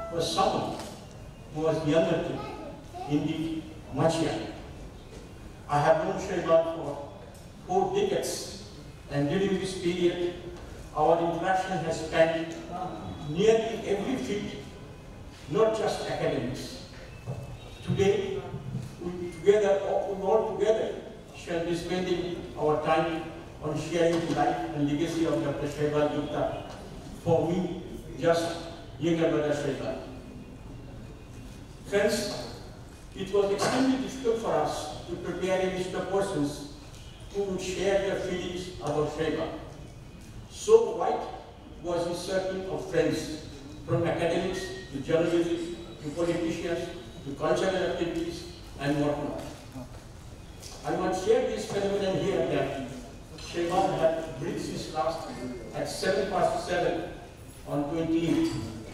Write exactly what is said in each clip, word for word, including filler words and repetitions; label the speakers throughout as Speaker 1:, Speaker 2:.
Speaker 1: was someone who was younger than me, indeed much younger. I have known Shaiba for four decades, and during this period, our interaction has spanned nearly every field, not just academics. Today, we together, we all together, shall be spending our time on sharing the life and legacy of Doctor Shaiba Gupta. For me, just younger brother Shaiba. Friends, it was extremely difficult for us to prepare a list of persons who would share their feelings about Shaiba. So wide was his circle of friends, from academics to journalism to politicians to cultural activities and whatnot. I must share this phenomenon here that Shaiba had breathed his last at seven past seven on twenty-eighth.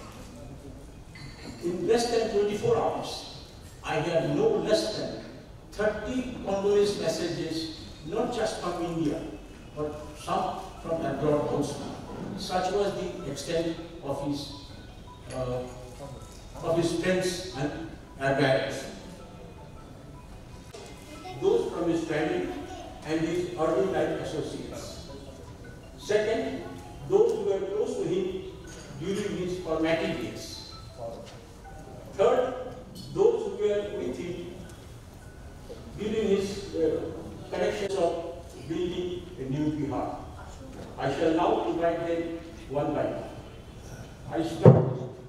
Speaker 1: In less than twenty-four hours, I had no less than thirty condolence messages, not just from India, but some from abroad also. Such was the extent of his uh, of his friends and admirers. Those from his family and his early life associates. Second, those who were close to him during his formative years. Third, those who were with him during his uh, connections of building a new Bihar. I shall now invite them one by one. I start.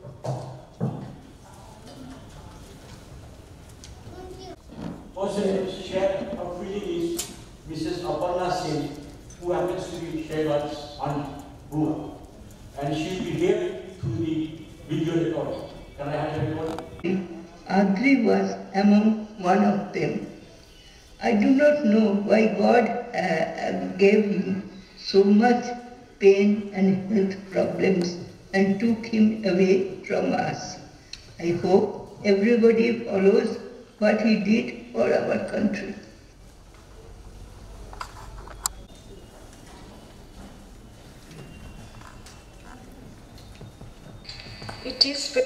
Speaker 1: Also, share of feeling is Missus Aparna Singh, who happens to be Shaiba's aunt, Bua. And she will be here through the video recording. Can I have the recording?
Speaker 2: Adri was among one of them. I do not know why God uh, gave him so much pain and health problems and took him away from us. I hope everybody follows what he did for our country.
Speaker 3: It is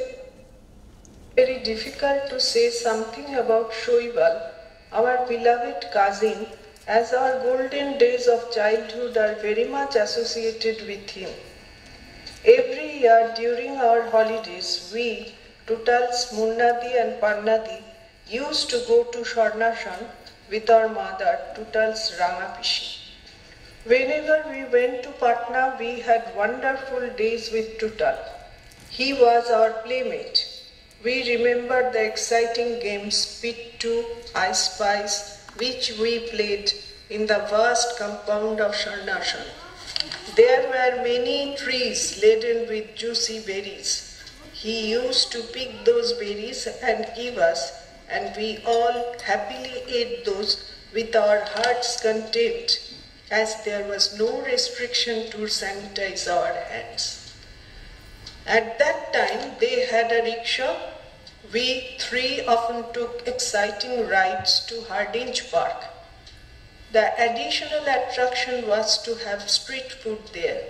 Speaker 3: very difficult to say something about Shoibal, our beloved cousin, as our golden days of childhood are very much associated with him. Every year during our holidays, we, Tutals, Munnadi and Pannadi, used to go to Swarnashan with our mother, Tutals Rangapishi. Whenever we went to Patna, we had wonderful days with Tutal. He was our playmate. We remember the exciting games Pittu, I Spice, which we played in the vast compound of Swarnashan. There were many trees laden with juicy berries. He used to pick those berries and give us, and we all happily ate those with our hearts content, as there was no restriction to sanitize our hands. At that time, they had a rickshaw. We three often took exciting rides to Hardinge Park. The additional attraction was to have street food there.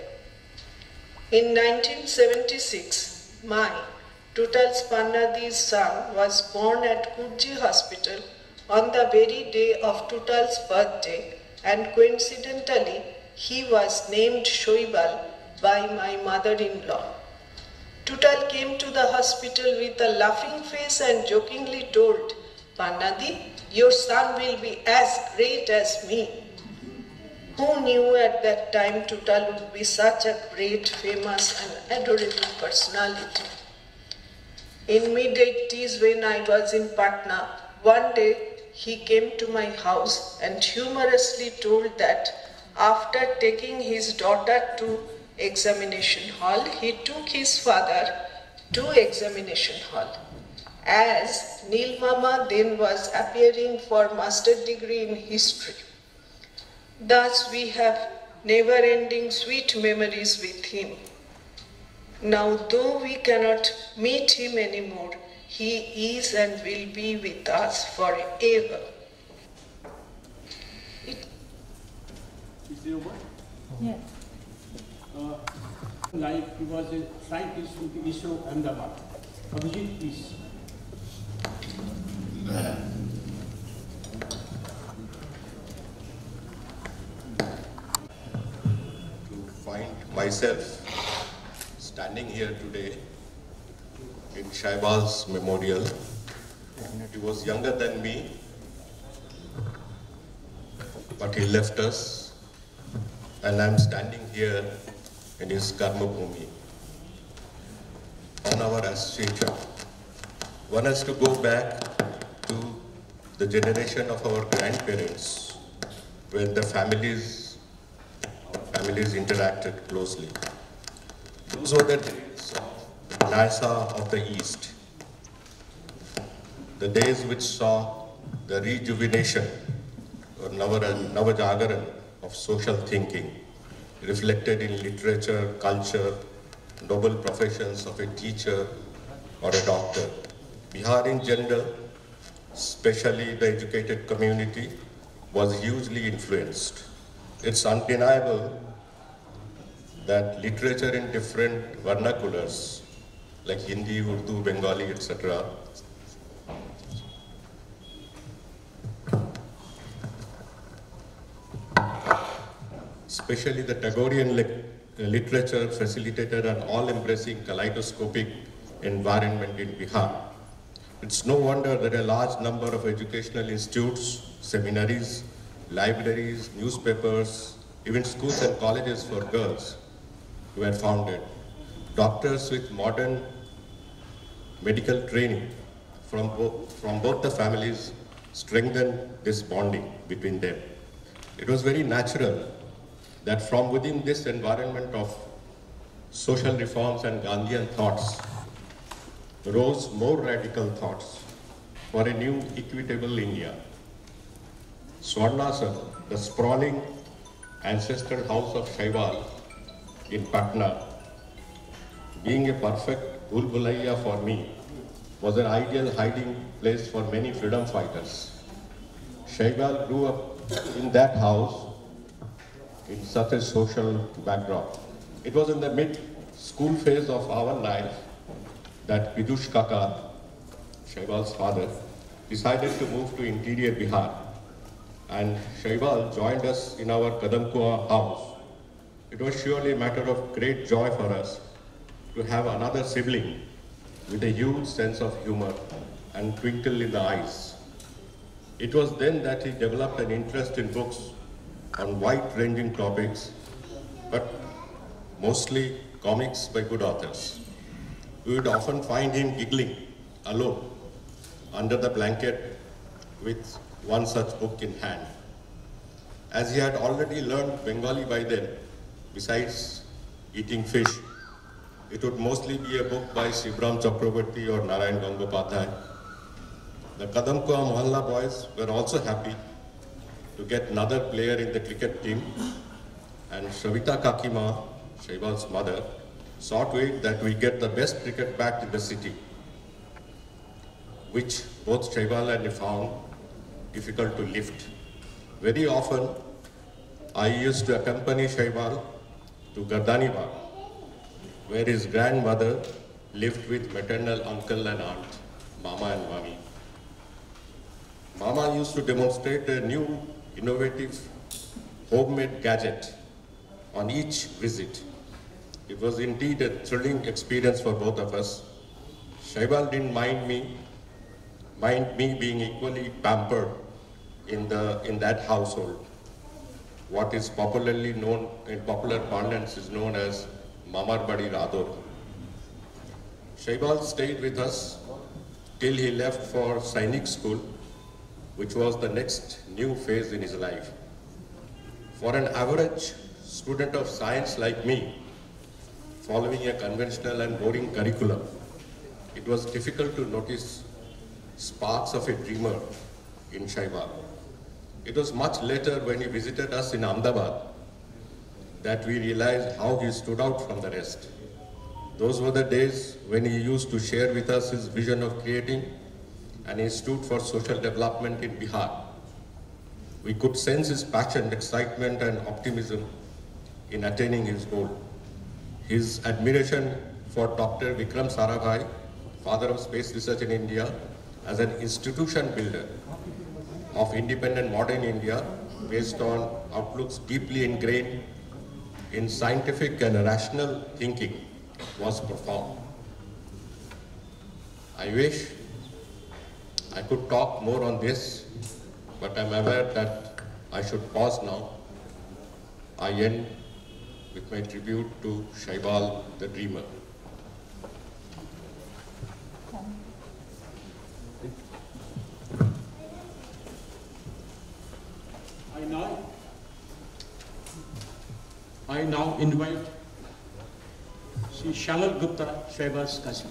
Speaker 3: In nineteen seventy-six, my Tutals Pannadi's son was born at Kurji Hospital on the very day of Tutal's birthday, and coincidentally, he was named Shoibal by my mother-in-law. Tutal came to the hospital with a laughing face and jokingly told, "Pannadi, your son will be as great as me." Who knew at that time Tutal would be such a great, famous and adorable personality? In mid eighties, when I was in Patna, one day he came to my house and humorously told that after taking his daughter to examination hall, he took his father to examination hall. As Nil Mama then was appearing for master degree in history. Thus we have never-ending sweet memories with him. Now, though we cannot meet him anymore, he is and will be with us forever. It
Speaker 1: Is there one?
Speaker 2: Yes.
Speaker 1: Uh, like he was a scientist with ISRO Ahmedabad. Abhijit, please.
Speaker 4: To find myself standing here today in Shaibal's memorial. He was younger than me, but he left us, and I'm standing here in his Karma Bhumi. On our Ashecha, one has to go back to the generation of our grandparents, when the families, our families interacted closely. Those were the days of Nasa of the East, the days which saw the rejuvenation or Navajagaran of social thinking reflected in literature, culture, noble professions of a teacher or a doctor. Bihar in general, especially the educated community, was hugely influenced. It's undeniable that literature in different vernaculars, like Hindi, Urdu, Bengali, et cetera, especially the Tagorean literature facilitated an all-embracing kaleidoscopic environment in Bihar. It's no wonder that a large number of educational institutes, seminaries, libraries, newspapers, even schools and colleges for girls were founded. Doctors with modern medical training from, bo from both the families strengthened this bonding between them. It was very natural that from within this environment of social reforms and Gandhian thoughts rose more radical thoughts for a new equitable India. Swarnasar, the sprawling ancestral house of Shaibal in Patna, being a perfect bhul-bhulaiya for me, was an ideal hiding place for many freedom fighters. Shaibal grew up in that house in such a social backdrop. It was in the mid-school phase of our life that Vidush Kaka, Shaibal's father, decided to move to interior Bihar, and Shaibal joined us in our Kadamkua house. It was surely a matter of great joy for us to have another sibling with a huge sense of humor and twinkle in the eyes. It was then that he developed an interest in books on wide-ranging topics, but mostly comics by good authors. We would often find him giggling alone under the blanket with one such book in hand. As he had already learned Bengali by then, besides eating fish, it would mostly be a book by Shivram Chakraborty or Narayan Gangopadhyay. The Kadamkua Mohalla boys were also happy to get another player in the cricket team, and Shavita Kakima, Shaibal's mother, saw to it that we get the best cricket bat in the city, which both Shaibal and I found difficult to lift. Very often, I used to accompany Shaibal to Gardani Bagh, where his grandmother lived with maternal uncle and aunt, Mama and Mami. Mama used to demonstrate a new, innovative, homemade gadget on each visit. It was indeed a thrilling experience for both of us. Shaibal didn't mind me, mind me being equally pampered in, the, in that household. What is popularly known, in popular parlance, is known as Mamar Badi Rador. Shaibal stayed with us till he left for Sainik School, which was the next new phase in his life. For an average student of science like me, following a conventional and boring curriculum, it was difficult to notice sparks of a dreamer in Shaibal. It was much later when he visited us in Ahmedabad that we realized how he stood out from the rest. Those were the days when he used to share with us his vision of creating an institute for social development in Bihar. We could sense his passion, excitement, and optimism in attaining his goal. His admiration for Doctor Vikram Sarabhai father of space research in India, as an institution builder of independent modern India based on outlooks deeply ingrained in scientific and rational thinking was profound. I wish I could talk more on this, but I'm aware that I should pause now. I end with my tribute to Shaibal the Dreamer.
Speaker 1: I now, I now invite Shri Shyamal Gupta, Shaibal's cousin.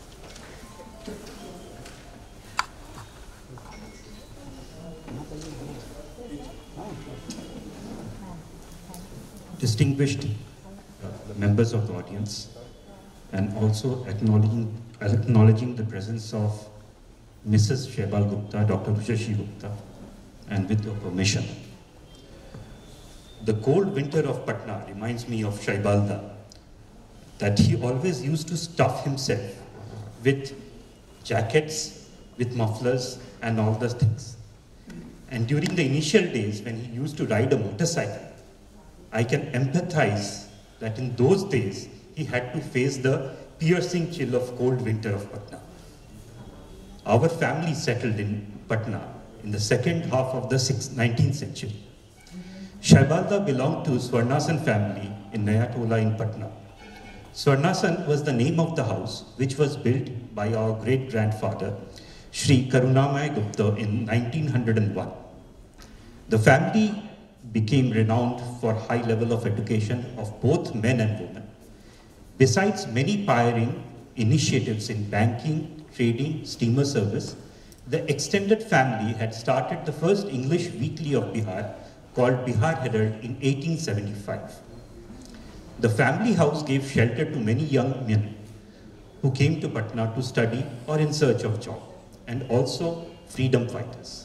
Speaker 5: Distinguished uh, members of the audience, and also acknowledging, acknowledging the presence of Missus Shaibal Gupta, Doctor Ushashi Gupta, and with your permission. The cold winter of Patna reminds me of Shaibalda, that he always used to stuff himself with jackets, with mufflers, and all those things. And during the initial days when he used to ride a motorcycle, I can empathize that in those days he had to face the piercing chill of cold winter of Patna. Our family settled in Patna in the second half of the nineteenth century. Shaibalda belonged to Swarnasan family in Nayatola in Patna. Swarnasan was the name of the house which was built by our great-grandfather Shri Karunamaya Gupta in nineteen oh one. The family became renowned for high level of education of both men and women. Besides many pioneering initiatives in banking, trading, steamer service, the extended family had started the first English weekly of Bihar called Bihar Herald in eighteen seventy-five. The family house gave shelter to many young men who came to Patna to study or in search of job, and also freedom fighters.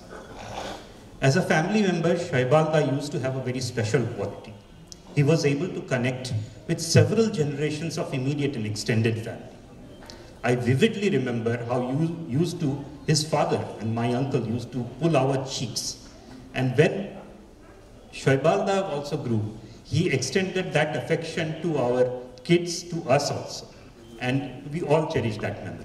Speaker 5: As a family member, Shaibalda used to have a very special quality. He was able to connect with several generations of immediate and extended family. I vividly remember how you used to, his father and my uncle used to pull our cheeks. And when Shaibalda also grew, he extended that affection to our kids, to us also. And we all cherish that memory.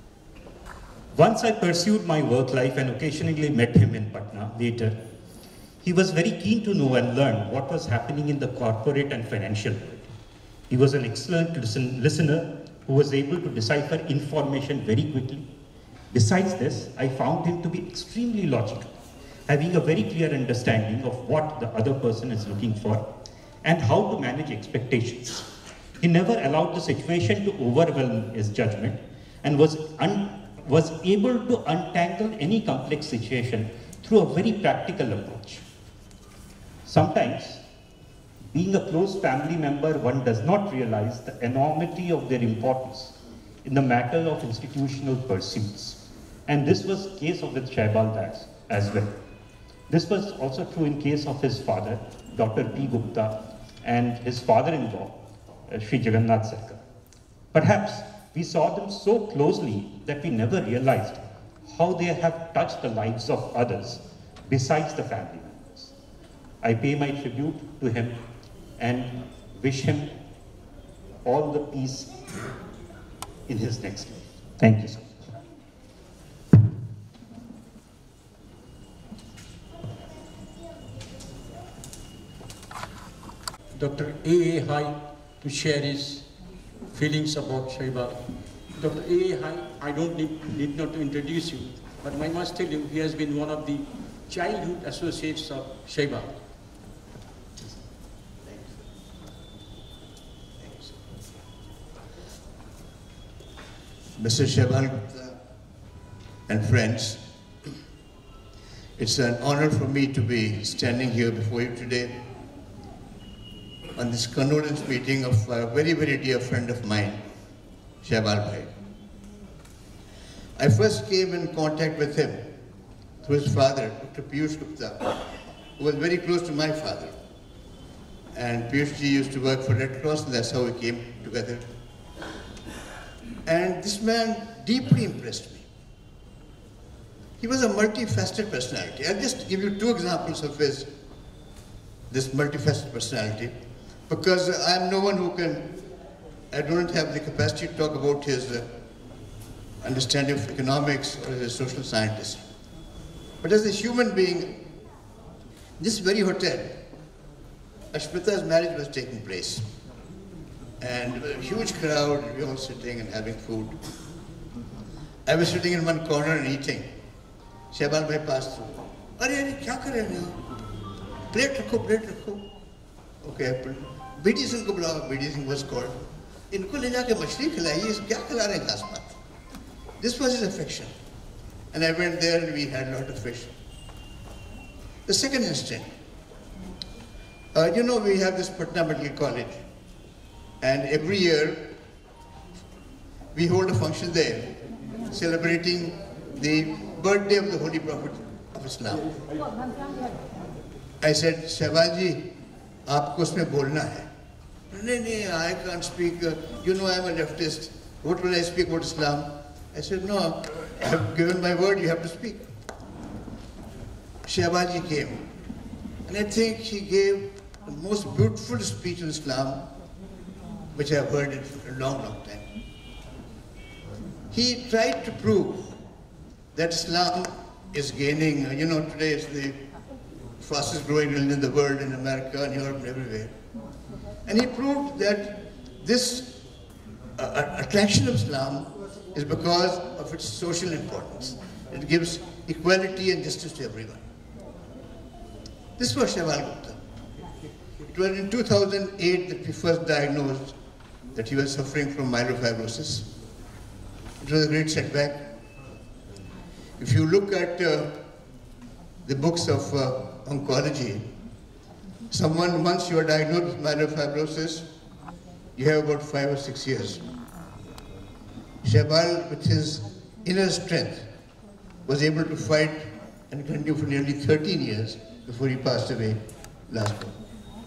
Speaker 5: Once I pursued my work life and occasionally met him in Patna later, he was very keen to know and learn what was happening in the corporate and financial world. He was an excellent listen, listener who was able to decipher information very quickly. Besides this, I found him to be extremely logical, having a very clear understanding of what the other person is looking for and how to manage expectations. He never allowed the situation to overwhelm his judgment and was un was able to untangle any complex situation through a very practical approach. Sometimes, being a close family member, one does not realize the enormity of their importance in the matter of institutional pursuits. And this was the case of with Shaibalda as well. This was also true in case of his father, Doctor P. Gupta, and his father-in-law, uh, Sri Jagannath Sarkar. Perhaps we saw them so closely that we never realized how they have touched the lives of others besides the family members. I pay my tribute to him and wish him all the peace in his next life. Thank you so much.
Speaker 1: Doctor A A Hai to share his feelings about Shaibal. Doctor A A Hai, I don't need, need not to introduce you, but I must tell you, he has been one of the childhood associates of Shaibal.
Speaker 6: Mister Shaibal Gupta and friends, it's an honor for me to be standing here before you today on this condolence meeting of a very, very dear friend of mine, Shaibal Bhai. I first came in contact with him through his father, Doctor Piyush Gupta, who was very close to my father. And Piyush ji used to work for Red Cross, and that's how we came together. And this man deeply impressed me. He was a multifaceted personality. I'll just give you two examples of his, this multifaceted personality, because I'm no one who can, I don't have the capacity to talk about his uh, understanding of economics or as a social scientist. But as a human being, this very hotel, Ashmita's marriage was taking place. And a huge crowd, we were all sitting and having food. I was sitting in one corner and eating. Shehbal bhai passed through. Are you kya kar rahe hain? Plate rakho, plate rakho. Okay, B D Singh ko bulao, B D Singh was called. Inko le jaake machli khilaiye, is kya khila rahe hain ghas mat? This was his affection. And I went there and we had a lot of fish. The second instant, uh, you know, we have this Patna Medical College. And every year, we hold a function there, celebrating the birthday of the Holy Prophet of Islam. I said, Shehbal ji, aapko usme bolna hai. No, no, I can't speak. Uh, you know, I'm a leftist. What will I speak about Islam? I said, no, I have given my word, you have to speak. Shehbal ji came. And I think he gave the most beautiful speech on Islam which I have heard it for a long, long time. He tried to prove that Islam is gaining, you know, today it's the fastest growing religion in the world, in America and Europe and everywhere. And he proved that this uh, attraction of Islam is because of its social importance. It gives equality and justice to everyone. This was Shehbal Gupta. It was in two thousand eight that we first diagnosed that he was suffering from myelofibrosis. It was a great setback. If you look at uh, the books of uh, oncology, someone, once you are diagnosed with myelofibrosis, you have about five or six years. Shehbal, with his inner strength, was able to fight and continue for nearly thirteen years before he passed away last month.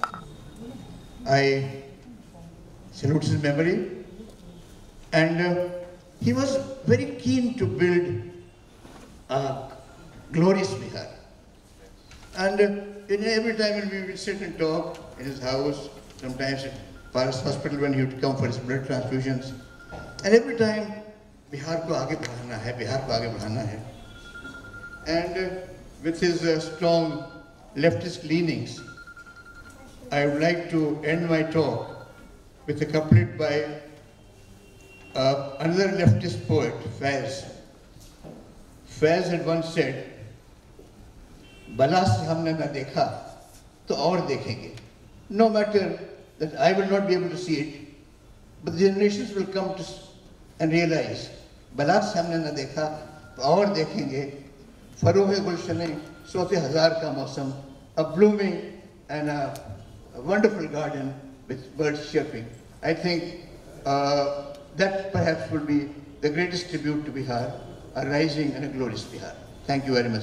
Speaker 6: I salute his memory, and uh, he was very keen to build a glorious Bihar. And uh, in every time when we would sit and talk in his house, sometimes at Paras Hospital when he would come for his blood transfusions, and every time, Bihar ko aage badhana hai, Bihar ko aage badhana hai. And uh, with his uh, strong leftist leanings, I would like to end my talk with a couplet by uh, another leftist poet, Faiz. Faiz had once said, Bala se humne na dekha, to aur dekhenge. No matter that I will not be able to see it, but the generations will come to and realize, Bala se humne na dekha, to aur dekhenge. Farohe gulshane, sote hazar ka mausam, a blooming and a, a wonderful garden with birds chirping. I think uh, that perhaps will be the greatest tribute to Bihar, a rising and a glorious Bihar. Thank you very much.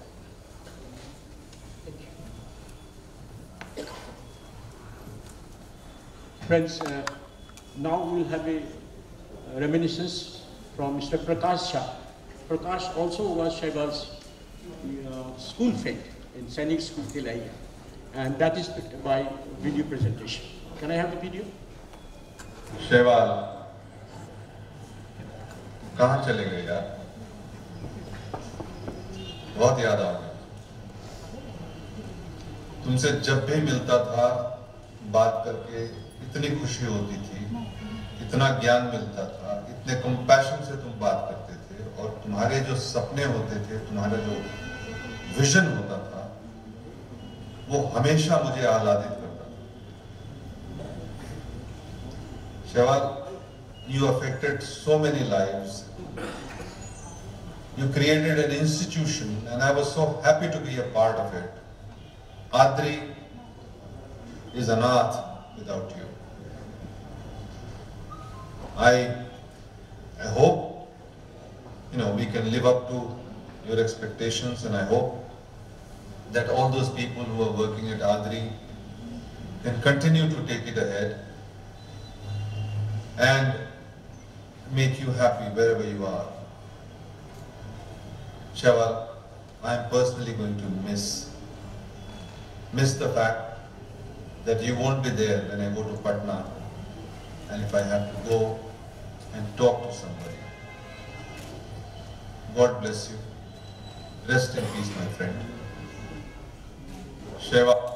Speaker 1: Friends, uh, now we'll have a reminiscence from Mister Prakash Shah. Prakash also was Shehbal's uh, school friend in Sainik School, Tilaiya, and that is by video presentation. Can I have the video?
Speaker 7: Shehbal, कहाँ चले गए यार? बहुत याद आ गई। तुमसे जब भी मिलता था, बात करके इतनी खुशी होती थी, इतना ज्ञान मिलता था, इतने कंपैशन से तुम बात करते थे, और तुम्हारे जो सपने होते थे, तुम्हारा जो विजन होता था, वो हमेशा मुझे आह्लादित करता था। Shehbal, you affected so many lives. You created an institution, and I was so happy to be a part of it. Adri is anath without you. I, I hope, you know, we can live up to your expectations, and I hope that all those people who are working at Adri can continue to take it ahead. And make you happy wherever you are. Shaival, I am personally going to miss, miss the fact that you won't be there when I go to Patna and if I have to go and talk to somebody. God bless you. Rest in peace, my friend. Shaival.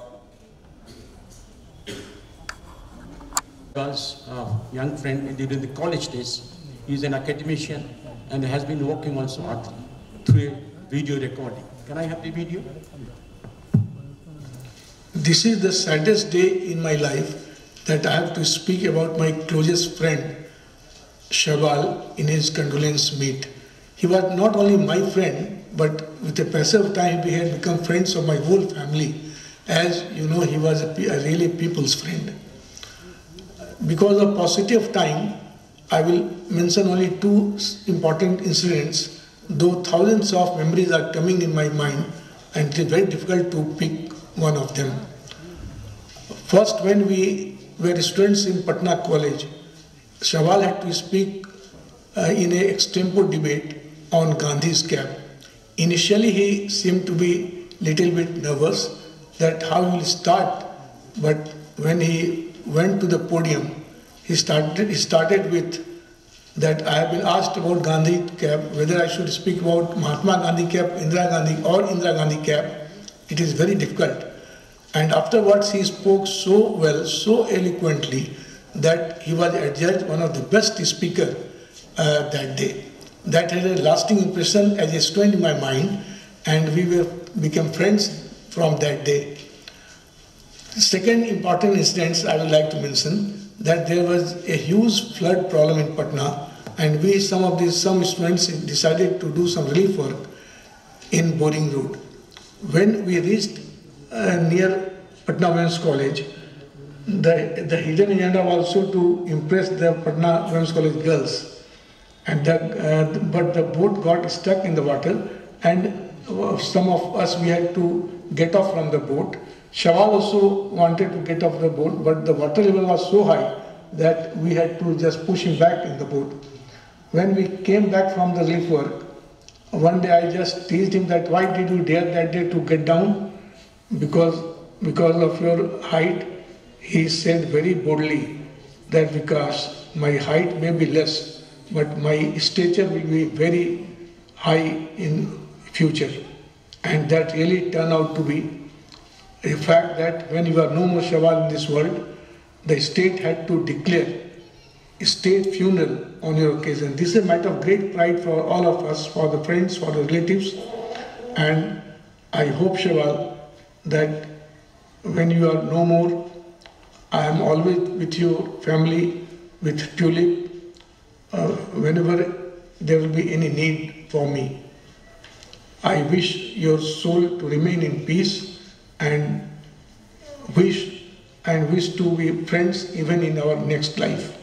Speaker 1: Was a young friend during the college days. He is an academician and has been working also through a video recording. Can I have the video?
Speaker 8: This is the saddest day in my life that I have to speak about my closest friend, Shaival, in his condolence meet. He was not only my friend, but with the passage of time, we had become friends of my whole family. As you know, he was a, a really people's friend. Because of paucity of time, I will mention only two important incidents, though thousands of memories are coming in my mind, and it is very difficult to pick one of them. First, when we were students in Patna College, Shaival had to speak uh, in an extempore debate on Gandhi's cap. Initially, he seemed to be little bit nervous that how he will start, but when he went to the podium, he started, he started with that I have been asked about Gandhi cap, whether I should speak about Mahatma Gandhi cap, Indira Gandhi or Indira Gandhi cap. It is very difficult. And afterwards he spoke so well, so eloquently that he was adjudged one of the best speakers uh, that day. That had a lasting impression as a student in my mind, and we were became friends from that day. The second important incident I would like to mention that there was a huge flood problem in Patna, and we, some of these, some students decided to do some relief work in Boring Road. When we reached uh, near Patna Women's College, the, the hidden agenda was also to impress the Patna Women's College girls. And the, uh, but the boat got stuck in the water, and uh, some of us, we had to get off from the boat. Shaival also wanted to get off the boat, but the water level was so high that we had to just push him back in the boat. When we came back from the relief work, one day I just teased him that why did you dare that day to get down? Because, because of your height. He said very boldly that because my height may be less, but my stature will be very high in future. And that really turned out to be a fact that when you are no more Shaival in this world, the state had to declare a state funeral on your occasion. This is a matter of great pride for all of us, for the friends, for the relatives. And I hope, Shaival, that when you are no more, I am always with your family, with Tulip, uh, whenever there will be any need for me. I wish your soul to remain in peace, and wish and wish to be friends even in our next life.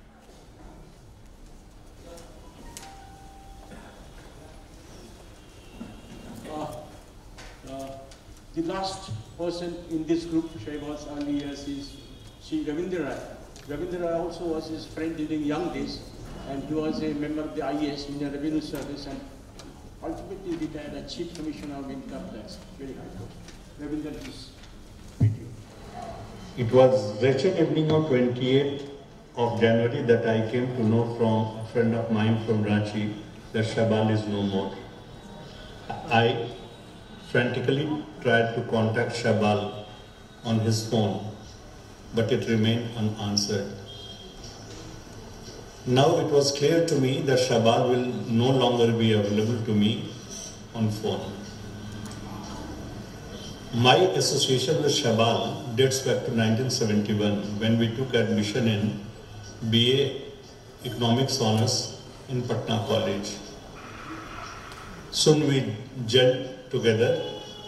Speaker 1: Uh, uh, the last person in this group, Shaival's early years, is Sri Ravindra Rai. Ravindra Rai also was his friend during young days, and he was a member of the I A S, Indian Revenue Service, and ultimately retired as Chief Commissioner of Income Tax, very high court. Ravindra, this video.
Speaker 9: It was wretched evening of twenty-eighth of January that I came to know from a friend of mine from Ranchi that Shaival is no more. I frantically tried to contact Shaival on his phone, but it remained unanswered. Now it was clear to me that Shaival will no longer be available to me on phone. My association with Shaival dates back to nineteen seventy-one when we took admission in B A Economics Honours in Patna College. Soon we gelled together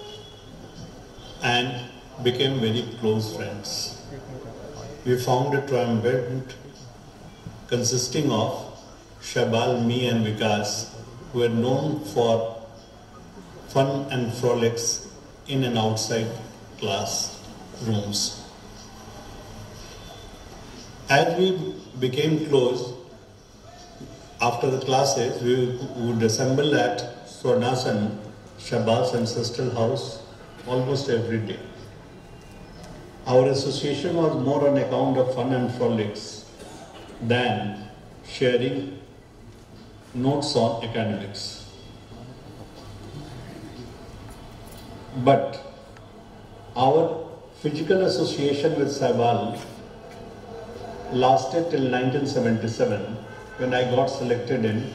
Speaker 9: and became very close friends. We formed a triumvirate consisting of Shaival, me and Vikas, who were known for fun and frolics in and outside class rooms. As we became close, after the classes, we would assemble at Swarnasan, Shahbal's ancestral house, almost every day. Our association was more on account of fun and frolics than sharing notes on academics. But our physical association with Shahbal lasted till nineteen seventy-seven, when I got selected in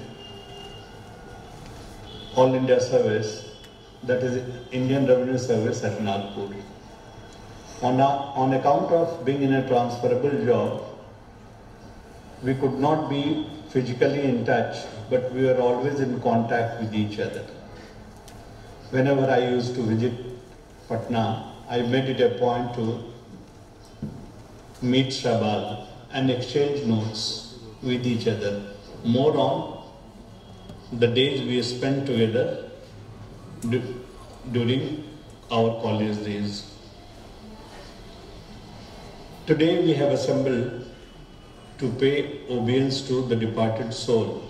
Speaker 9: All India Service, that is Indian Revenue Service at Nagpur. On, a, on account of being in a transferable job, we could not be physically in touch, but we were always in contact with each other. Whenever I used to visit Patna, I made it a point to meet Shahbal and exchange notes with each other, more on the days we spent together during our college days. Today we have assembled to pay obedience to the departed soul.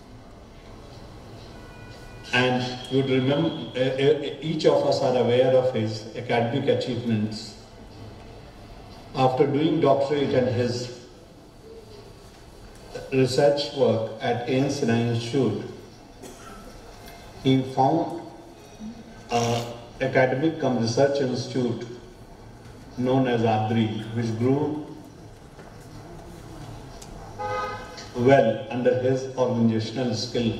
Speaker 9: And would remember, uh, each of us are aware of his academic achievements. After doing doctorate and his research work at A N Sinha Institute, he found an academic cum research institute known as ADRI, which grew well under his organizational skill.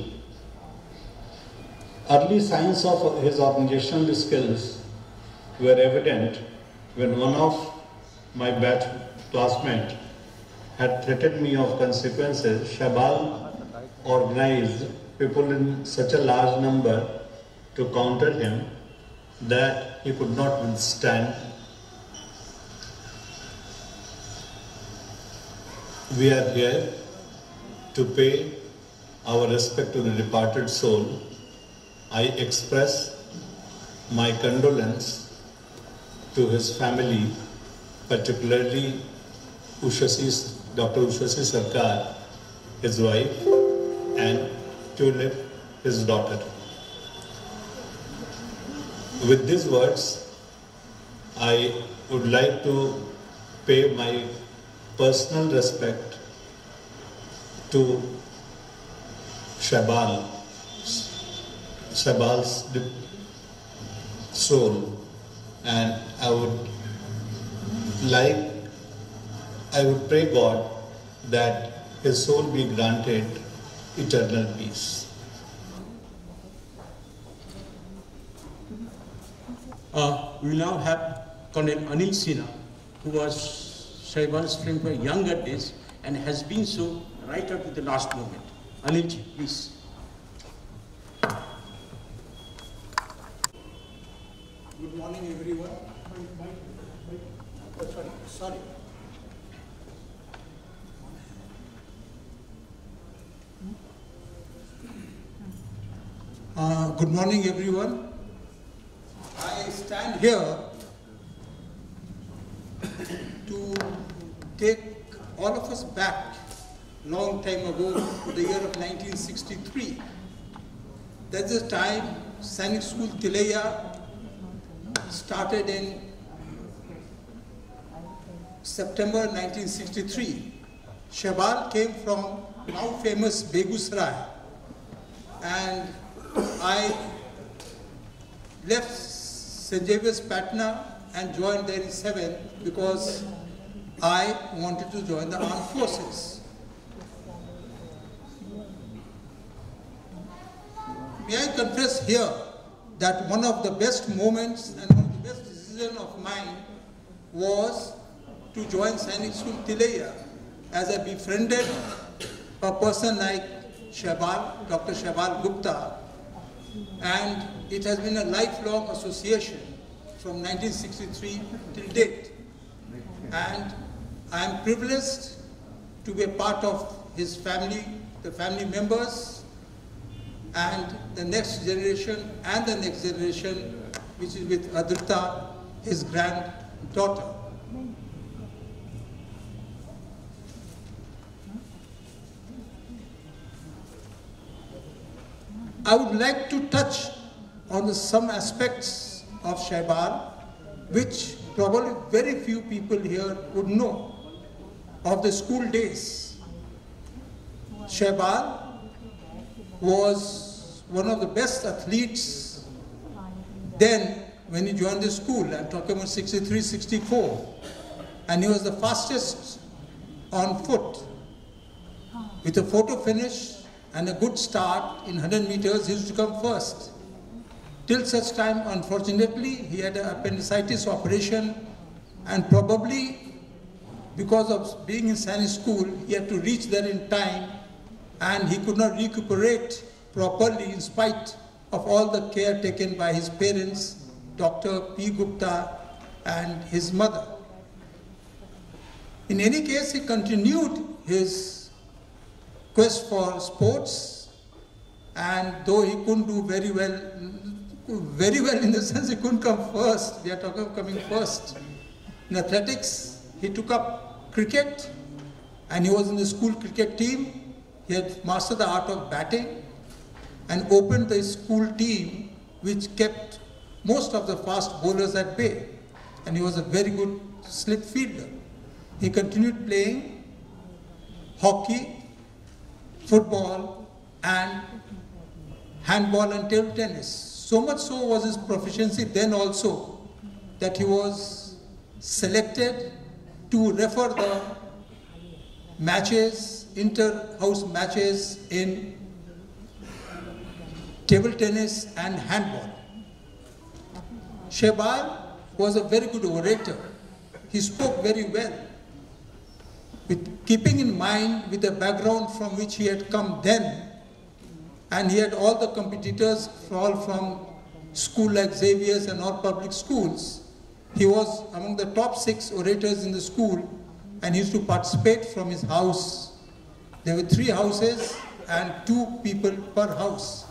Speaker 9: Early signs of his organizational skills were evident when one of my batch classmates had threatened me of consequences. Shahbal organized people in such a large number to counter him that he could not withstand. We are here to pay our respect to the departed soul. I express my condolence to his family, particularly Ushasi, Doctor Ushasi Sarkar, his wife, and Tulip, his daughter. With these words, I would like to pay my personal respect to Shahbal, Shahbal's soul, and I would like, I would pray God that his soul be granted eternal peace.
Speaker 1: Uh, we now have Colonel Anil Sinha, who was Shahbal's friend for younger days and has been so right up to the last moment. Anilji, please. Good morning, everyone. Oh, sorry, sorry.
Speaker 10: Uh, good morning, everyone. I stand here to take all of us back long time ago to the year of nineteen sixty-three. That's the time Sainik School Tilaiya started in September nineteen sixty-three. Shahbal came from now famous Begusarai, and I left Saint Xavier's Patna and joined there in seven because I wanted to join the armed forces. May I confess here that one of the best moments and one of the best decisions of mine was to join Sainik School Tilaiya, as I befriended a person like Shahbal, Doctor Shahbal Gupta, and it has been a lifelong association from nineteen sixty-three till date. And I am privileged to be a part of his family, the family members, and the next generation and the next generation, which is with Adrita, his granddaughter. I would like to touch on the, some aspects of Shaibal, which probably very few people here would know of the school days. Shaibal was one of the best athletes then when he joined the school. I'm talking about sixty-three, sixty-four. And he was the fastest on foot. With a photo finish and a good start in one hundred meters, he used to come first. Till such time, unfortunately, he had an appendicitis operation, and probably because of being in Sainik school, he had to reach there in time, and he could not recuperate properly in spite of all the care taken by his parents, Doctor P. Gupta and his mother. In any case, he continued his quest for sports, and though he couldn't do very well, very well in the sense he couldn't come first, we are talking of coming first. In athletics, he took up cricket, and he was in the school cricket team. He had mastered the art of batting and opened the school team, which kept most of the fast bowlers at bay, and he was a very good slip fielder. He continued playing hockey, football, and handball and table tennis. So much so was his proficiency then also that he was selected to refer the matches, inter-house matches in table tennis and handball. Shaibal was a very good orator. He spoke very well. With keeping in mind with the background from which he had come then, and he had all the competitors all from school like Xavier's and all public schools, he was among the top six orators in the school, and he used to participate from his house. There were three houses and two people per house.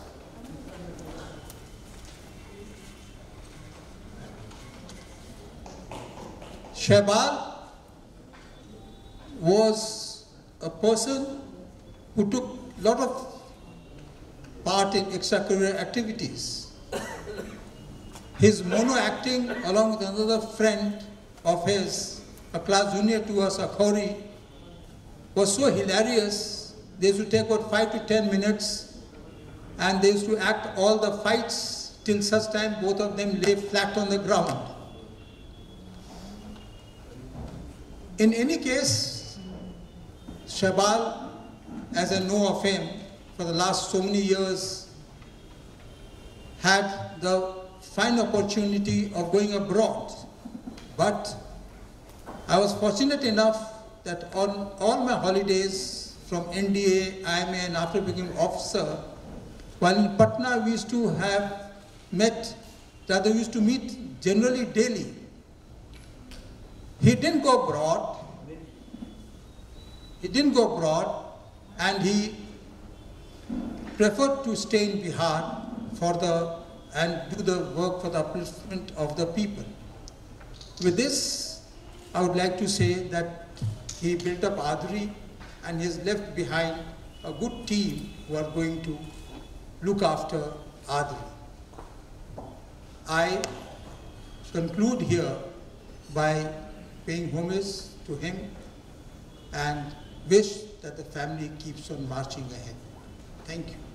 Speaker 10: Shaibal was a person who took a lot of part in extracurricular activities. His mono acting along with another friend of his, a class junior to us, Akhori, was so hilarious. They used to take about five to ten minutes, and they used to act all the fights till such time both of them lay flat on the ground. In any case, Shaibal, as I know of him for the last so many years, had the fine opportunity of going abroad. But I was fortunate enough that on all my holidays from N D A, I M A, and after becoming officer, while in Patna we used to have met, rather we used to meet generally daily. He didn't go abroad. He didn't go abroad, and he preferred to stay in Bihar for the and do the work for the upliftment of the people. With this, I would like to say that he built up Adri, and he has left behind a good team who are going to look after Adri. I conclude here by paying homage to him and wish that the family keeps on marching ahead. Thank you.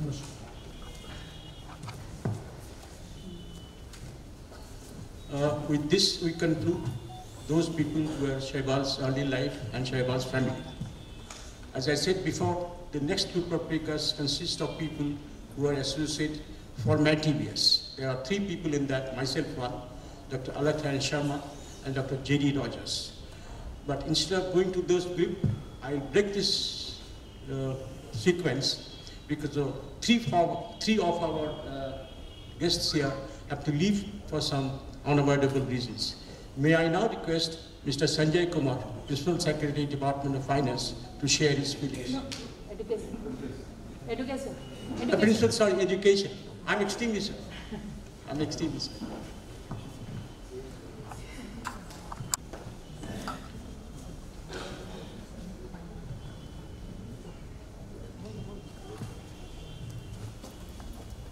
Speaker 1: Uh, with this, we conclude those people who were Shaibal's early life and Shaibal's family. As I said before, the next group of speakers consist of people who are associated for my T V S. There are three people in that, myself one, Doctor Alathan Sharma, and Doctor J D Rogers. But instead of going to those groups, I'll break this uh, sequence because uh, three, for, three of our uh, guests here have to leave for some unavoidable reasons. May I now request Mister Sanjay Kumar, Principal Secretary, Department of Finance, to share his feelings.
Speaker 11: No, education. Education. Education.
Speaker 1: The Principal, sorry, education. I'm extremely sorry. I'm extremely sorry.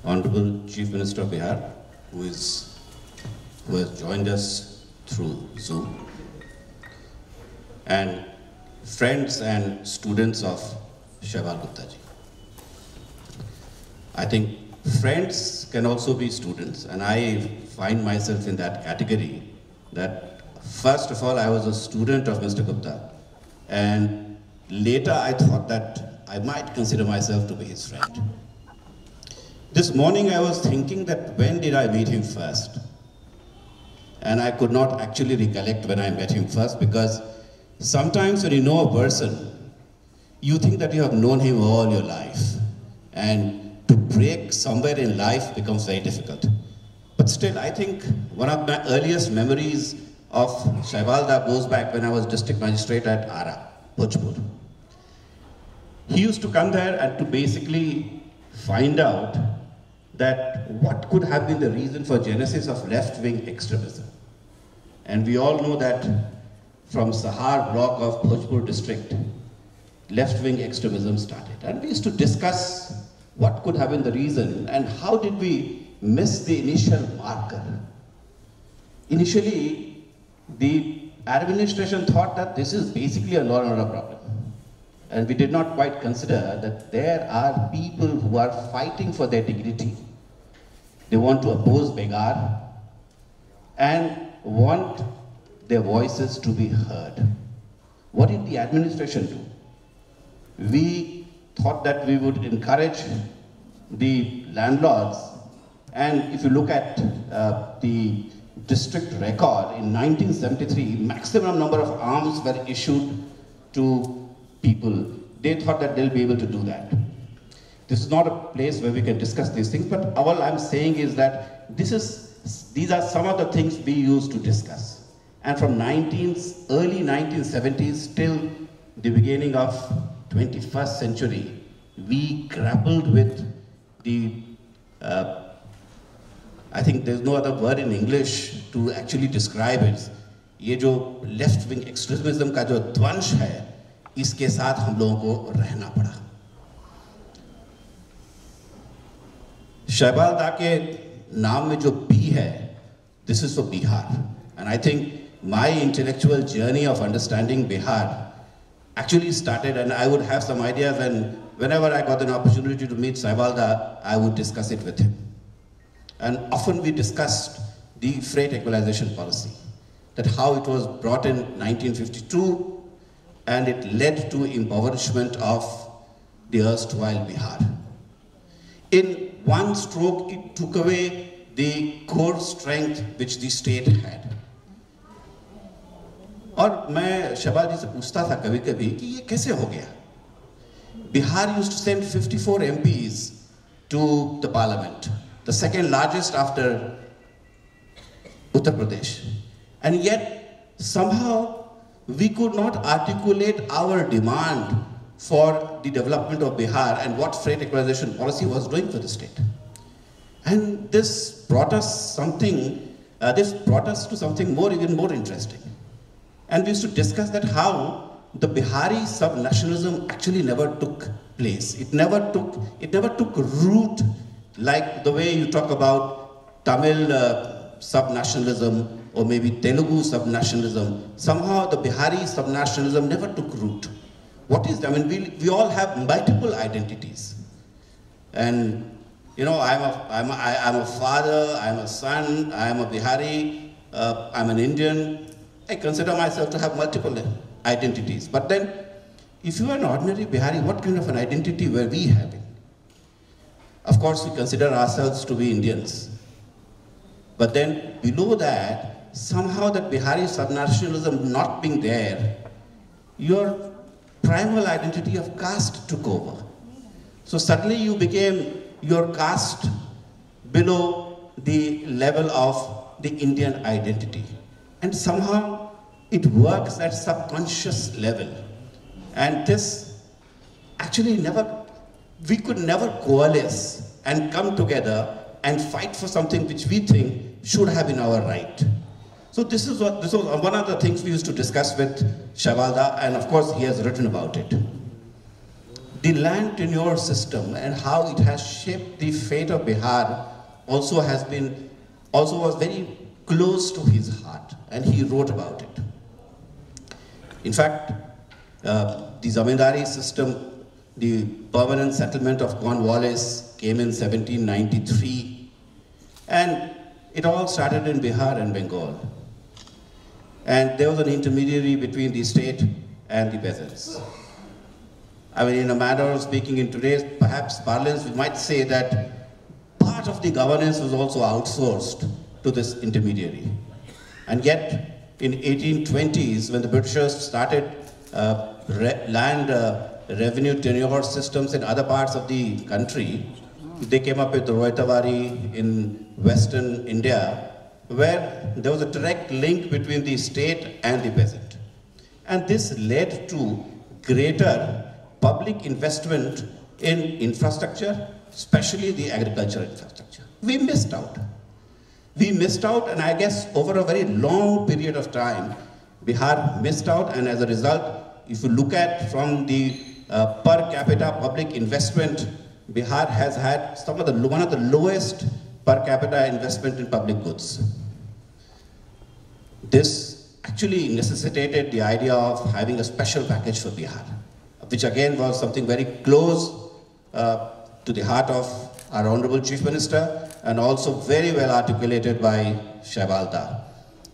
Speaker 12: Honorable Chief Minister of Bihar, who is who has joined us through Zoom, and friends and students of Shaival Gupta ji. I think friends can also be students, and I find myself in that category, that first of all I was a student of Mister Gupta, and later I thought that I might consider myself to be his friend. This morning I was thinking that when did I meet him first? And I could not actually recollect when I met him first, because sometimes when you know a person, you think that you have known him all your life, and to break somewhere in life becomes very difficult. But still, I think one of my earliest memories of Shaival Da goes back when I was district magistrate at Ara, Bhojpur. He used to come there and to basically find out that what could have been the reason for genesis of left-wing extremism. And we all know that from Sahar block of Bhojpur district, left-wing extremism started. And we used to discuss what could have been the reason and how did we miss the initial marker. Initially, the administration thought that this is basically a law and order problem. And we did not quite consider that there are people who are fighting for their dignity. They want to oppose Begar and want their voices to be heard. What did the administration do? We thought that we would encourage the landlords, and if you look at uh, the district record in nineteen seventy-three, maximum number of arms were issued to people. They thought that they'll be able to do that. This is not a place where we can discuss these things, but all I'm saying is that this is, these are some of the things we used to discuss. And from early nineteen seventies till the beginning of twenty-first century, we grappled with the, uh, I think there's no other word in English to actually describe it. ये जो left-wing extremism का जो ध्वंस है, इसके साथ हम लोगों को रहना पड़ा. शैबाल दा के नाम में जो B है, this is for Bihar, and I think my intellectual journey of understanding Bihar actually started, and I would have some ideas, and whenever I got an opportunity to meet Shaival Da, I would discuss it with him. And often we discussed the freight equalization policy, that how it was brought in nineteen fifty-two, and it led to impoverishment of the erstwhile Bihar. In one stroke, it took away the core strength which the state had. और मैं शैबाल जी से पूछता था कभी कभी कि ये कैसे हो गया? Bihar used to send fifty-four M Ps to the parliament, the second largest after Uttar Pradesh. And yet, somehow, we could not articulate our demand for the development of Bihar and what freight equalization policy was doing for the state. And this brought us something, uh, this brought us to something more, even more interesting. And we used to discuss that how the Bihari sub-nationalism actually never took place. It never took, it never took root like the way you talk about Tamil uh, sub-nationalism or maybe Telugu sub-nationalism. Somehow the Bihari sub-nationalism never took root. What is that? I mean, we, we all have multiple identities. And, you know, I'm a, I'm a, I'm a father, I'm a son, I'm a Bihari, uh, I'm an Indian. I consider myself to have multiple identities. But then, if you are an ordinary Bihari, what kind of an identity were we having? Of course, we consider ourselves to be Indians. But then, below that, somehow that Bihari subnationalism not being there, your primal identity of caste took over. So suddenly you became your caste below the level of the Indian identity. And somehow it works at subconscious level. And this actually never, we could never coalesce and come together and fight for something which we think should have been our right. So this is what, this was one of the things we used to discuss with Shaival Da, and of course he has written about it. the land tenure system and how it has shaped the fate of Bihar also has been, also was very close to his heart, and he wrote about it. In fact, uh, the Zamindari system, the permanent settlement of Cornwallis came in seventeen ninety-three, and it all started in Bihar and Bengal. And there was an intermediary between the state and the peasants. I mean, in a manner of speaking in today's perhaps parlance, we might say that part of the governance was also outsourced to this intermediary. And yet, in eighteen twenties, when the Britishers started uh, re land uh, revenue tenure systems in other parts of the country, they came up with the Roytavari in Western India, where there was a direct link between the state and the peasant. And this led to greater public investment in infrastructure, especially the agricultural infrastructure. We missed out. We missed out, and I guess over a very long period of time, Bihar missed out, and as a result, if you look at from the uh, per capita public investment, Bihar has had some of the, one of the lowest per capita investment in public goods. This actually necessitated the idea of having a special package for Bihar, which again was something very close uh, to the heart of our Honorable Chief Minister, and also very well articulated by Shaibal Da.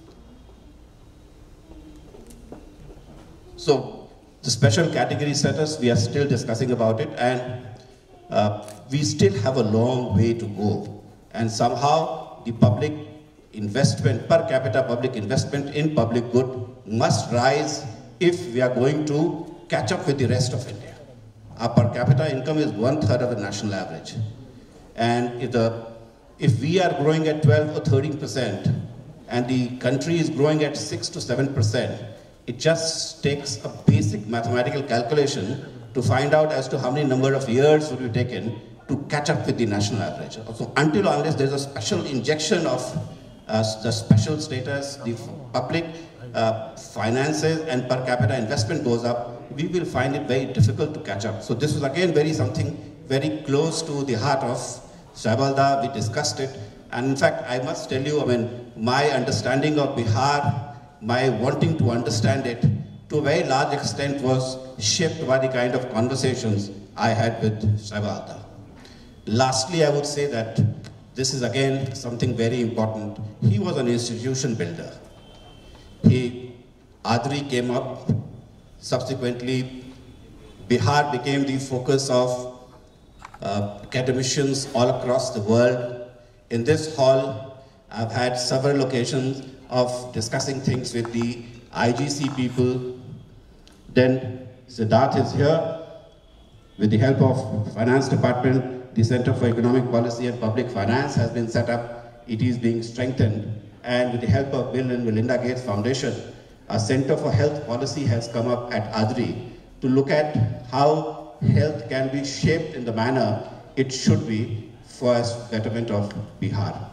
Speaker 12: So the special category status, we are still discussing about it, and uh, we still have a long way to go. And somehow the public investment, per capita public investment in public good must rise if we are going to catch up with the rest of India. Our per capita income is one third of the national average. And if, the, if we are growing at twelve or thirteen percent and the country is growing at six to seven percent, it just takes a basic mathematical calculation to find out as to how many number of years would be taken to catch up with the national average. So until unless there's a special injection of uh, the special status, the public uh, finances and per capita investment goes up, we will find it very difficult to catch up. So this was again very something very close to the heart of Shaibal Da. We discussed it, and in fact I must tell you, I mean, my understanding of Bihar, my wanting to understand it to a very large extent was shaped by the kind of conversations I had with Shaibal Da. Lastly, I would say that this is again something very important. He was an institution builder. He, Adri came up, subsequently Bihar became the focus of uh, academicians all across the world. In this hall, I've had several occasions of discussing things with the I G C people. Then Siddharth is here. With the help of Finance Department, the Center for Economic Policy and Public Finance has been set up. It is being strengthened. And with the help of Bill and Melinda Gates Foundation, a Center for Health Policy has come up at Adri to look at how health can be shaped in the manner it should be for the betterment of Bihar.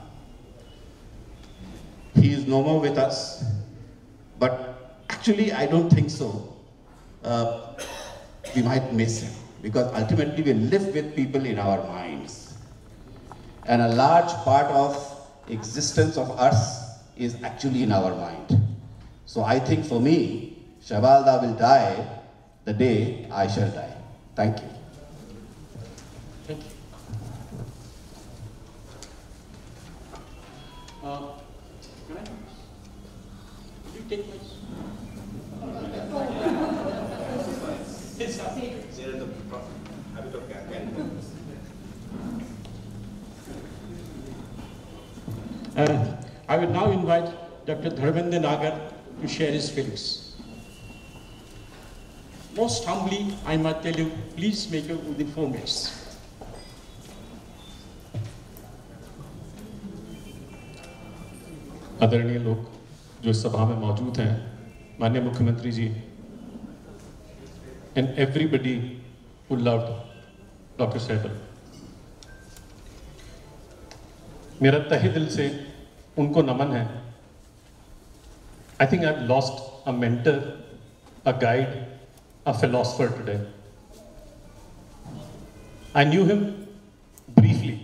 Speaker 12: He is no more with us, but actually I don't think so. Uh, we might miss him, because ultimately we live with people in our minds. And a large part of existence of us is actually in our mind. So I think for me, Shaibal Da will die the day I shall die. Thank you.
Speaker 1: Thank you. Uh, can I? Will you take my... Yes, sir. There is a habit of campaign. Uh, I will now invite Doctor Dharmendra Nagar to share his feelings. Most humbly, I must tell you, please make it within four minutes.
Speaker 13: आदरणीय लोग जो इस सभा में मौजूद हैं, माननीय मुख्यमंत्री जी, and everybody who loved Doctor Shaibal, मेरा तहे दिल से उनको नमन है. I think I've lost a mentor, a guide, a philosopher today. I knew him briefly.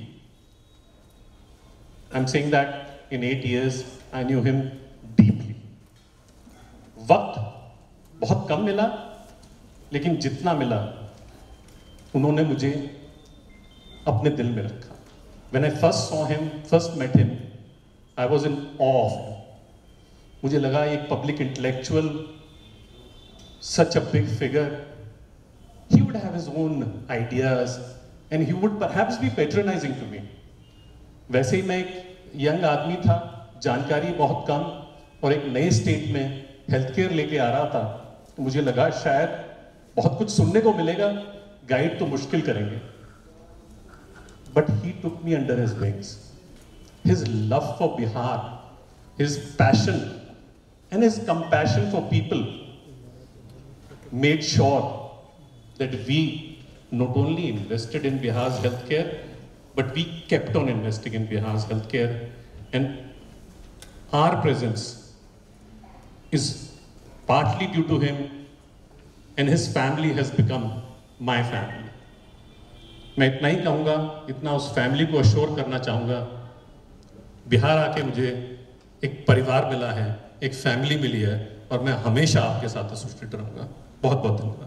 Speaker 13: I'm saying that in eight years, I knew him deeply. वक्त बहुत कम मिला, लेकिन जितना मिला, उन्होंने मुझे अपने दिल में रखा. When I first saw him, first met him, I was in awe of him. मुझे लगा एक public intellectual, such a big figure, he would have his own ideas and he would perhaps be patronizing to me. वैसे ही मैं एक young आदमी था, जानकारी बहुत कम और एक नए स्टेट में हेल्थ केयर लेके आ रहा था, तो मुझे लगा शायद बहुत कुछ सुनने को मिलेगा, गाइड तो मुश्किल करेंगे. But he took me under his wings. His love for Bihar, his passion and his compassion for people made sure that we not only invested in Bihar's healthcare, but we kept on investing in Bihar's healthcare, and our presence is partly due to him, and his family has become my family. मैं इतना ही कहूँगा, इतना उस family को assure करना चाहूँगा, बिहार आके मुझे एक परिवार मिला है, एक फैमिली मिली है, और मैं हमेशा आपके साथ एसोसिएटेड रहूँगा. बहुत बहुत धन्यवाद.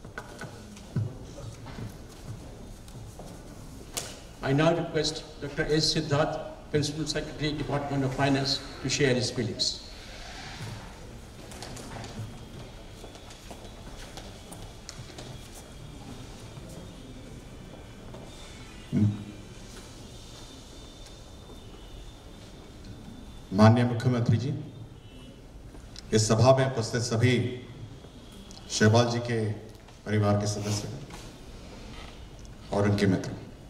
Speaker 14: I now request Doctor S. Siddharth, Principal Secretary, Department of Finance, to share his feelings.
Speaker 15: माननीय मुख्यमंत्री जी, इस सभा में उपस्थित सभी शहबाल जी के परिवार के सदस्य और उनके मित्र,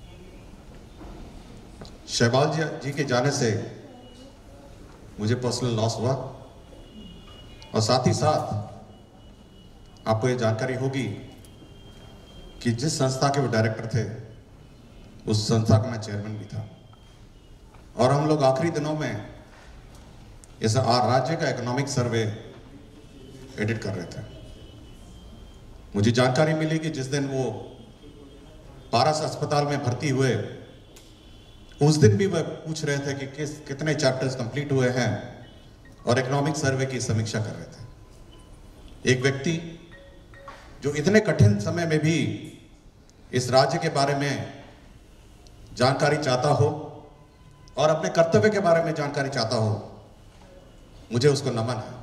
Speaker 15: शहबाल जी, जी के जाने से मुझे पर्सनल लॉस हुआ, और साथ ही साथ आपको ये जानकारी होगी कि जिस संस्था के वो डायरेक्टर थे, उस संस्था का मैं चेयरमैन भी था, और हम लोग आखिरी दिनों में इस राज्य का इकोनॉमिक सर्वे एडिट कर रहे थे. मुझे जानकारी मिली कि जिस दिन वो पारस अस्पताल में भर्ती हुए, उस दिन भी वह पूछ रहे थे कि किस कितने चैप्टर्स कंप्लीट हुए हैं, और इकोनॉमिक सर्वे की समीक्षा कर रहे थे. एक व्यक्ति जो इतने कठिन समय में भी इस राज्य के बारे में जानकारी चाहता हो और अपने कर्तव्य के बारे में जानकारी चाहता हो, मुझे उसको नमन है.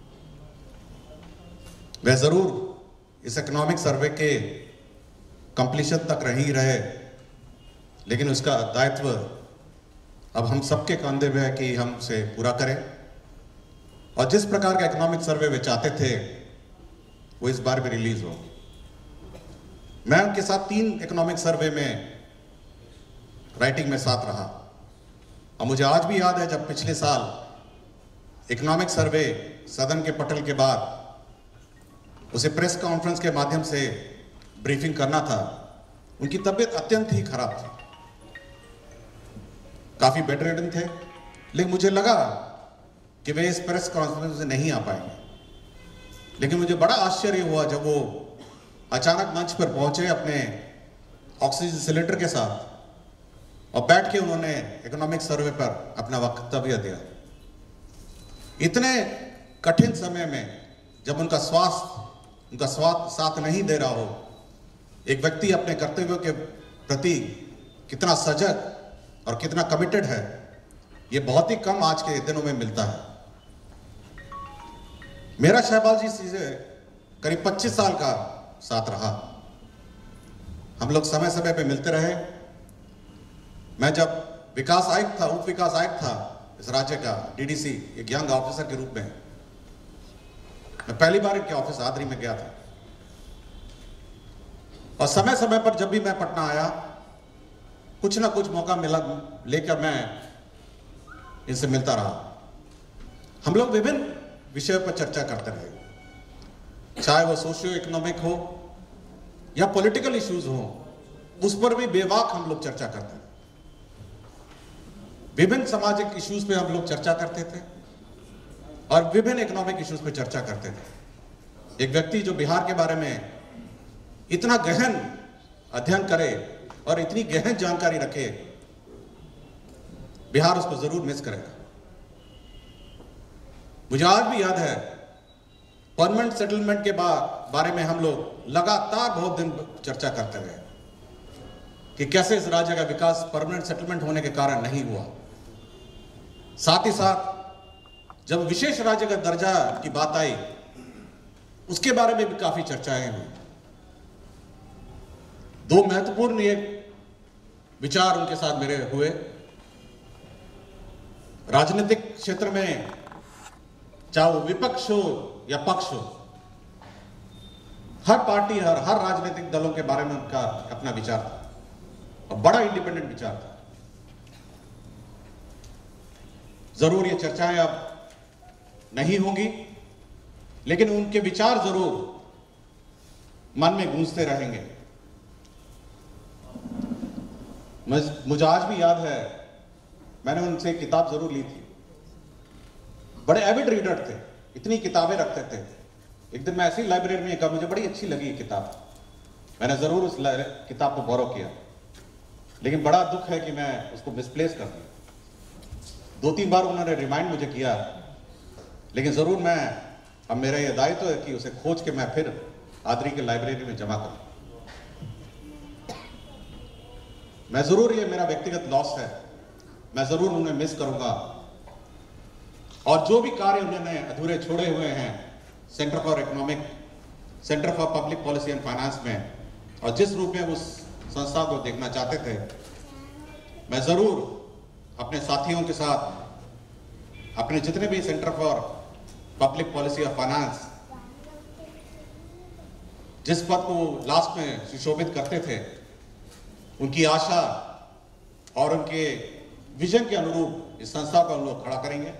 Speaker 15: वह जरूर इस इकोनॉमिक सर्वे के कंप्लीशन तक नहीं रहे, लेकिन उसका दायित्व अब हम सबके कंधे में है कि हम उसे पूरा करें, और जिस प्रकार का इकोनॉमिक सर्वे वे चाहते थे, वो इस बार भी रिलीज हो. मैं उनके साथ तीन इकोनॉमिक सर्वे में राइटिंग में साथ रहा, और मुझे आज भी याद है जब पिछले साल इकोनॉमिक सर्वे सदन के पटल के बाद उसे प्रेस कॉन्फ्रेंस के माध्यम से ब्रीफिंग करना था, उनकी तबीयत अत्यंत ही खराब थी, काफी बेड रिडन थे, लेकिन मुझे लगा कि वे इस प्रेस कॉन्फ्रेंस में नहीं आ पाएंगे. लेकिन मुझे बड़ा आश्चर्य हुआ जब वो अचानक मंच पर पहुंचे अपने ऑक्सीजन सिलेंडर के साथ, और बैठ के उन्होंने इकोनॉमिक सर्वे पर अपना वक्तव्य दिया. इतने कठिन समय में जब उनका स्वास्थ्य उनका स्वास्थ्य साथ नहीं दे रहा हो, एक व्यक्ति अपने कर्तव्यों के प्रति कितना सजग और कितना कमिटेड है, ये बहुत ही कम आज के दिनों में मिलता है. मेरा शहबाल जी से करीब पच्चीस साल का साथ रहा. हम लोग समय समय पे मिलते रहे. मैं जब विकास आयुक्त था, उप विकास आयुक्त था इस राज्य का, डीडीसी, एक यंग ऑफिसर के रूप में, मैं पहली बार इनके ऑफिस आदरी में गया था, और समय समय पर जब भी मैं पटना आया, कुछ ना कुछ मौका मिला लेकर मैं इनसे मिलता रहा. हम लोग विभिन्न विषयों पर चर्चा करते रहे, चाहे वो सोशियो इकोनॉमिक हो या पॉलिटिकल इश्यूज हो, उस पर भी बेबाक हम लोग चर्चा करते हैं. विभिन्न सामाजिक इश्यूज पे हम लोग चर्चा करते थे, और विभिन्न इकोनॉमिक इश्यूज पे चर्चा करते थे. एक व्यक्ति जो बिहार के बारे में इतना गहन अध्ययन करे और इतनी गहन जानकारी रखे, बिहार उसको जरूर मिस करेगा। मुझे आज भी याद है परमानेंट सेटलमेंट के बाद बारे में हम लोग लगातार बहुत दिन चर्चा करते रहे कि कैसे इस राज्य का विकास परमानेंट सेटलमेंट होने के कारण नहीं हुआ। साथ ही साथ जब विशेष राज्य का दर्जा की बात आई उसके बारे में भी काफी चर्चाएं हुई। दो महत्वपूर्ण ये विचार उनके साथ मेरे हुए। राजनीतिक क्षेत्र में चाहे वो विपक्ष हो या पक्ष हो, हर पार्टी हर हर राजनीतिक दलों के बारे में उनका अपना विचार था और बड़ा इंडिपेंडेंट विचार था। जरूर ये चर्चाएं अब नहीं होंगी, लेकिन उनके विचार जरूर मन में गूंजते रहेंगे। मुझे आज भी याद है, मैंने उनसे किताब जरूर ली थी। बड़े एविड रीडर थे, इतनी किताबें रखते थे। एक दिन मैं ऐसी लाइब्रेरी में गया, मुझे बड़ी अच्छी लगी ये किताब, मैंने जरूर उस किताब को बोरो किया, लेकिन बड़ा दुख है कि मैं उसको मिसप्लेस कर दिया। दो तीन बार उन्होंने रिमाइंड मुझे किया, लेकिन जरूर मैं, अब मेरा यह दायित्व है कि उसे खोज के मैं फिर आदरी की लाइब्रेरी में जमा करूं। मैं जरूर, ये मेरा व्यक्तिगत लॉस है, मैं जरूर उन्हें मिस करूंगा। और जो भी कार्य उन्होंने अधूरे छोड़े हुए हैं centre for economic, centre for public policy and finance में, और जिस रूप में उस संस्था को देखना चाहते थे, मैं जरूर अपने साथियों के साथ अपने जितने भी सेंटर फॉर पब्लिक पॉलिसी और फाइनेंस जिस पद को लास्ट में सुशोभित करते थे, उनकी आशा और उनके विजन के अनुरूप इस संस्था को हम लोग खड़ा करेंगे।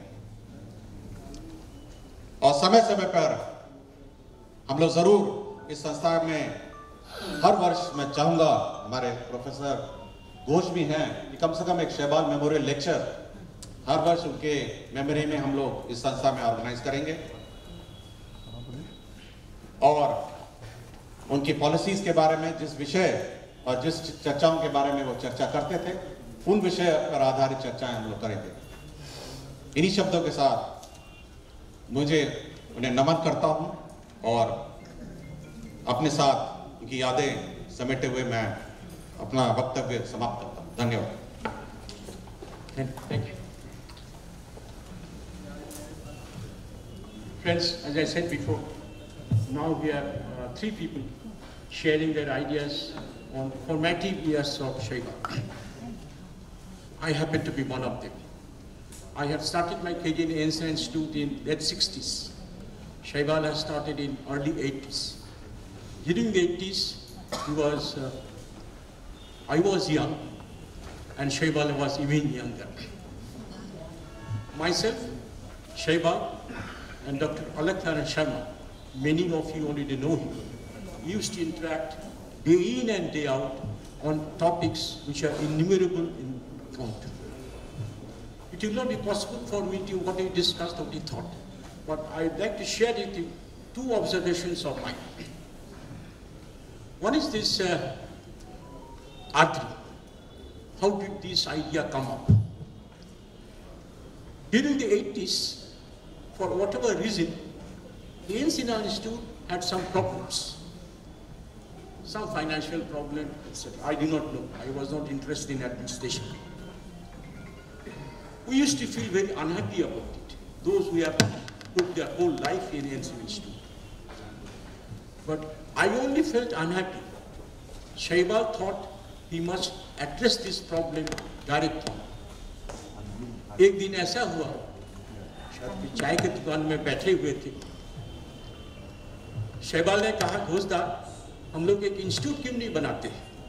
Speaker 15: और समय समय पर हम लोग जरूर इस संस्था में हर वर्ष, मैं चाहूंगा हमारे प्रोफेसर घोष भी हैं कि कम से कम एक शहबाल मेमोरियल लेक्चर हर वर्ष उनके मेमोरी में हम लोग इस संस्था में ऑर्गेनाइज करेंगे। और उनकी पॉलिसीज के बारे में जिस विषय और जिस चर्चाओं के बारे में वो चर्चा करते थे, उन विषय पर आधारित चर्चाएं हम लोग करेंगे। इन्हीं शब्दों के साथ मुझे उन्हें नमन करता हूं और अपने साथ उनकी यादें समेटे हुए मैं अपना वक्तव्य समाप्त करता हूं। धन्यवाद।
Speaker 14: Thank you. Friends, as I said before, now we are uh, three people sharing their ideas on formative years of Shaibal. I happen to be one of them. I have started my career in N C R Institute in late sixties. Shaibal has started in early eighties. During the eighties, he was, uh, I was young, and Shaibal was even younger. Myself, Shaibal, and Doctor Alaknaran Sharma, many of you already know him, used to interact day in and day out on topics which are innumerable in count. It will not be possible for me to what I discussed or thought, but I'd like to share with you two observations of mine. One is this uh, Adri. How did this idea come up? During the eighties, for whatever reason, the N C R Institute had some problems, some financial problem, et cetera. I do not know. I was not interested in administration. We used to feel very unhappy about it, those who have put their whole life in N C R Institute. But I only felt unhappy. Shaibal thought he must address this problem directly. एक दिन ऐसा हुआ, चाय के दुकान में बैठे हुए थे, शैबाल ने कहा, घोषदार, हम लोग एक इंस्टीट्यूट क्यों नहीं बनाते?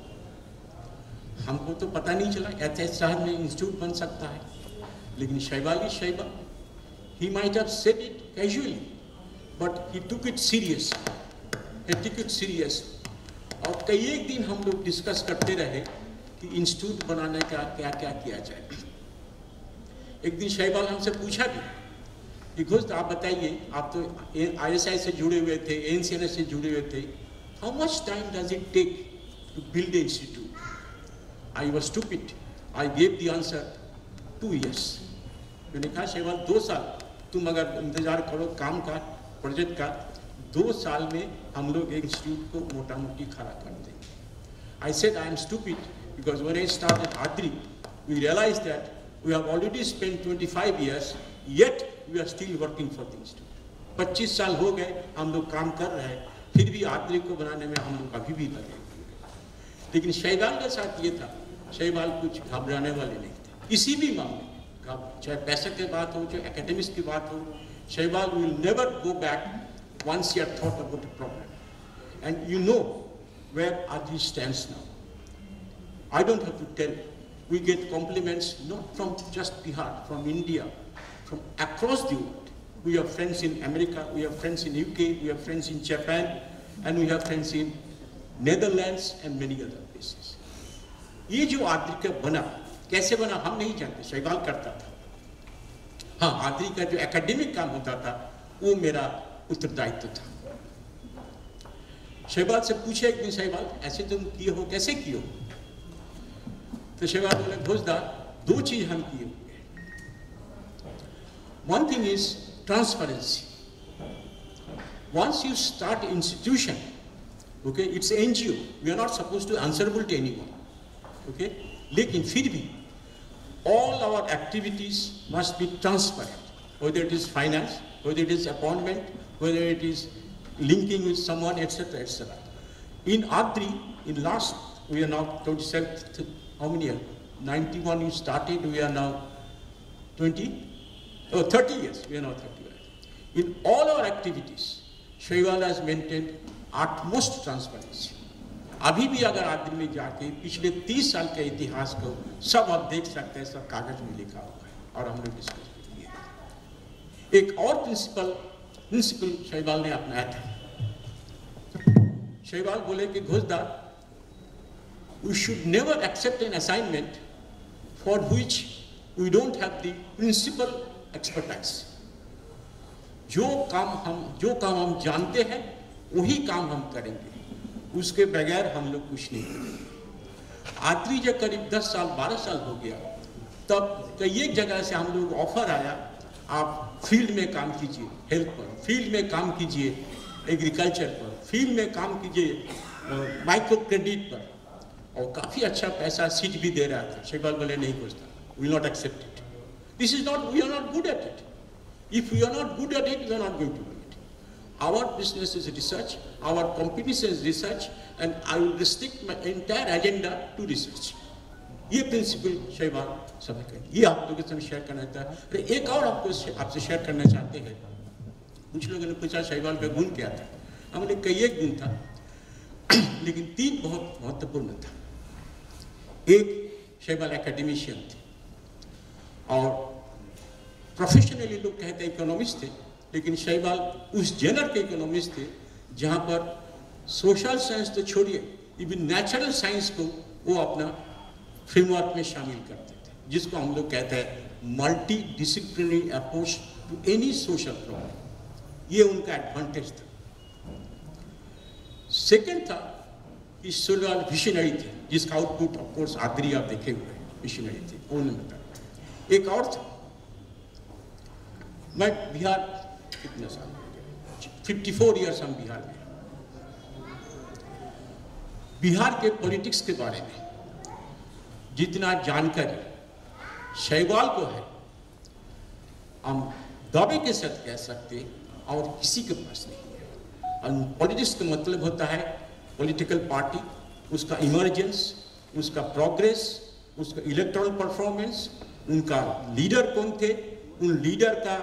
Speaker 14: हमको तो पता नहीं चला ऐसे शहर में इंस्टीट्यूट बन सकता है, लेकिन शैबाल ही Shaibal, he might have said it casually, but he took it serious. He took it serious. और कई एक दिन हम लोग डिस्कस करते रहे कि इंस्टीट्यूट बनाने का क्या क्या किया जाए। एक दिन शैबाल हमसे पूछा भी कि घोष आप बताइए, आप तो आई एस आई से जुड़े हुए थे, एन सी आर से जुड़े हुए थे, how much time does it take to build institute? I was stupid. I gave the answer two years. मैंने कहा शैवाल दो साल तुम अगर इंतजार करो काम का प्रोजेक्ट का, दो साल में हम लोग एक इंस्टीट्यूट को मोटा मोटी खड़ा कर देंगे. I said I am stupid because when I started Adri, we realized that we have already spent twenty-five years, yet we are still working for the institute. पच्चीस साल हो गए हम लोग काम कर रहे हैं, फिर भी आदरी को बनाने में हम लोग अभी भी लगे. लेकिन शैवाल के साथ ये था, शैवाल कुछ घबराने वाले नहीं थे किसी भी मामले, चाहे पैसे की बात हो, चाहे एकेडमिक्स की बात हो. शैवाल will never go back once he had thought about a problem. And you know where Adri stands now. I don't have to tell you. We get compliments not from just Bihar, from India, from across the world. We have friends in America, we have friends in U K, we have friends in Japan, and we have friends in Netherlands and many other places. ये जो आदरी का बना, कैसे बना हम नहीं जानते, शैवाल करता था. हाँ, आदरी का जो एकेडमिक काम होता था वो मेरा उत्तरदायित्व था. शैवाल से पूछे एक दिन, शैवाल ऐसे तुम किए हो, कैसे किए हो? तो शैवाल बोले घोषदार दो चीज हम किए हुए. One thing is transparency. Once you start institution, okay, it's N G O. We are not supposed to answerable to anyone. Okay, लेकिन फिर भी all our activities must be transparent. Whether it is finance, whether it is appointment, whether it is linking with someone, et cetera, et cetera. In Adri, in last, we are now twenty-seven. How many years? ninety-one you started. We are now twenty. Oh, thirty years. We are now thirty years. In all our activities, शैवाल has maintained utmost transparency. अभी भी अगर आदमी में जाके पिछले तीस साल के इतिहास को सब आप देख सकते हैं, सब कागज में लिखा हुआ है और हम लोग डिस्कस किए. एक और प्रिंसिपल प्रिंसिपल शैवाल ने अपनाया था. शैवाल बोले कि घोषदार, we should never accept an assignment for which we don't have the principal expertise. जो काम हम जो काम हम जानते हैं वही काम हम करेंगे, उसके बगैर हम लोग कुछ नहीं करेंगे. आदरी जब करीब दस साल बारह साल हो गया, तब कई एक जगह से हम लोग ऑफर आया, आप फील्ड में काम कीजिए, हेल्थ पर, फील्ड में काम कीजिए, एग्रीकल्चर पर, फील्ड में काम कीजिए, माइक्रो क्रेडिट पर, और काफी अच्छा पैसा सीट भी दे रहा था. शैवाल बोले नहीं घोषदार, we will not accept it. This is not, we are not good at it. If we are not good at it, we are not going to do it. Our business is research, our competition is research, and I will restrict my entire agenda to research. ये principal Shaibal समझ गए. ये आप लोगों के साथ share करना चाहता है. एक और आपको आपसे शेयर करना चाहते हैं. कुछ लोगों ने पूछा शैवाल का गुण क्या था. हमने कई एक गुण था, लेकिन तीन बहुत महत्वपूर्ण था. एक, शैवाल एकेडमिशियन थे और प्रोफेशनली लोग कहते हैं इकोनॉमिस्ट थे, लेकिन शैवाल उस जेनर के इकोनॉमिस्ट थे जहां पर सोशल साइंस तो छोड़िए, इवन नेचुरल साइंस को वो अपना फ्रेमवर्क में शामिल करते थे, जिसको हम लोग कहते हैं multi disciplinary approach to any social problem. ये उनका एडवांटेज था. सेकेंड था कि शैवाल विशनरी थे, जिसका आउटपुट ऑफकोर्स आदरी आप देखे हुए विशनरी थे. उन्होंने बताया. एक और था, मैं बिहार कितने साल फिफ्टी फोर ईयर्स हम बिहार में. बिहार के पॉलिटिक्स के बारे में जितना जानकारी शैवाल को है, हम दावे के साथ कह सकते और किसी के पास नहीं है. पॉलिटिक्स का मतलब होता है पॉलिटिकल पार्टी, उसका इमर्जेंस, उसका प्रोग्रेस, उसका इलेक्टोरल परफॉर्मेंस, उनका लीडर कौन थे, उन लीडर का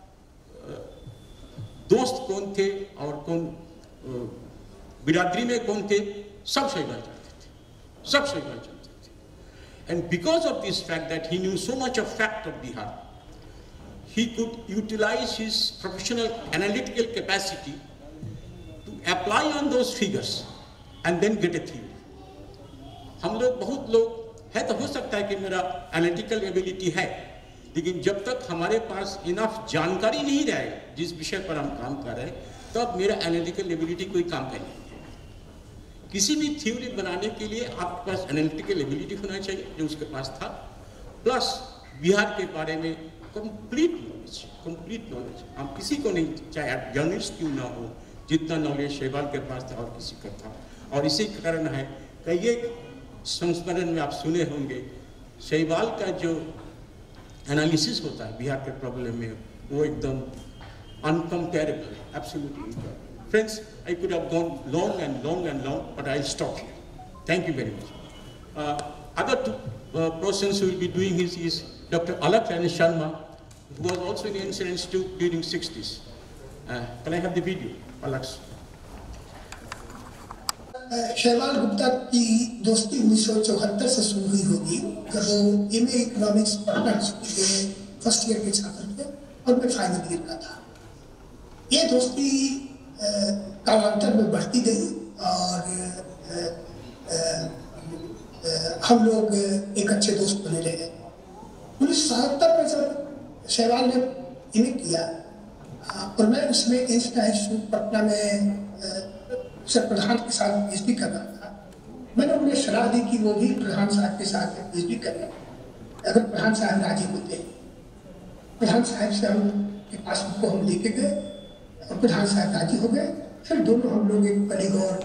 Speaker 14: दोस्त कौन थे और कौन बिरादरी में कौन थे, सब शैवाल जानते थे, सब शैवाल जानते थे. And because of this fact that he knew so much of fact of Bihar, he could utilize his professional analytical capacity to apply on those figures and then get a theory. हम लोग बहुत लोग है, तो हो सकता है कि मेरा एनालिटिकल एबिलिटी है, लेकिन जब तक हमारे पास इनफ जानकारी नहीं रहेगी जिस विषय पर हम काम कर रहे हैं, तब मेरा एनालिटिकल एबिलिटी कोई काम का नहीं है. किसी भी थ्योरी बनाने के लिए आपके पास एनालिटिकल एबिलिटी होना चाहिए, जो उसके पास था, प्लस बिहार के बारे में कंप्लीट नॉलेज, कंप्लीट नॉलेज। हम किसी को नहीं, चाहे आप जर्नलिस्ट क्यों ना हो, जितना नॉलेज शैवाल के पास था और किसी का था। और इसी के कारण है कई एक संस्मरण में आप सुने होंगे, शैवाल का जो एनालिसिस होता है बिहार के प्रॉब्लम में, वो एकदम uncomparable, absolutely incomparable. Friends, I could have gone long and long and long, but I'll stop here. Thank you very much. Uh, other two uh, persons who will be doing this is Doctor Alak Rani Sharma, who was also in the Insurance Institute during sixties. Uh, can I have the video, Alak?
Speaker 16: शैवाल गुप्ता की दोस्ती उन्नीस सौ चौहत्तर से शुरू हुई होगी, जब वो एम ए इकोनॉमिक्स पढ़ना के फर्स्ट ईयर के छात्र थे और मैं फाइनल ईयर का था। ये दोस्ती कालांतर में बढ़ती गई और आ, आ, आ, हम लोग एक अच्छे दोस्त बने रहे। उन्नीस सौ सतहत्तर में जब शैवाल ने एम ए किया और मैं उसमें इंस्टीट्यूट पटना में सर प्रधान के साथ पीएचडी कर रहा था, मैंने उन्हें सलाह दी कि वो भी प्रधान साहब के साथ पीएचडी करें अगर प्रधान साहब राजी होते हैं। प्रधान साहब से हम के पास उनको हम लेके गए और प्रधान साहब राजी हो गए। फिर दोनों हम लोग एक कलीग और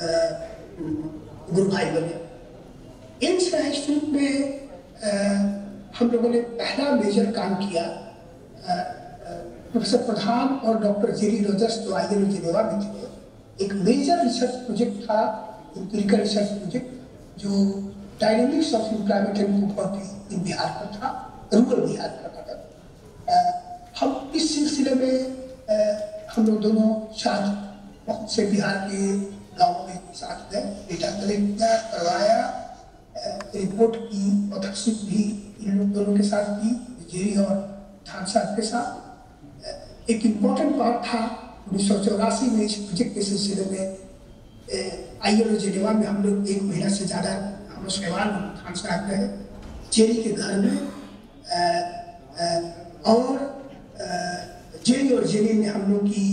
Speaker 16: गुरु भाई बने। इन इंस्टीट्यूट में आ, हम लोगों ने पहला मेजर काम किया। प्रोफेसर प्रधान और डॉक्टर जेरी रोजर्स जो आई एम जिनेवा में थे, एक मेजर रिसर्च प्रोजेक्ट था, एम्पिरिकल रिसर्च प्रोजेक्ट जो dynamics of employment and poverty in Bihar पर था, रूरल बिहार का था। हम इस सिलसिले में आ, हम लोग दोनों साथ बहुत से बिहार के गांवों में साथ गए, डेटा कलेक्ट किया, करवाया, रिपोर्ट की, ऑथरशिप भी इन लोग दोनों के साथ की, जेरी और धान साहब के साथ। एक इम्पोर्टेंट पार्ट था उन्नीस सौ चौरासी में इस प्रोजेक्ट के सिलसिले में आई एल ओ जिनेवा में हम लोग एक महीना से ज़्यादा हम लोग शैवाल धान साहब गए जेरी के घर में, आ, आ, और आ, जेरी और जेरी ने हम लोग की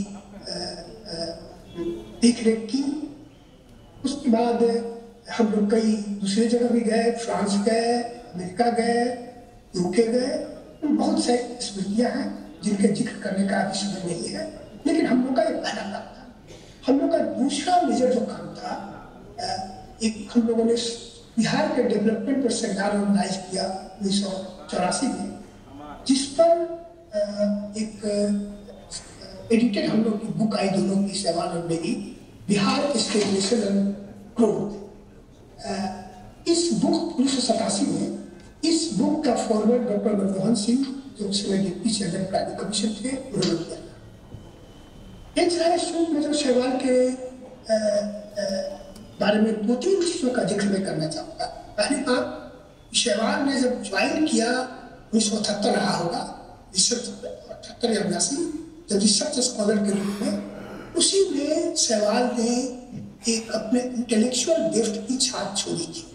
Speaker 16: देख रेख की। उसके बाद हम लोग कई दूसरे जगह भी गए, फ्रांस गए, अमेरिका गए, यूके गए। बहुत से स्मृतियाँ हैं जिनके जिक्र करने का अभी समय नहीं है, लेकिन हम लोग का एक पहला काम था। हम लोग का दूसरा मेजर जो काम था, एक हम लोगों ने बिहार के डेवलपमेंट पर सेमिनार ऑर्गेनाइज किया उन्नीस सौ चौरासी में, जिस पर एक एडिटेड हम लोग की बुक आई दोनों की, शैवाल और मेरी, बिहार स्टेग्नेशन एंड ग्रोथ। इस बुक उन्नीस सौ सतासी में इस बुक का फॉरवर्ड डॉक्टर मनमोहन सिंह जो उस समय डिप्टी चेयरमैन प्लानिंग कमीशन थे, उन्होंने किया। इन सारे शोध में जो शैवाल के आ, आ, बारे में दो तीन चीजों का जिक्र मैं करना चाहूँगा। पहली बात, शैवाल ने जब ज्वाइन किया उन्नीस सौ अठहत्तर रहा होगा, रिसर्च अठहत्तर या उन्यासी, जब रिसर्च स्कॉलर के रूप में, उसी में शैवाल ने एक अपने इंटेलेक्चुअल गिफ्ट की छाप छोड़ी थी।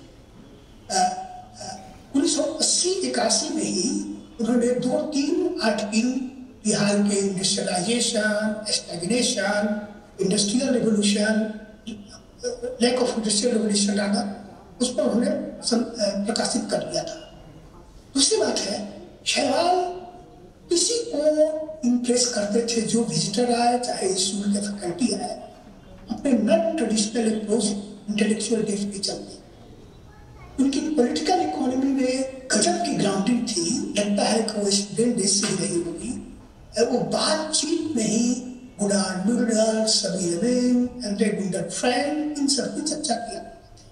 Speaker 16: उन्नीस सौ अस्सी इक्यासी में ही उन्होंने दो तीन आर्टिकल बिहार के industrialisation, stagnation, industrial revolution, lack of industrial revolution आना, उस पर उन्होंने प्रकाशित कर दिया था। दूसरी बात है, शैवाल किसी को इम्प्रेस करते थे, जो विजिटर आए, चाहे स्कूल के फैकल्टी आए, अपने non traditional approach intellectual gift के चलते। उनकी पॉलिटिकल इकोनॉमी में गजब की ग्राउंडिंग थी। लगता है कि वो स्टूडेंट देश से रही होगी। वो बातचीत में ही गुडा नूडल, सभी रविंग, एंड्रे गुंडर फ्रेंड, इन सब की चर्चा किया।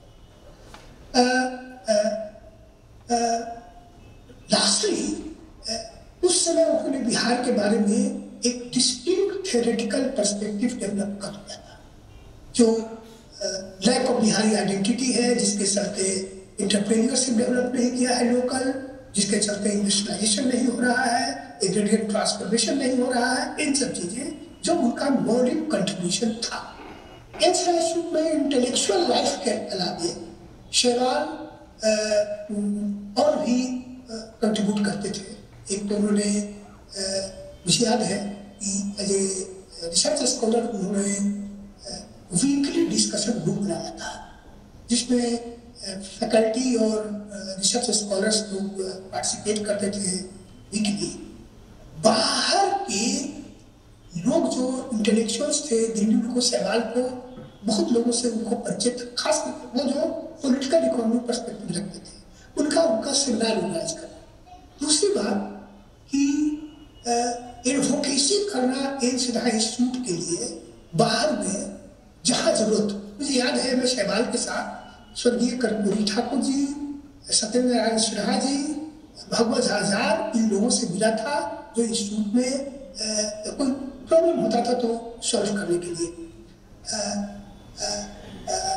Speaker 16: लास्टली उस समय उन्होंने बिहार के बारे में एक डिस्टिंक्ट थ्योरेटिकल पर्सपेक्टिव डेवलप कर दिया था, जो लैक ऑफ बिहारी आइडेंटिटी है, जिसके चलते इंटरप्रेन्योरशिप डेवलप नहीं किया है लोकल, जिसके चलते इंडस्ट्रियलाइजेशन नहीं हो रहा है, एग्रीगेट ट्रांसफॉर्मेशन नहीं हो रहा है। इन सब चीजें जो उनका मौलिक कंट्रीब्यूशन था। इंस्टीट्यूट में इंटेलेक्चुअल लाइफ के अलावे शैवाल और भी कंट्रीब्यूट करते थे। एक तो उन्होंने, मुझे याद है कि एज ए रिसर्च स्कॉलर उन्होंने वीकली डिस्कशन ग्रुप बनाया था, जिसमें फैकल्टी और रिसर्च स्कॉलर्स लोग पार्टिसिपेट करते थे वीकली। बाहर के लोग जो इंटेलेक्चुअल्स थे दिल्ली को, सहवाल को, बहुत लोगों से उनको परिचित, खास वो जो पॉलिटिकल इकोनॉमिक पर्सपेक्टिव रखते थे, उनका उनका सेमिनार ऑर्गेनाइज करना। दूसरी बात कि एडवोकेसी करना एन सिन्हा इंस्टीट्यूट के लिए बाहर में जहाँ जरूरत। मुझे याद है मैं सहवाल के साथ स्वर्गीय कर्पूरी ठाकुर जी, सत्येंद्र नारायण सिन्हा जी, भगवत झाजार, इन लोगों से मिला था जो इंस्टीट्यूट में आ, कोई प्रॉब्लम होता था तो सॉल्व करने के लिए। आ, आ, आ,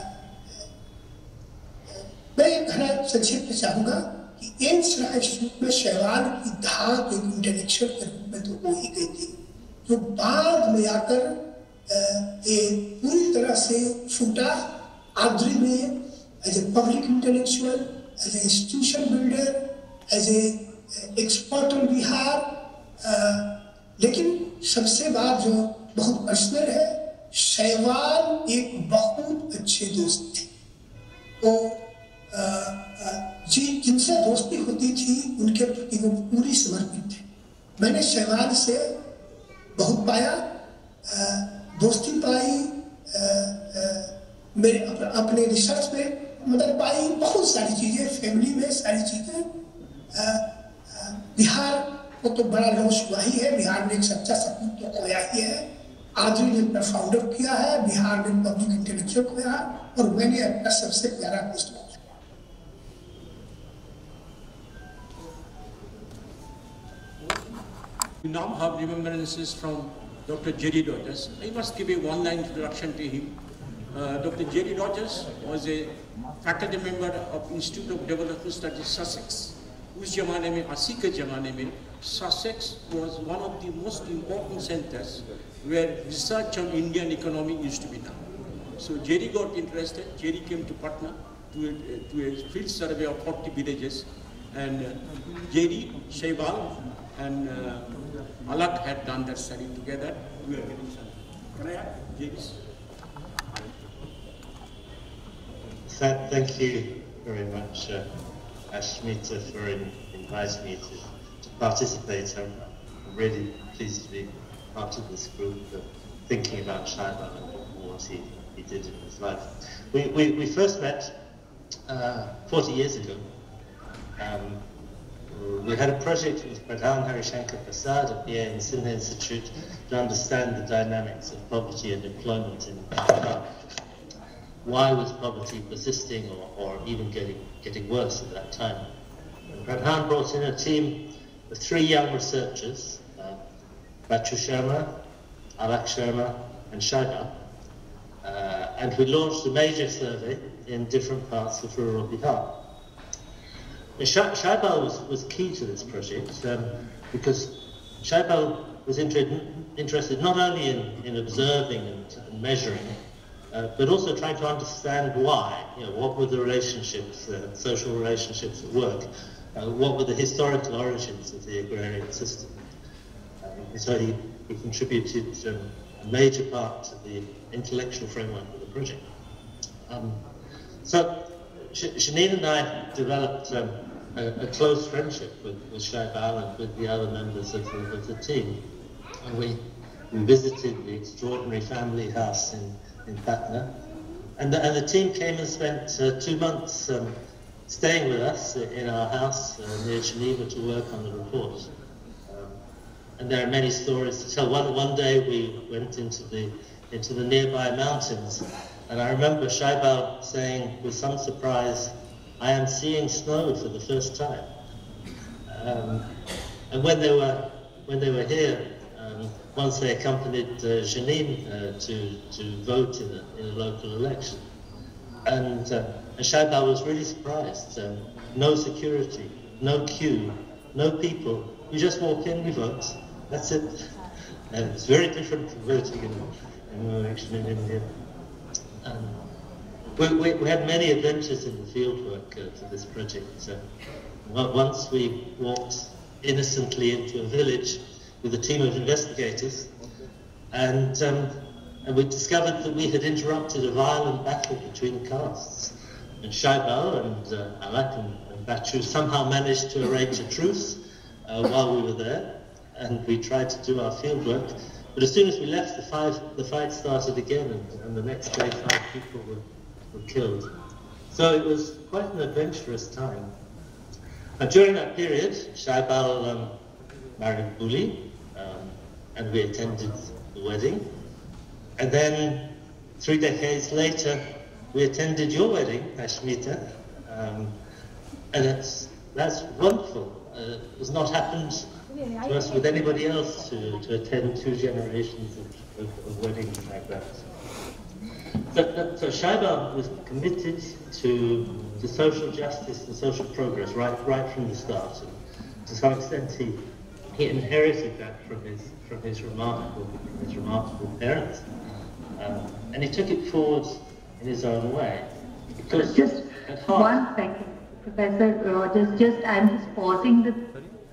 Speaker 16: मैं ये कहना संक्षेप में चाहूँगा कि एन सिन्हा इंस्टीट्यूट में सहवाल की धाक एक इंटेलेक्चुअल के रूप में तो हो ही गई थी, जो बाद में आकर ये पूरी तरह से फूटा। आगरी में as a public intellectual, as an institution builder, as an expert on Bihar. लेकिन सबसे बात जो बहुत पर्सनल है, सहवाल एक बहुत अच्छे दोस्त थे। वो जी जिनसे दोस्ती होती थी उनके प्रति वो पूरी समर्पित थे। मैंने सहवाल से बहुत पाया, दोस्ती पाई, मेरे अपने रिसर्च में मदद पाई, बहुत सारी चीज़ें, फैमिली में सारी चीज़ें। बिहार को तो बड़ा लॉस हुआ ही है, बिहार ने एक सच्चा सपूत तो खोया ही है। आदमी ने अपना फाउंडर किया है, बिहार ने पब्लिक इंटेलेक्चुअल खोया, और मैंने अपना सबसे प्यारा दोस्त खोया।
Speaker 14: We now have remembrances from Doctor Jerry Rogers. I must give a one-line introduction to him. Uh, Doctor Jerry Rogers was a faculty member of Institute of Development Studies, Sussex. उस जमाने में, अस्सी के जमाने में, Sussex was one of the most important centers where research on Indian economy used to be done. So Jerry got interested. Jerry came to Patna to a, to a field survey of forty villages, and uh, Jerry, Shaival, and uh, Alak had done that study together. We are getting some. Can I have James?
Speaker 17: Thank you very much, uh, Ashmita, for in, inviting me to, to participate. I'm, I'm really pleased to be part of this group of thinking about Shaival and what he, he did in his life. We, we, we first met uh, forty years ago. Um, We had a project with Pradhan Harishankar Prasad at the A N Sinha Institute to understand the dynamics of poverty and employment in Bihar. Why was poverty persisting or, or even getting, getting worse at that time? And Pradhan brought in a team of three young researchers, uh, Bachu Sharma, Alak Sharma, and Shaival, uh, and we launched a major survey in different parts of rural Bihar. Shaival was, was key to this project um, because Shaival was inter interested not only in, in observing and, and measuring, uh, but also trying to understand why. You know, what were the relationships, uh, social relationships at work? Uh, what were the historical origins of the agrarian system? Um, so he, he contributed um, a major part to the intellectual framework of the project. Um, so Shanine and I developed um, a, a close friendship with, with Shaival and with the other members of the, of the team. And we, we visited the extraordinary family house in, in Patna. And the, and the team came and spent uh, two months um, staying with us in our house uh, near Geneva to work on the report. Um, and there are many stories to tell. One, one day we went into the, into the nearby mountains. And I remember Shaival saying with some surprise, "I am seeing snow for the first time." Um, and when they were when they were here, um, once they accompanied uh, Janine uh, to to vote in a, in a local election, and, uh, and Shaival was really surprised. Um, no security, no queue, no people. You just walk in, you vote. That's it. And it's very different from voting in, in an election in India. Um, we, we, we had many adventures in the fieldwork uh, to this project. Uh, once we walked innocently into a village with a team of investigators, and um, and we discovered that we had interrupted a violent battle between castes. And Shaibal and uh, Alak and, and Bachu somehow managed to arrange a truce uh, while we were there, and we tried to do our field work. But as soon as we left, the, five, the fight started again, and, and the next day five people were, were killed. So it was quite an adventurous time. And during that period, Shaibal um, married Buli, um, and we attended the wedding. And then, three decades later, we attended your wedding, Ashmita, um, and that's, that's wonderful. Uh, it has not happened to us with anybody else to, to attend two generations of, of, of weddings like that. So, so Shaibal was committed to, to social justice and social progress right, right from the start. And to some extent, he, he inherited that from his, from his, remarkable, from his remarkable parents. Um, and he took it forward in his own way. Because
Speaker 18: just
Speaker 17: at heart,
Speaker 18: one second, Professor Rogers, just I'm just pausing the...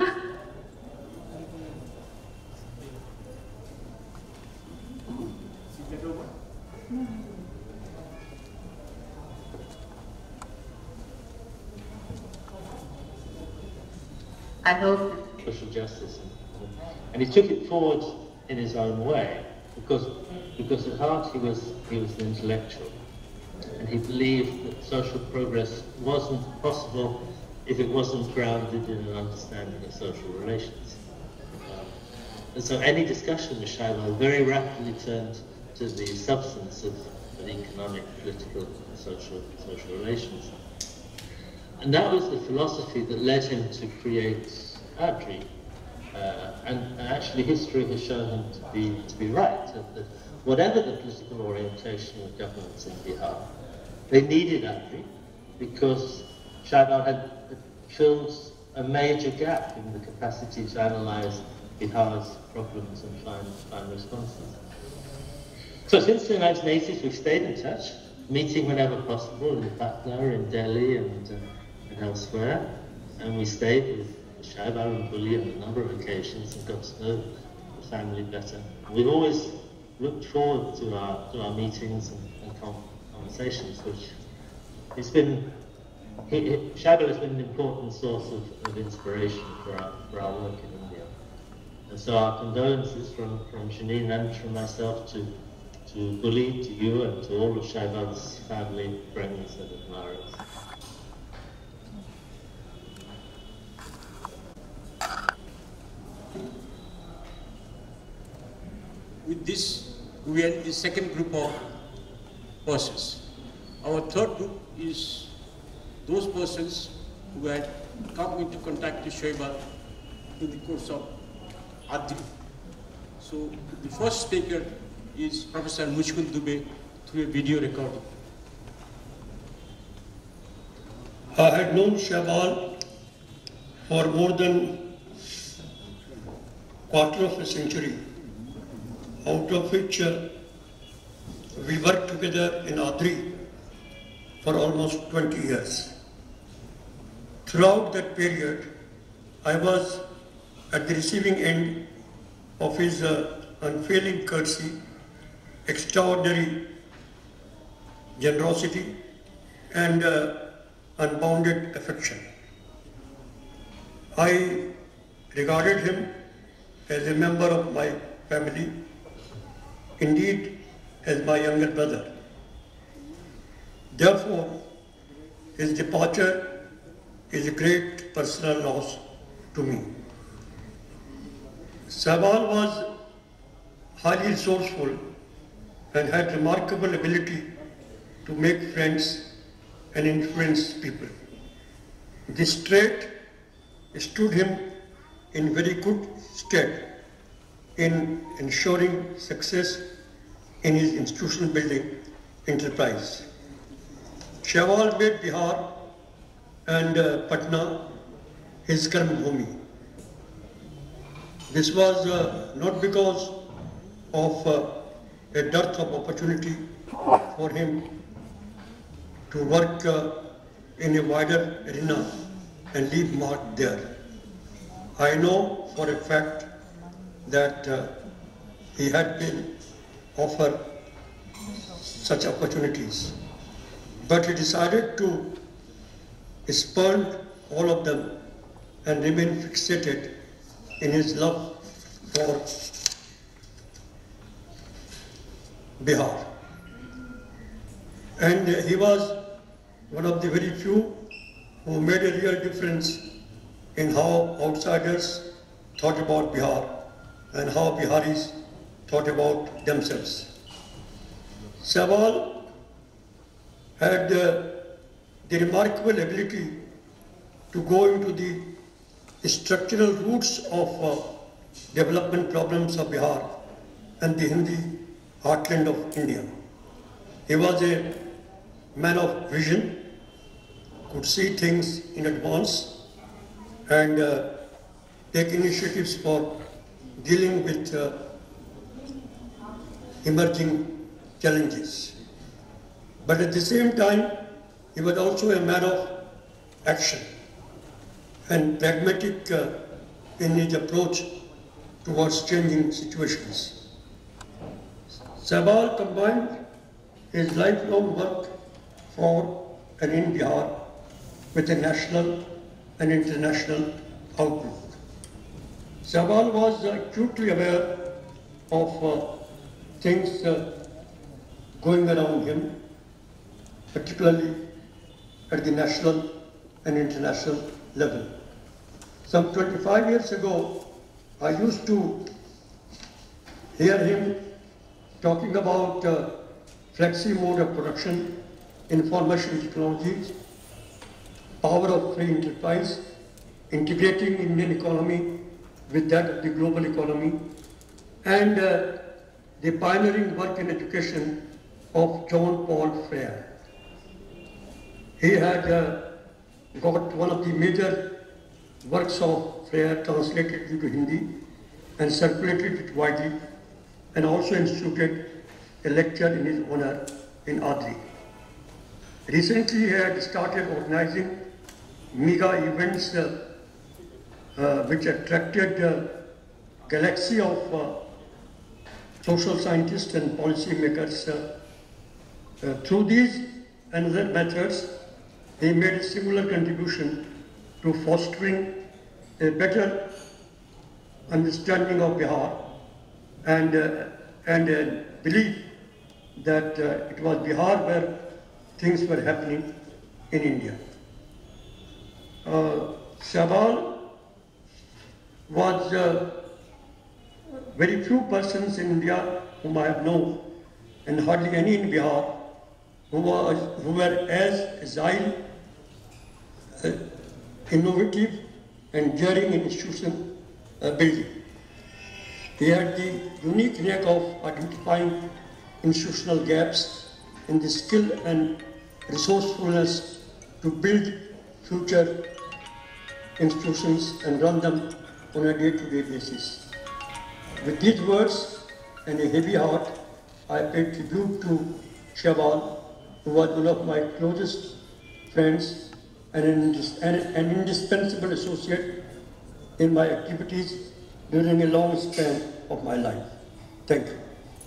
Speaker 18: I hope
Speaker 17: social justice, and, and he took it forward in his own way, because because at heart he was he was an intellectual, and he believed that social progress wasn't possible if it wasn't grounded in an understanding of social relations. Um, and so any discussion with Shaibal very rapidly turned to the substance of, of economic, political, and social social relations. And that was the philosophy that led him to create A D R I. Uh, and, and actually history has shown him to be, to be right, that, that whatever the political orientation of governments in Bihar, they needed A D R I because Shaibal had filled a major gap in the capacity to analyze Bihar's problems and find, find responses. So since the nineteen eighties, we've stayed in touch, meeting whenever possible in Patna, in Delhi, and, uh, and elsewhere, and we stayed with Shaibal and Buli on a number of occasions and got to know the family better. We've always looked forward to our to our meetings and, and conversations, which it's been. He, he, Shaibal has been an important source of, of inspiration for our for our work in India. And so our condolences from from Janine and from myself to to Buli, to you, and to all of Shaibal's family, friends, and admirers.
Speaker 14: With this, we are the second group of persons. Our third group is those persons who had come into contact with Shaibal in the course of A D R I. So the first speaker is Professor Muchkund Dubey through a video recording.
Speaker 19: I had known Shaibal for more than quarter of a century, out of which uh, we worked together in A D R I for almost twenty years. Throughout that period, I was at the receiving end of his uh, unfailing courtesy, extraordinary generosity, and uh, unbounded affection. I regarded him as a member of my family, indeed as my younger brother. Therefore, his departure is a great personal loss to me. Shaibal was highly resourceful and had remarkable ability to make friends and influence people. This trait stood him in very good stead in ensuring success in his institutional building enterprise. Shaibal made Bihar and uh, Patna his karma bhumi. This was uh, not because of uh, a dearth of opportunity for him to work uh, in a wider arena and leave mark there. I know for a fact that uh, he had been offered such opportunities. But he decided to spurn all of them and remain fixated in his love for Bihar. And he was one of the very few who made a real difference in how outsiders thought about Bihar and how Biharis thought about themselves. Saval had uh, the remarkable ability to go into the structural roots of uh, development problems of Bihar and the Hindi heartland of India. He was a man of vision, could see things in advance and uh, take initiatives for dealing with uh, emerging challenges. But at the same time, he was also a man of action and pragmatic uh, in his approach towards changing situations. Saval combined his lifelong work for and in Bihar with a national and international outlook. Saval was acutely aware of uh, things uh, going around him, particularly at the national and international level. Some twenty-five years ago, I used to hear him talking about uh, flexi mode of production, information technologies, power of free enterprise, integrating Indian economy with that of the global economy, and uh, the pioneering work in education of John Paul Freire. He had uh, got one of the major works of Freire translated into Hindi and circulated it widely, and also instituted a lecture in his honor in Adri. Recently, he had started organizing mega events uh, uh, which attracted a galaxy of uh, social scientists and policymakers. Uh, uh, through these and other methods, he made a similar contribution to fostering a better understanding of Bihar and, uh, and a belief that uh, it was Bihar where things were happening in India. Uh, Saval was uh, very few persons in India whom I have known, and hardly any in Bihar, who, was, who were as agile, uh, innovative, and daring in institution uh, building. He had the unique knack of identifying institutional gaps in the skill and resourcefulness to build future institutions and run them on a day-to-day basis. With these words and a heavy heart, I pay tribute to Saval, who was one of my closest friends and an, an, an indispensable associate in my activities during a long span of my life. Thank you.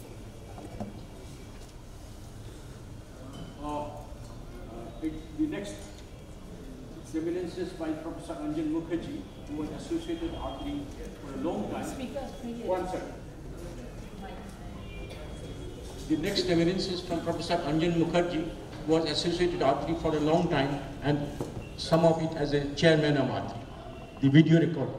Speaker 14: Uh, uh, the, the next reminiscences by Professor Anjan Mukherjee, who was associated Adri for a long time.
Speaker 11: Speaker,
Speaker 14: One second. The next reminiscences from Professor Anjan Mukherjee was associated Adri for a long time, and some of it as a chairman of Adri. The video recording.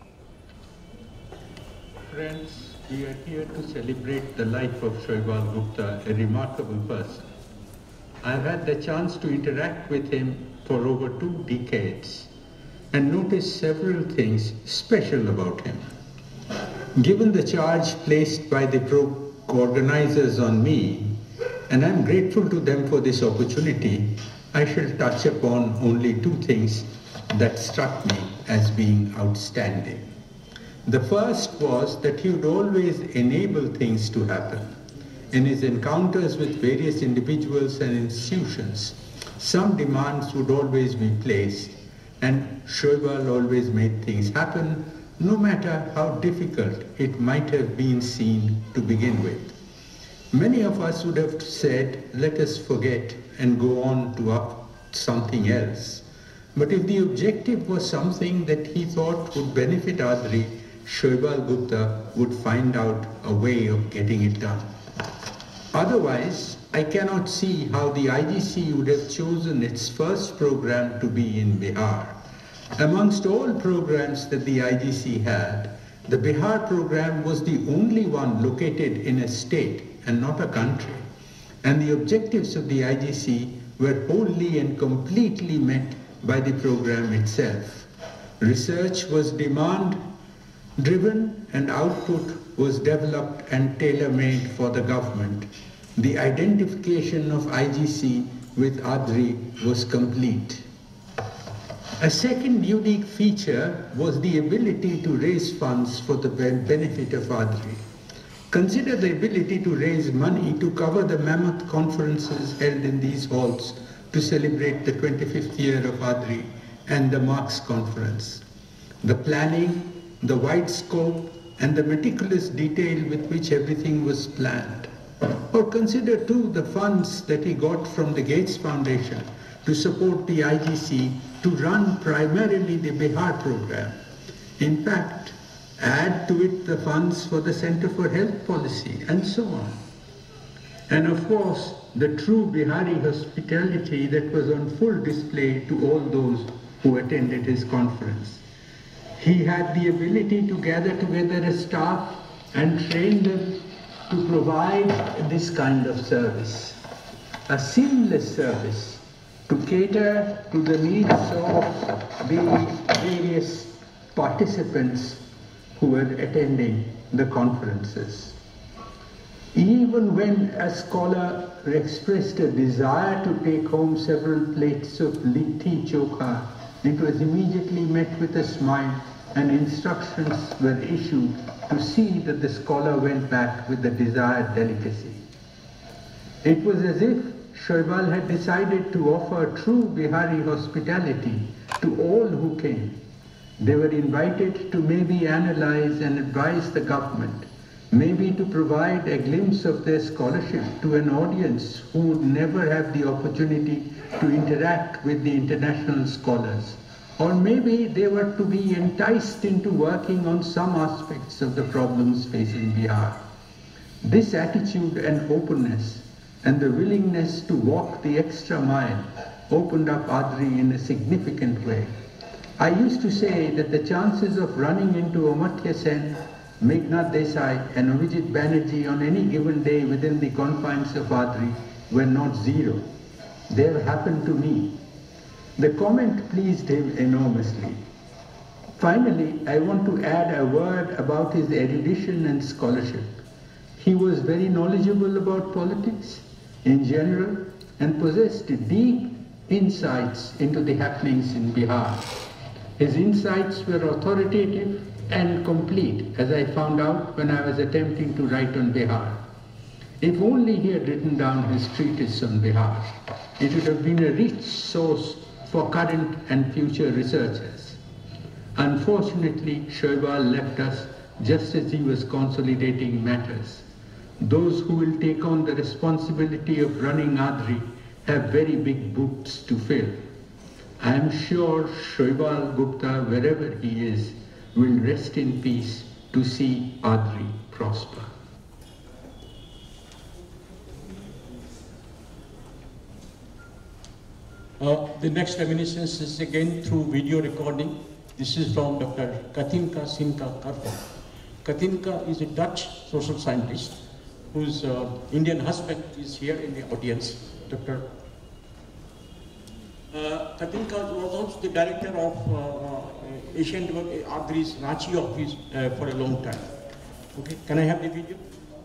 Speaker 20: Friends, we are here to celebrate the life of Shoibal Gupta, a remarkable person. I've had the chance to interact with him for over two decades and noticed several things special about him. Given the charge placed by the pro organizers on me, and I'm grateful to them for this opportunity, I shall touch upon only two things that struck me as being outstanding. The first was that he would always enable things to happen. In his encounters with various individuals and institutions, some demands would always be placed, and Shoibal always made things happen, no matter how difficult it might have been seen to begin with. Many of us would have said, let us forget and go on to up something else. But if the objective was something that he thought would benefit Adri, Shoibal Gupta would find out a way of getting it done. Otherwise, I cannot see how the I G C would have chosen its first program to be in Bihar. Amongst all programs that the I G C had, the Bihar program was the only one located in a state and not a country. And the objectives of the I G C were wholly and completely met by the program itself. Research was demand-driven and output was developed and tailor-made for the government. The identification of I G C with Adri was complete. A second unique feature was the ability to raise funds for the benefit of Adri. Consider the ability to raise money to cover the mammoth conferences held in these halls to celebrate the twenty-fifth year of Adri and the Marx Conference. The planning, the wide scope, and the meticulous detail with which everything was planned. Or consider too the funds that he got from the Gates Foundation to support the I G C to run primarily the Bihar program. In fact, add to it the funds for the Center for Health Policy and so on. And of course, the true Bihari hospitality that was on full display to all those who attended his conference. He had the ability to gather together a staff and train them to provide this kind of service, a seamless service to cater to the needs of the various participants who were attending the conferences. Even when a scholar expressed a desire to take home several plates of litti chokha, it was immediately met with a smile and instructions were issued to see that the scholar went back with the desired delicacy. It was as if Shoibal had decided to offer true Bihari hospitality to all who came. They were invited to maybe analyze and advise the government, maybe to provide a glimpse of their scholarship to an audience who would never have the opportunity to interact with the international scholars. Or maybe they were to be enticed into working on some aspects of the problems facing Bihar. This attitude and openness and the willingness to walk the extra mile opened up Adri in a significant way. I used to say that the chances of running into Amartya Sen, Meghnad Desai and Avijit Banerjee on any given day within the confines of Adri were not zero. They have happened to me. The comment pleased him enormously. Finally, I want to add a word about his erudition and scholarship. He was very knowledgeable about politics in general and possessed deep insights into the happenings in Bihar. His insights were authoritative and complete, as I found out when I was attempting to write on Bihar. If only he had written down his treatise on Bihar, it would have been a rich source for current and future researchers. Unfortunately, Shoibal left us just as he was consolidating matters. Those who will take on the responsibility of running Adri have very big boots to fill. I am sure Shoibal Gupta, wherever he is, will rest in peace to see Adri prosper.
Speaker 14: Uh, the next reminiscence is again through video recording. This is from Doctor Katinka Sinka Karpov. Katinka is a Dutch social scientist whose uh, Indian husband is here in the audience. Doctor Uh, Katinka was also the director of uh, uh, Asian Adri's Ranchi office uh, for a long time. Okay, can I have the video?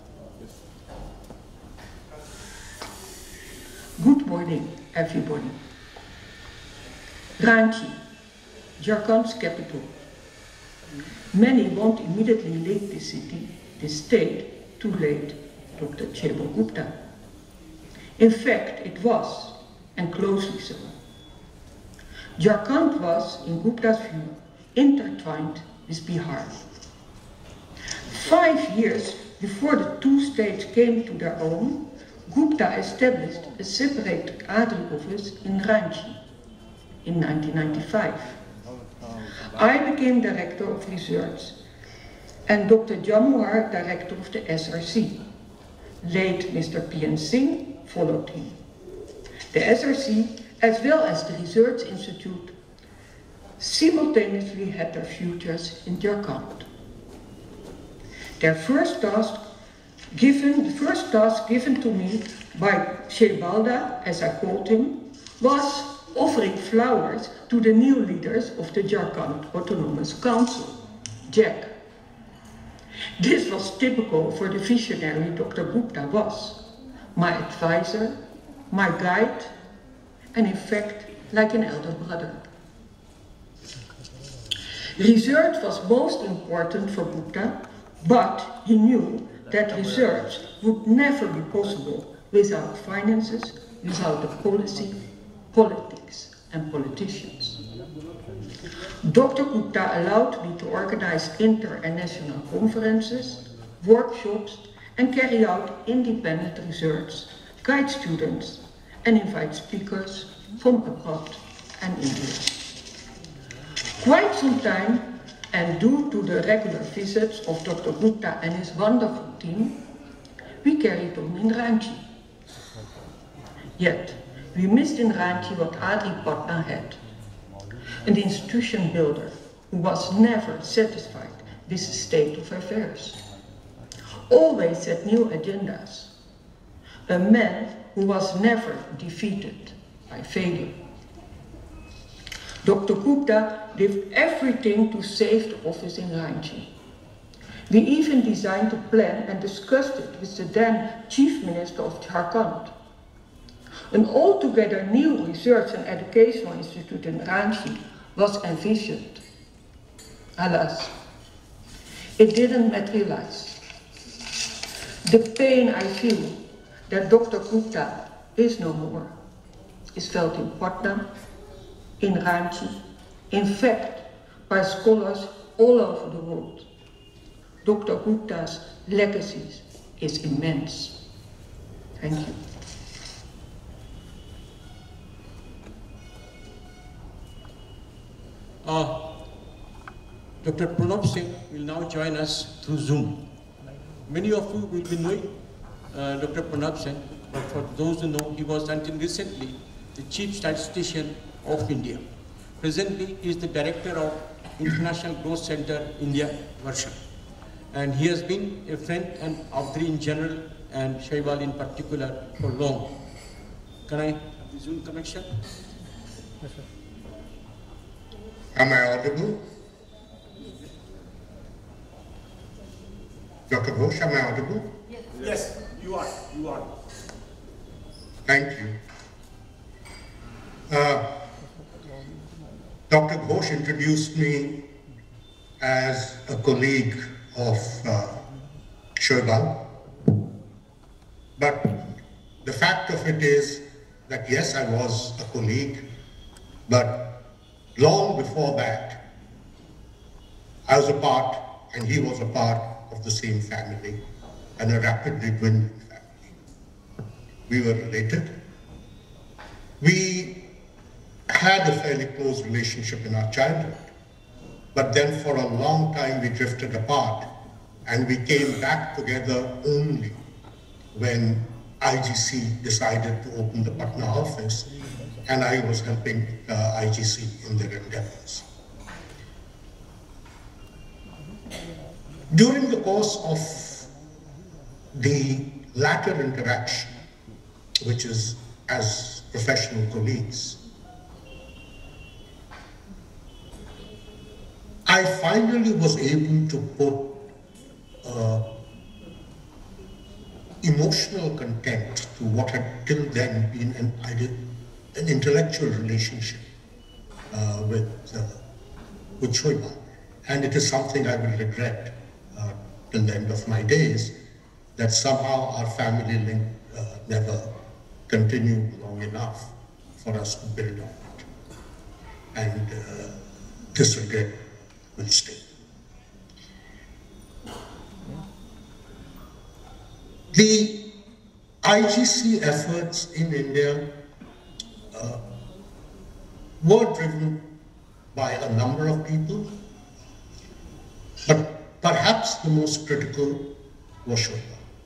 Speaker 21: Good morning, everybody. Ranchi, Jharkhand's capital. Many won't immediately link the city, the state, to late Doctor Chaibal Gupta. In fact, it was, and closely so. Jharkhand was, in Gupta's view, intertwined with Bihar. Five years before the two states came to their own, Gupta established a separate Adri office in Ranchi in nineteen ninety-five. I became director of research and Doctor Jamuar director of the S R C. Late Mister P N Singh followed him. The S R C, as well as the Research Institute, simultaneously had their futures in Jharkhand. Their first task given, the first task given to me by Sheibalda, as I called him, was offering flowers to the new leaders of the Jharkhand Autonomous Council, J A C. This was typical for the visionary Doctor Gupta was, my advisor, my guide, and in fact, like an elder brother. Research was most important for Gupta, but he knew that research would never be possible without finances, without the policy, politics, and politicians. Doctor Gupta allowed me to organize inter and national conferences, workshops, and carry out independent research, guide students, and invite speakers from abroad and India. Quite some time, and due to the regular visits of Doctor Gupta and his wonderful team, we carried on in Ranchi. Yet, we missed in Ranchi what Adri Patna had, an institution builder who was never satisfied with the state of affairs, always set new agendas, a man who was never defeated by failure. Doctor Gupta did everything to save the office in Ranchi. We even designed a plan and discussed it with the then Chief Minister of Jharkhand. An altogether new research and educational institute in Ranchi was envisioned. Alas, it didn't materialize. The pain I feel that Doctor Gupta is no more is felt in Patna, in Ranchi, in fact, by scholars all over the world. Doctor Gupta's legacy is immense. Thank you.
Speaker 14: Uh, Doctor Pranab Singh will now join us through Zoom. Many of you will be knowing uh, Doctor Pranab Singh, but for those who know, he was until recently the Chief Statistician of India. Presently, he is the Director of International Growth Center, India, Varsha. And he has been a friend and Avdri in general and Shaival in particular for long. Can I have the Zoom connection? Yes, sir.
Speaker 3: Am I audible? Doctor Ghosh, am I audible?
Speaker 1: Yes, yes, you are, you are.
Speaker 3: Thank you. Uh, Doctor Ghosh introduced me as a colleague of uh, Shaival, but the fact of it is that yes, I was a colleague, but long before that, I was a part, and he was a part of the same family, and a rapidly dwindling family. We were related. We had a fairly close relationship in our childhood, but then for a long time we drifted apart, and we came back together only when I G C decided to open the Patna office, and I was helping uh, I G C in their endeavors. During the course of the latter interaction, which is as professional colleagues, I finally was able to put uh, emotional content to what had till then been an, an intellectual relationship uh, with, uh, with Shaival. And it is something I will regret uh, till the end of my days, that somehow our family link uh, never continued long enough for us to build on it. And uh, this regret will stay. The I G C efforts in India uh, were driven by a number of people, but perhaps the most critical was Shoibal.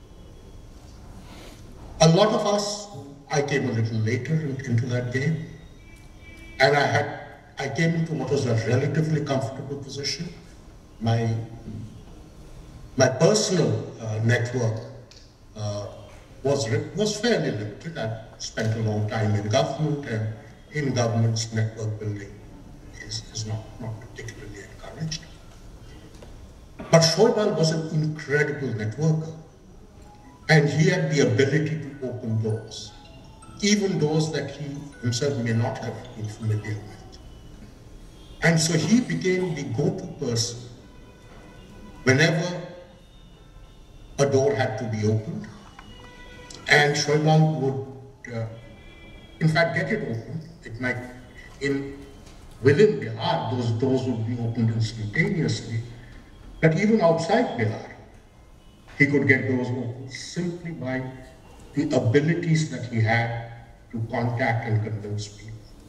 Speaker 3: A lot of us, I came a little later into that game, and I had I came into what was a relatively comfortable position. My my personal uh, network uh, was was fairly limited. I spent a long time in government, and in government's network building is, is not, not particularly encouraged. But Shoibal was an incredible networker, and he had the ability to open doors, even doors that he himself may not have been familiar with. And so he became the go-to person whenever a door had to be opened, and Shoibal would, uh, in fact, get it opened. It might, in within Bihar, those doors would be opened instantaneously, but even outside Bihar, he could get those opened simply by the abilities that he had to contact and convince people.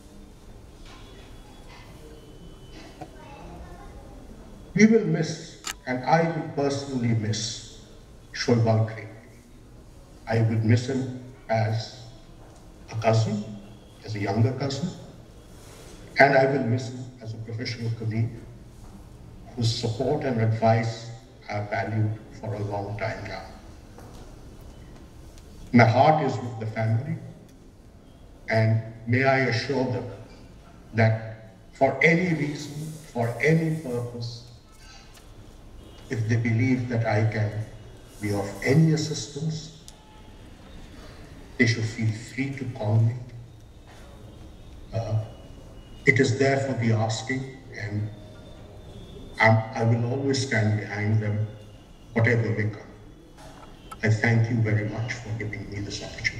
Speaker 3: We will miss, and I will personally miss, Shoibal greatly. I would miss him as a cousin, as a younger cousin, and I will miss him as a professional colleague whose support and advice I have valued for a long time now. My heart is with the family, and may I assure them that for any reason, for any purpose, if they believe that I can be of any assistance, they should feel free to call me. Uh, it is there for the asking, and I'm, I will always stand behind them, whatever may come. I thank you very much for giving me this opportunity.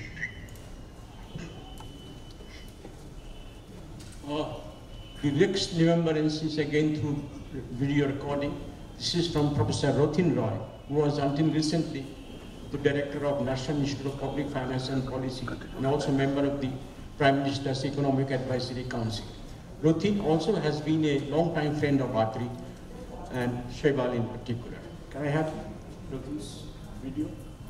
Speaker 14: Uh, the next remembrance is again through video recording. This is from Professor Rotin Roy, who was until recently the Director of National Institute of Public Finance and Policy, and also member of the Prime Minister's Economic Advisory Council. Rotin also has been a long-time friend of Atri, and Shoibal in particular. Can I have Rotin's video?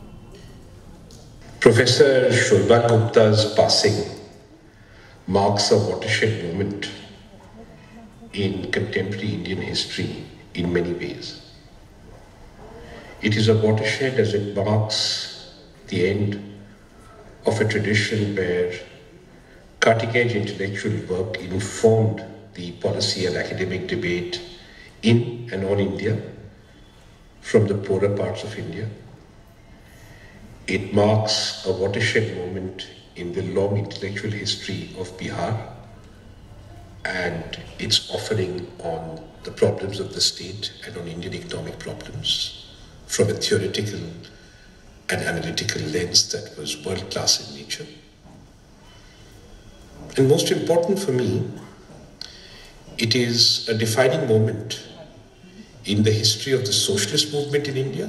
Speaker 2: Professor Shoibal Gupta's passing marks a watershed moment in contemporary Indian history in many ways. It is a watershed as it marks the end of a tradition where cutting-edge intellectual work informed the policy and academic debate in and on India from the poorer parts of India. It marks a watershed moment in the long intellectual history of Bihar and its offering on the problems of the state and on Indian economic problems from a theoretical and analytical lens that was world-class in nature. And most important for me, it is a defining moment in the history of the socialist movement in India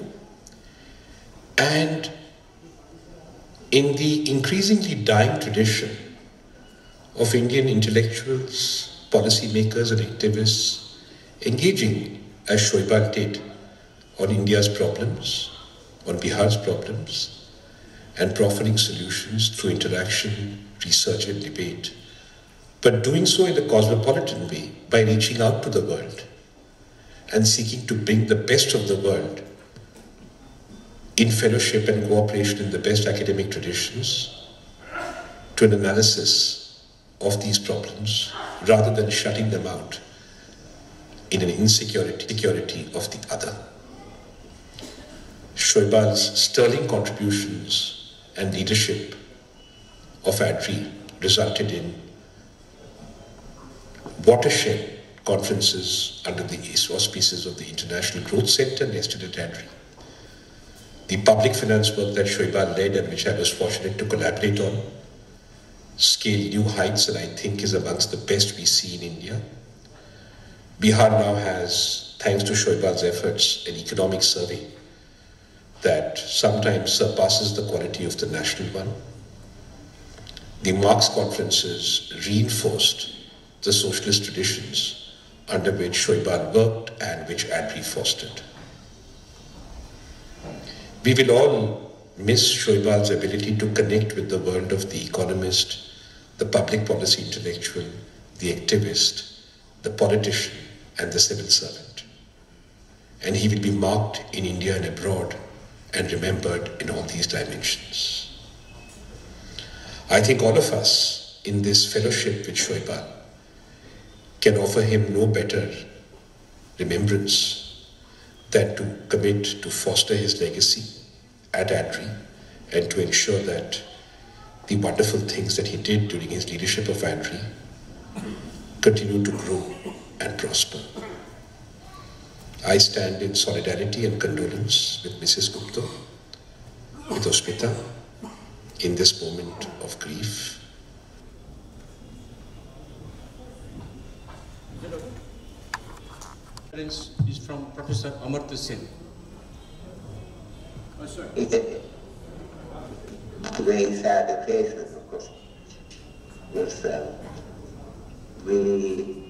Speaker 2: and in the increasingly dying tradition of Indian intellectuals, policymakers and activists engaging, as Shoibal did, on India's problems, on Bihar's problems, and proffering solutions through interaction, research and debate, but doing so in a cosmopolitan way by reaching out to the world and seeking to bring the best of the world in fellowship and cooperation in the best academic traditions to an analysis of these problems rather than shutting them out in an insecurity security of the other. Shoibal's sterling contributions and leadership of A D R I resulted in watershed conferences under the auspices of the International Growth Center nested at A D R I. The public finance work that Shoibal led and which I was fortunate to collaborate on scaled new heights and I think is amongst the best we see in India. Bihar now has, thanks to Shoibal's efforts, an economic survey that sometimes surpasses the quality of the national one. The Marx conferences reinforced the socialist traditions under which Shoibal worked and which Adri fostered. We will all miss Shoibal's ability to connect with the world of the economist, the public policy intellectual, the activist, the politician, and the civil servant. And he will be marked in India and abroad and remembered in all these dimensions. I think all of us in this fellowship with Shoibal can offer him no better remembrance than to commit to foster his legacy at Adri and to ensure that the wonderful things that he did during his leadership of Adri continue to grow and prosper. I stand in solidarity and condolence with Missus Gupta, with Ospita, in this moment of grief.
Speaker 14: Is from Professor Amartya Sen. Oh, sorry.
Speaker 4: It's a very sad occasion, of course. Because um, we,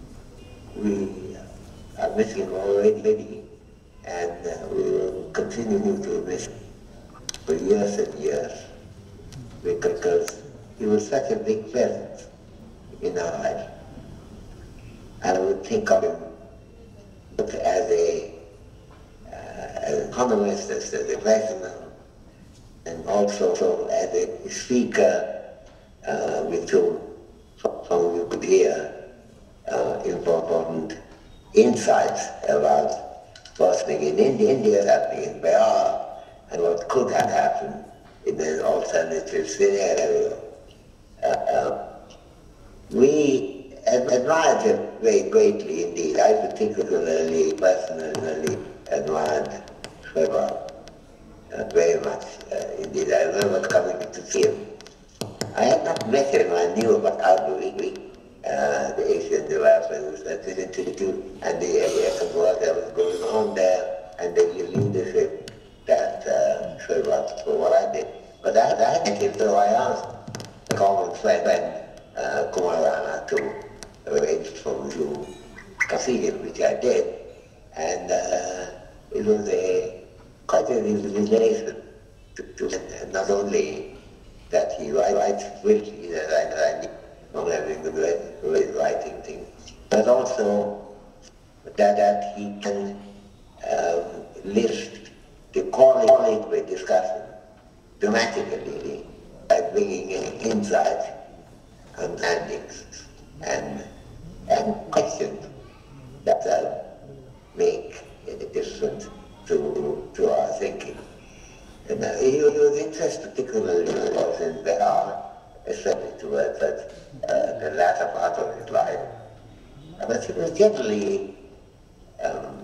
Speaker 4: we are missing him already, and uh, we will continue to miss him for years and years, because he was such a big presence in our life. And I would think of him as a, uh, as an economist, as a professional, and also as a speaker uh, with whom from you could hear uh, important insights about what's happening in India, India happening in Bihar, and what could have happened in an alternative scenario. Uh, uh, we admired him very greatly indeed. I particularly, personally admired Shoibal uh, very much uh, indeed. I remember coming to see him. I had not met him. I knew about Albury, uh, the Asian Development Institute, and the area of work that was going on there, and the leadership that uh, Shoibal for what I did. But I, I met him, so I asked a common friend, uh, Kumar Rana, to arrange for me to come see him, which I did. And uh, it was a quite a revelation to, to not only that he writes quickly, that I, I not having the way writing thing, but also that, that he can um, list the quality of discussion dramatically by bringing in insights, understandings, and and questions that uh, make a difference to to our thinking. And uh, he, he was interested particularly was in Bihar, especially towards uh, the latter part of his life. But he was generally um,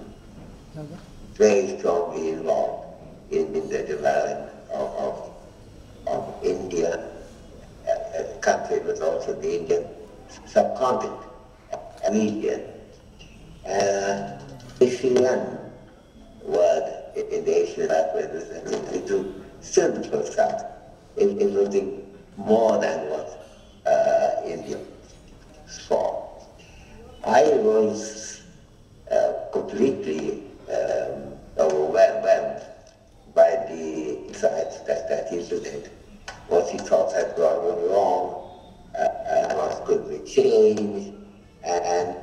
Speaker 4: very strongly involved in, in the development of, of, of India as a country, but also the Indian subcontinent, region. Uh, Asian word in the Asian languages, and it will still be something. It, it will be more than what uh, India saw. I was uh, completely um, overwhelmed by the insights that, that he did, what he thought had gone wrong, uh, uh, what could be changed, and, and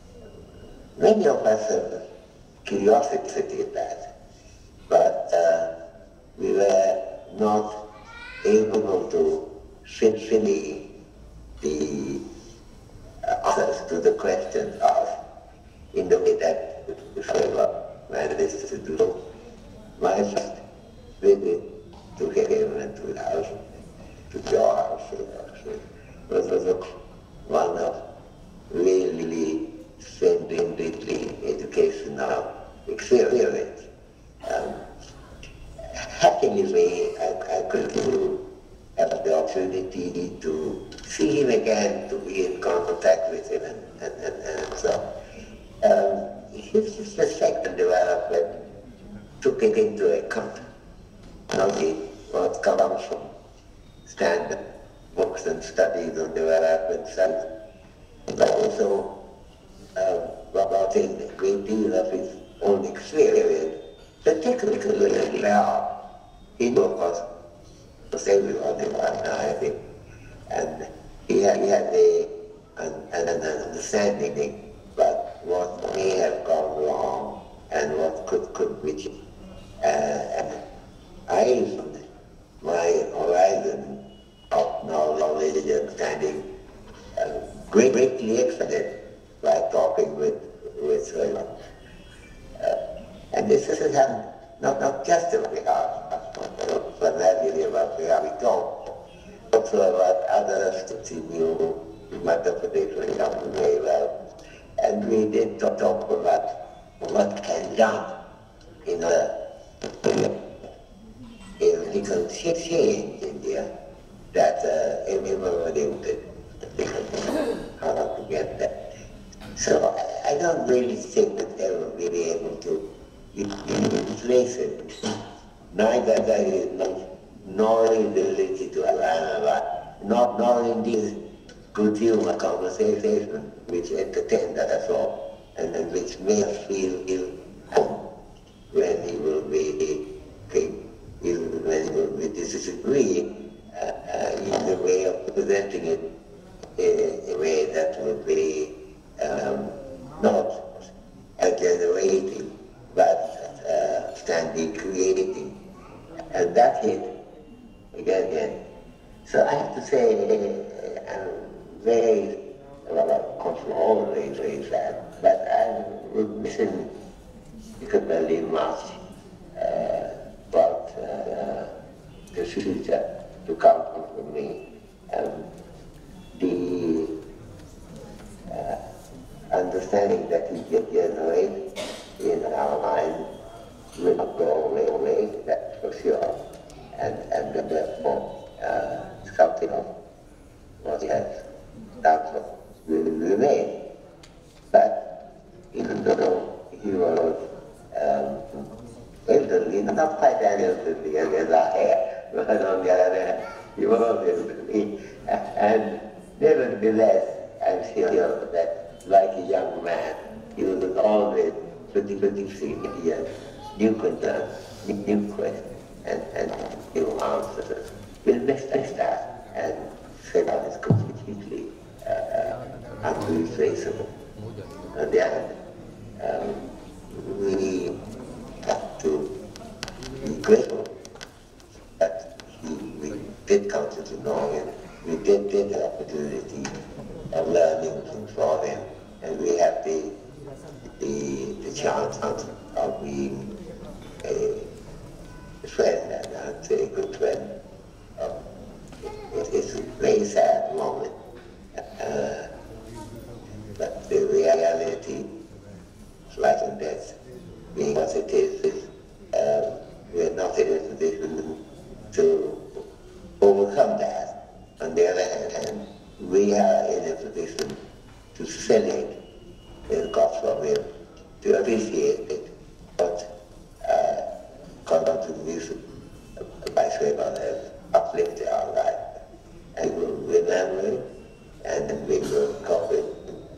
Speaker 4: many of us have curiosity in that, but uh, we were not able to fulfill the uh, answers to the questions asked in the way that Shoibal managed to do. My first visit to him and to his house, to your house, was, was one of really splendidly educational experience. Um, happily, I, I could have the opportunity to see him again, to be in contact with him, and, and, and, and so um, his perspective development took it into account only what comes from standard books and studies on development science, but also uh, about a great deal of his own experience, particularly now. He knew, of course, was everyone in one now, I think, and he had, he had a, an, an understanding about what may have gone wrong and what could, could be. Uh, and I found my horizon of knowledge and understanding uh, greatly expanded by talking with with her. Uh, and this has happened not, not just about primarily about where we talk, also about other aspects in you, Madhya Pradesh, for example, very well. And we did talk, talk about what can be done in a political change in India that uh, everybody would how to get that. So I, I don't really think that they will be able to replace it. Neither that is nor is the ability to analyze, nor, nor indeed good humor conversation which entertain us all and, and which may feel ill when he will be when he will be disagreeing uh, uh, in the way of presenting it in a way that would be um, not generating but uh, standing creating. And that's it, again, again. So I have to say, uh, I'm very, well, of course, always very sad, but I'm missing particularly much uh, about uh, the future to come for me. Um, the uh, understanding that we get generated in our mind will not go away, away, that's for sure. And, and therefore, uh, something of what he has done so will remain. But even though he was um, elderly, not quite as elderly as I am, but on the other hand, he was elderly. And nevertheless, I'm sure that like a young man, he was always producing ideas, new concerns, new questions, and, and new answers. With best start, and Sriram is completely uh, unreplaceable. On the other hand, um, we have to be grateful that he, we did come to know him. We did get the opportunity of learning from him, and we have the the, the chance of being a friend, and I'd say a good friend. Um, it, it's a very sad moment, uh, but the reality, life and death, being as it is, is uh, we're not in a position to overcome that. On the other hand, we are in a position to celebrate in God's will, to appreciate it, but uh, contribution by Sriram has uplifted our life. And we'll remember it, and then we will cover it,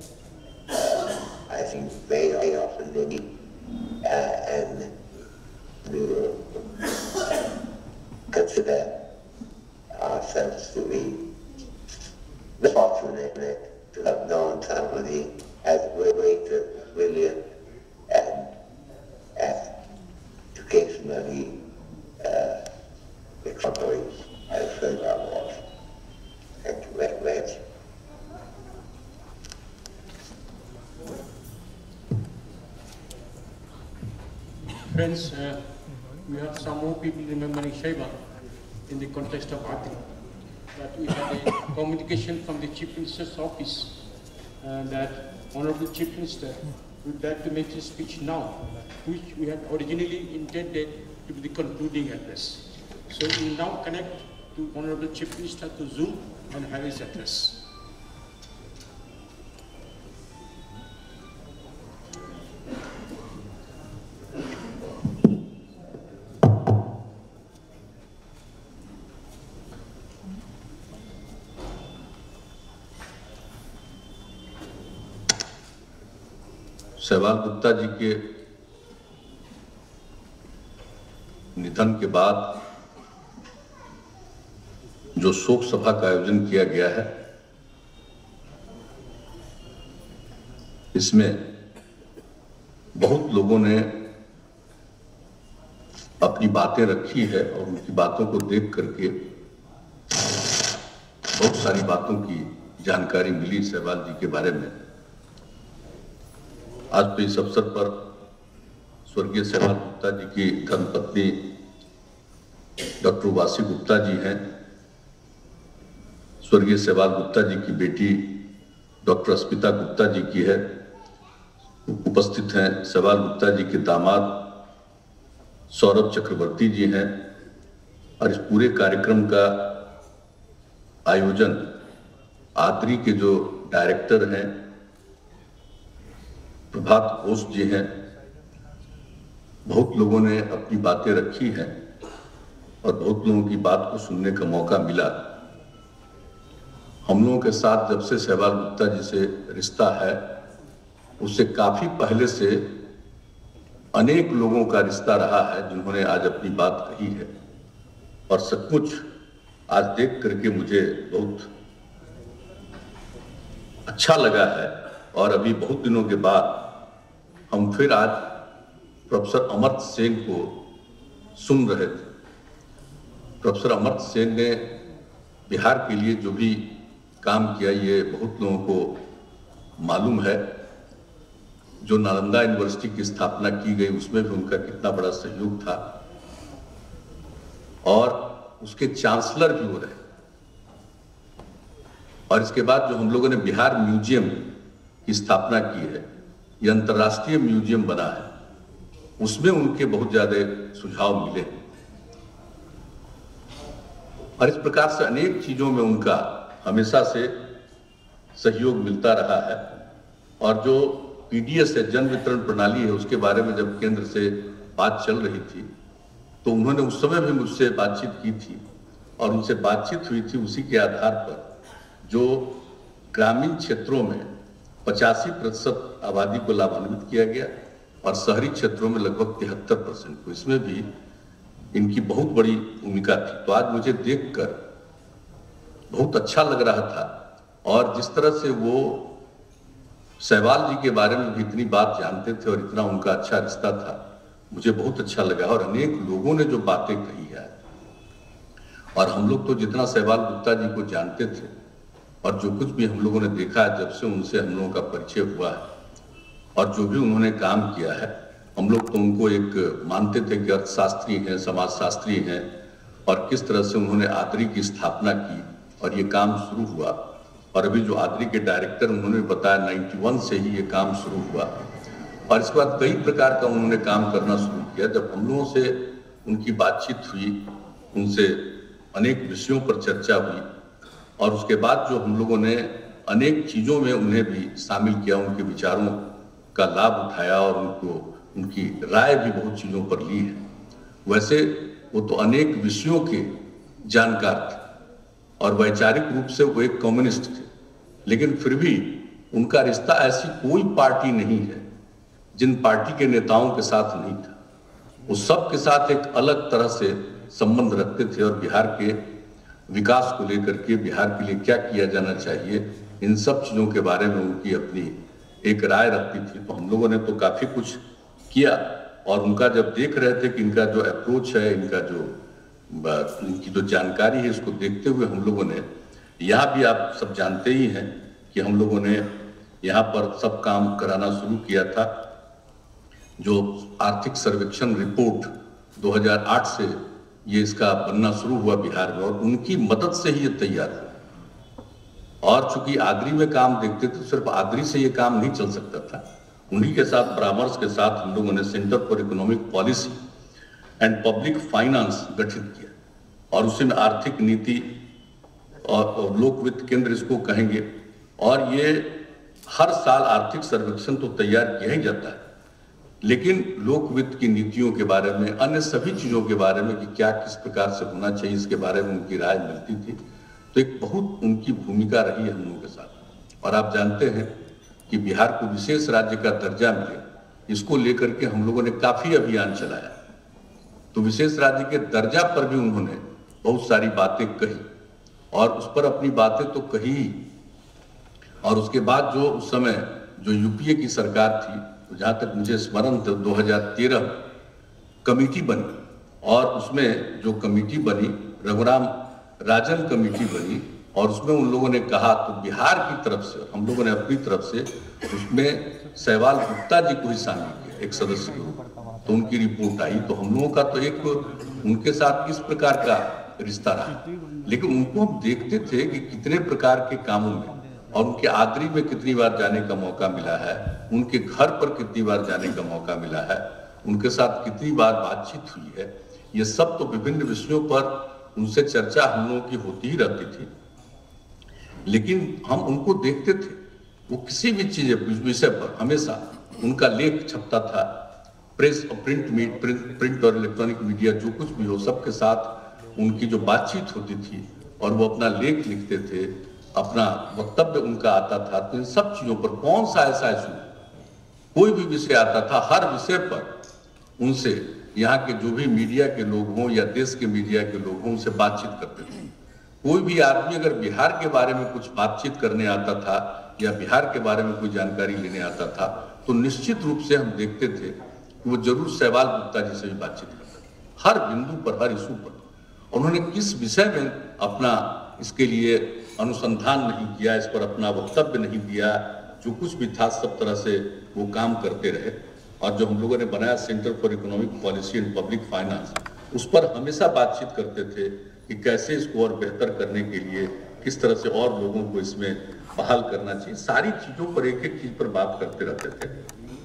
Speaker 4: uh, I think, very, very often indeed, uh, and we will uh, consider ourselves to be fortunate to have known somebody as great, brilliant, and as educationally uh, extraordinary as Sriram was. Thank you very much.
Speaker 14: Friends, uh, we have some more people remembering Sriram in the context of Agri. But we had a communication from the Chief Minister's office uh, that Honorable Chief Minister would like to make his speech now, which we had originally intended to be the concluding address. So we will now connect to Honorable Chief Minister to Zoom and have his address.
Speaker 5: शैवाल गुप्ता जी के निधन के बाद जो शोक सभा का आयोजन किया गया है, इसमें बहुत लोगों ने अपनी बातें रखी है और उनकी बातों को देख करके बहुत सारी बातों की जानकारी मिली शैवाल जी के बारे में। आज तो इस अवसर पर स्वर्गीय शैवाल गुप्ता जी की धर्मपत्नी डॉक्टर वासी गुप्ता जी हैं, स्वर्गीय शैवाल गुप्ता जी की बेटी डॉक्टर अस्मिता गुप्ता जी की है, उपस्थित हैं शैवाल गुप्ता जी के दामाद सौरभ चक्रवर्ती जी हैं। और इस पूरे कार्यक्रम का आयोजन आद्री के जो डायरेक्टर हैं प्रभात घोष जी हैं। बहुत लोगों ने अपनी बातें रखी हैं और बहुत लोगों की बात को सुनने का मौका मिला। हम लोगों के साथ जब से शैवाल गुप्ता जी से रिश्ता है, उससे काफी पहले से अनेक लोगों का रिश्ता रहा है जिन्होंने आज अपनी बात कही है। और सचमुच आज देख करके मुझे बहुत अच्छा लगा है। और अभी बहुत दिनों के बाद हम फिर आज प्रोफेसर अमर्त्य सेन को सुन रहे थे। प्रोफेसर अमर्त्य सेन ने बिहार के लिए जो भी काम किया, ये बहुत लोगों को मालूम है। जो नालंदा यूनिवर्सिटी की स्थापना की गई, उसमें भी उनका कितना बड़ा सहयोग था और उसके चांसलर भी वो रहे। और इसके बाद जो हम लोगों ने बिहार म्यूजियम की स्थापना की है, ये अंतर्राष्ट्रीय म्यूजियम बना है, उसमें उनके बहुत ज्यादा सुझाव मिले। और इस प्रकार से अनेक चीजों में उनका हमेशा से सहयोग मिलता रहा है। और जो पीडीएस है, जन वितरण प्रणाली है, उसके बारे में जब केंद्र से बात चल रही थी तो उन्होंने उस समय भी मुझसे बातचीत की थी और उनसे बातचीत हुई थी। उसी के आधार पर जो ग्रामीण क्षेत्रों में पचासी प्रतिशत आबादी को लाभान्वित किया गया और शहरी क्षेत्रों में लगभग तिहत्तर परसेंट को, इसमें भी इनकी बहुत बड़ी भूमिका थी। तो आज मुझे देखकर बहुत अच्छा लग रहा था। और जिस तरह से वो शैवाल जी के बारे में भी इतनी बात जानते थे और इतना उनका अच्छा रिश्ता था, मुझे बहुत अच्छा लगा। और अनेक लोगों ने जो बातें कही है, और हम लोग तो जितना शैवाल गुप्ता जी को जानते थे और जो कुछ भी हम लोगों ने देखा है, जब से उनसे हम लोगों का परिचय हुआ है और जो भी उन्होंने काम किया है, हम लोग तो उनको एक मानते थे कि अर्थशास्त्री हैं, समाजशास्त्री हैं। और किस तरह से उन्होंने आद्री की स्थापना की और ये काम शुरू हुआ। और अभी जो आद्री के डायरेक्टर, उन्होंने बताया इक्यानवे से ही ये काम शुरू हुआ। और इसके बाद कई प्रकार का उन्होंने काम करना शुरू किया। जब हम लोगों से उनकी बातचीत हुई, उनसे अनेक विषयों पर चर्चा हुई और उसके बाद जो हम लोगों ने अनेक चीज़ों में उन्हें भी शामिल किया, उनके विचारों का लाभ उठाया और उनको उनकी राय भी बहुत चीज़ों पर ली है। वैसे वो तो अनेक विषयों के जानकार थे और वैचारिक रूप से वो एक कम्युनिस्ट थे, लेकिन फिर भी उनका रिश्ता ऐसी कोई पार्टी नहीं है जिन पार्टी के नेताओं के साथ नहीं था। वो सब के साथ एक अलग तरह से संबंध रखते थे और बिहार के विकास को लेकर के, बिहार के लिए क्या किया जाना चाहिए, इन सब चीज़ों के बारे में उनकी अपनी एक राय रखती थी। तो हम लोगों ने तो काफ़ी कुछ किया और उनका जब देख रहे थे कि इनका जो अप्रोच है, इनका जो इनकी जो जानकारी है, इसको देखते हुए हम लोगों ने, यहाँ भी आप सब जानते ही हैं कि हम लोगों ने यहाँ पर सब काम कराना शुरू किया था। जो आर्थिक सर्वेक्षण रिपोर्ट दो हज़ार आठ से ये इसका बनना शुरू हुआ बिहार में और उनकी मदद से ही ये तैयार हुआ। और चूंकि आद्री में काम देखते थे, सिर्फ आद्री से ये काम नहीं चल सकता था। उन्हीं के साथ, परामर्श के साथ हम लोगों ने centre for economic policy and public finance गठित किया और उसी में आर्थिक नीति और, और लोक वित्त केंद्र इसको कहेंगे। और ये हर साल आर्थिक सर्वेक्षण तो तैयार किया ही जाता है, लेकिन लोक वित्त की नीतियों के बारे में, अन्य सभी चीज़ों के बारे में कि क्या किस प्रकार से होना चाहिए, इसके बारे में उनकी राय मिलती थी। तो एक बहुत उनकी भूमिका रही है हम लोगों के साथ। और आप जानते हैं कि बिहार को विशेष राज्य का दर्जा मिले, इसको लेकर के हम लोगों ने काफी अभियान चलाया। तो विशेष राज्य के दर्जा पर भी उन्होंने बहुत सारी बातें कही और उस पर अपनी बातें तो कही ही। और उसके बाद जो उस समय जो यूपीए की सरकार थी, तो जहाँ तक मुझे स्मरण था, दो हज़ार तेरह कमेटी बनी और उसमें जो कमेटी बनी रघुराम राजन कमेटी बनी और उसमें उन लोगों ने कहा, तो बिहार की तरफ से हम लोगों ने अपनी तरफ से उसमें सहवाल गुप्ता जी को ही शामिल किया एक सदस्य को। तो उनकी रिपोर्ट आई, तो हम लोगों का तो एक उनके साथ किस प्रकार का रिश्ता रहा, लेकिन उनको हम देखते थे कि कितने प्रकार के कामों में और उनके आदरी में कितनी बार जाने का मौका मिला है, उनके घर पर कितनी बार जाने का मौका मिला है, उनके साथ कितनी बार बातचीत हुई है। ये सब तो विभिन्न विषयों पर उनसे चर्चा हम लोगों की होती ही रहती थी, लेकिन हम उनको देखते थे, वो किसी भी चीज विषय पर हमेशा उनका लेख छपता था, प्रेस और प्रिंट मीट प्रिंट, प्रिंट और इलेक्ट्रॉनिक मीडिया जो कुछ भी हो, सबके साथ उनकी जो बातचीत होती थी और वो अपना लेख लिखते थे, अपना वक्तव्य उनका आता था। तो इन सब चीजों पर कौन सा ऐसा इशू, कोई भी विषय आता था, हर विषय पर उनसे यहाँ के जो भी मीडिया के लोग हों या देश के मीडिया के लोग हों, उनसे बातचीत करते थे। कोई भी आदमी अगर बिहार के बारे में कुछ बातचीत करने आता था या बिहार के बारे में कोई जानकारी लेने आता था, तो निश्चित रूप से हम देखते थे कि वो जरूर सहवाल गुप्ता जी से भी बातचीत करता था, हर बिंदु पर, हर इशू पर। उन्होंने किस विषय में अपना इसके लिए अनुसंधान नहीं किया, इस पर अपना वक्तव्य नहीं दिया, जो कुछ भी था सब तरह से वो काम करते रहे। और जो हम लोगों ने बनाया centre for economic policy and public finance, उस पर हमेशा बातचीत करते थे कि कैसे इसको और बेहतर करने के लिए किस तरह से और लोगों को इसमें बहाल करना चाहिए। सारी चीजों पर, एक एक चीज पर बात करते रहते थे।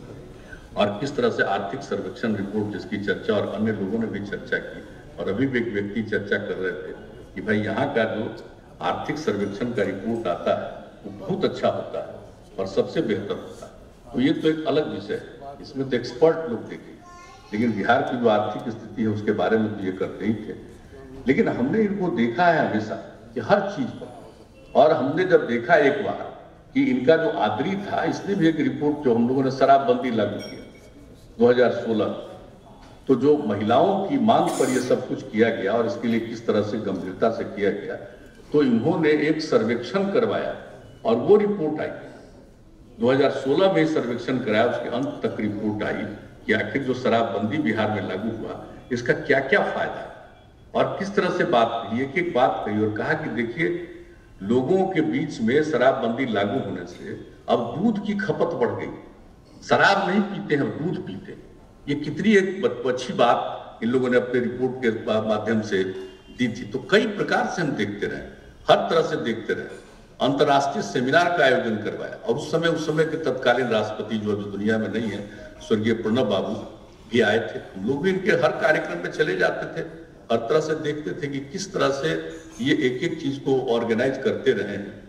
Speaker 5: और किस तरह से आर्थिक सर्वेक्षण रिपोर्ट जिसकी चर्चा और अन्य लोगों ने भी चर्चा की, और अभी भी एक व्यक्ति चर्चा कर रहे थे कि भाई यहाँ का जो आर्थिक सर्वेक्षण का रिपोर्ट आता है वो बहुत अच्छा होता है और सबसे बेहतर होता है। तो ये तो एक अलग विषय है, इसमें तो एक्सपर्ट लोग देखेंगे, लेकिन बिहार की जो आर्थिक स्थिति है उसके बारे में तो ये करते ही थे। लेकिन हमने इनको देखा है हमेशा कि हर चीज पर, और हमने जब देखा एक बार कि इनका जो आदरी था, इसने भी एक रिपोर्ट, जो हम लोगों ने शराबबंदी लागू किया दो हज़ार सोलह, तो जो महिलाओं की मांग पर यह सब कुछ किया गया और इसके लिए किस तरह से गंभीरता से किया गया, तो इन्होंने एक सर्वेक्षण करवाया और वो रिपोर्ट आई दो हज़ार सोलह में सर्वेक्षण कराया। उसके अंत तक रिपोर्ट आई कि आखिर जो शराबबंदी बिहार में लागू हुआ इसका क्या क्या फायदा है, और किस तरह से बात कही, एक एक बात कही और कहा कि देखिए, लोगों के बीच में शराबबंदी लागू होने से अब दूध की खपत बढ़ गई, शराब नहीं पीते हैं, दूध पीते हैं। ये कितनी एक अच्छी बात इन लोगों ने अपने रिपोर्ट के माध्यम से दी थी। तो कई प्रकार से हम देखते रहे, हर तरह से देखते रहे। अंतर्राष्ट्रीय सेमिनार का आयोजन करवाया, और उस समय उस समय के तत्कालीन राष्ट्रपति जो अभी दुनिया में नहीं है, स्वर्गीय प्रणब बाबू भी आए थे। हम लोग भी इनके हर कार्यक्रम में चले जाते थे, हर तरह से देखते थे कि किस तरह से ये एक एक चीज को ऑर्गेनाइज करते रहे हैं।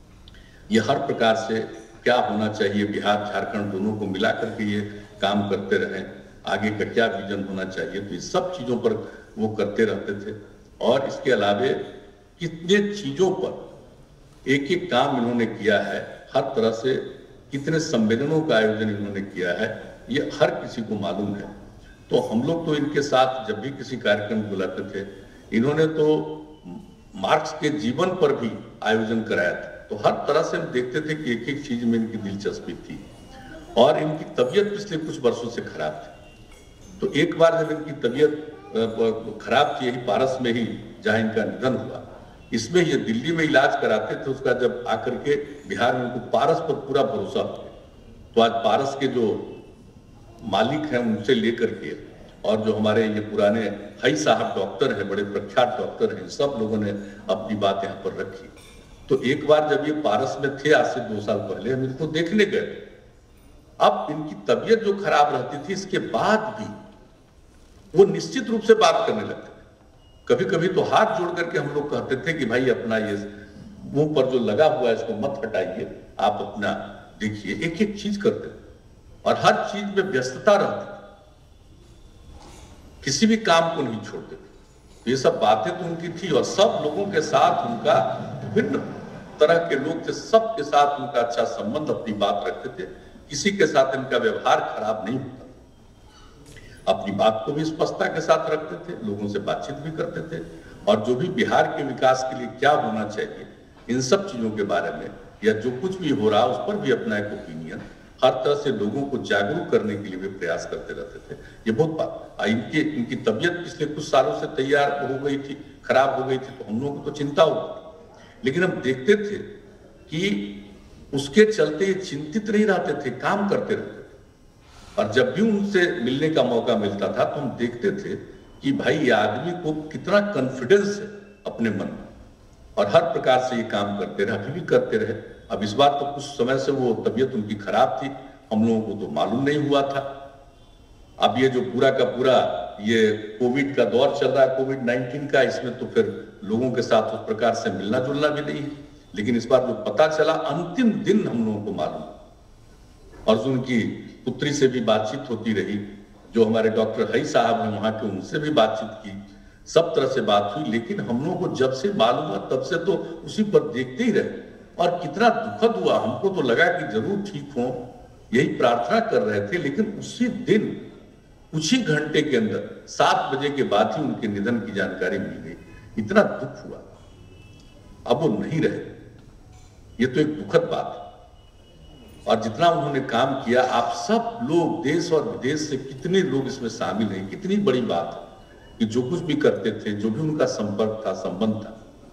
Speaker 5: ये हर प्रकार से क्या होना चाहिए, बिहार झारखंड दोनों को मिला करके ये काम करते रहे, आगे का क्या विजन होना चाहिए, तो ये सब चीजों पर वो करते रहते थे। और इसके अलावे कितने चीजों पर एक एक काम इन्होंने किया है, हर तरह से कितने सम्मेलनों का आयोजन इन्होंने किया है, ये हर किसी को मालूम है। तो हम लोग तो इनके साथ जब भी किसी कार्यक्रम बुलाते थे, इन्होंने तो मार्क्स के जीवन पर भी आयोजन कराया था। तो हर तरह से हम देखते थे कि एक एक चीज में इनकी दिलचस्पी थी। और इनकी तबीयत पिछले कुछ वर्षों से खराब थी। तो एक बार जब इनकी तबीयत खराब थी, यही पारस में ही जहाँ इनका निधन हुआ, इसमें ये दिल्ली में इलाज कराते थे, उसका जब आकर के बिहार में उनको पारस पर पूरा भरोसा हो गया। तो आज पारस के जो मालिक हैं उनसे लेकर के, और जो हमारे ये पुराने हई साहब डॉक्टर हैं, बड़े प्रख्यात डॉक्टर हैं, सब लोगों ने अपनी बात यहाँ पर रखी। तो एक बार जब ये पारस में थे, आज से दो साल पहले, हम इनको देखने गए। अब इनकी तबीयत जो खराब रहती थी, इसके बाद भी वो निश्चित रूप से बात करने लगते थे। कभी कभी तो हाथ जोड़ करके हम लोग कहते थे कि भाई अपना ये मुंह पर जो लगा हुआ है इसको मत हटाइए, आप अपना देखिए। एक एक चीज करते थे और हर चीज में व्यस्तता रहती थी, किसी भी काम को नहीं छोड़ते थे। ये सब बातें तो उनकी थी, और सब लोगों के साथ उनका विभिन्न तरह के लोग थे, सबके साथ उनका अच्छा संबंध, अपनी बात रखते थे, किसी के साथ इनका व्यवहार खराब नहीं होता, अपनी बात को भी स्पष्टता के साथ रखते थे, लोगों से बातचीत भी करते थे, और जो भी बिहार के विकास के लिए क्या होना चाहिए इन सब चीजों के बारे में या जो कुछ भी हो रहा उस पर भी अपना एक ओपिनियन, हर तरह से लोगों को जागरूक करने के लिए भी प्रयास करते रहते थे। ये बहुत बात, इनकी इनकी तबीयत पिछले कुछ सालों से तैयार हो गई थी, खराब हो गई थी, तो हम लोगों को तो चिंता होती, लेकिन हम देखते थे कि उसके चलते ये चिंतित नहीं रहते थे, काम करते रहते थे। और जब भी उनसे मिलने का मौका मिलता था तो हम देखते थे कि भाई ये आदमी को कितना कॉन्फिडेंस है अपने मन में, और हर प्रकार से ये काम करते रहे, अभी भी करते रहे। अब इस बार तो कुछ समय से वो तबीयत उनकी खराब थी, हम लोगों को तो मालूम नहीं हुआ था। अब ये जो पूरा का पूरा ये कोविड का दौर चल रहा है, कोविड नाइन्टीन का, इसमें तो फिर लोगों के साथ उस प्रकार से मिलना जुलना भी नहीं है, लेकिन इस बार जो पता चला अंतिम दिन हम लोगों को मालूम, और उनकी पुत्री से भी बातचीत होती रही, जो हमारे डॉक्टर हई साहब ने वहां के, उनसे भी बातचीत की, सब तरह से बात हुई, लेकिन हम लोगों को जब से मालूम हुआ तब से तो उसी पर देखते ही रहे, और कितना दुखद हुआ। हमको तो लगा कि जरूर ठीक हो, यही प्रार्थना कर रहे थे, लेकिन उसी दिन कुछ ही घंटे के अंदर सात बजे के बाद ही उनके निधन की जानकारी मिल गई। इतना दुख हुआ, अब वो नहीं रहे, ये तो एक दुखद बात है। और जितना उन्होंने काम किया, आप सब लोग देश और विदेश से कितने लोग इसमें शामिल हैं, कितनी बड़ी बात है कि जो कुछ भी करते थे, जो भी उनका संपर्क था, संबंध था,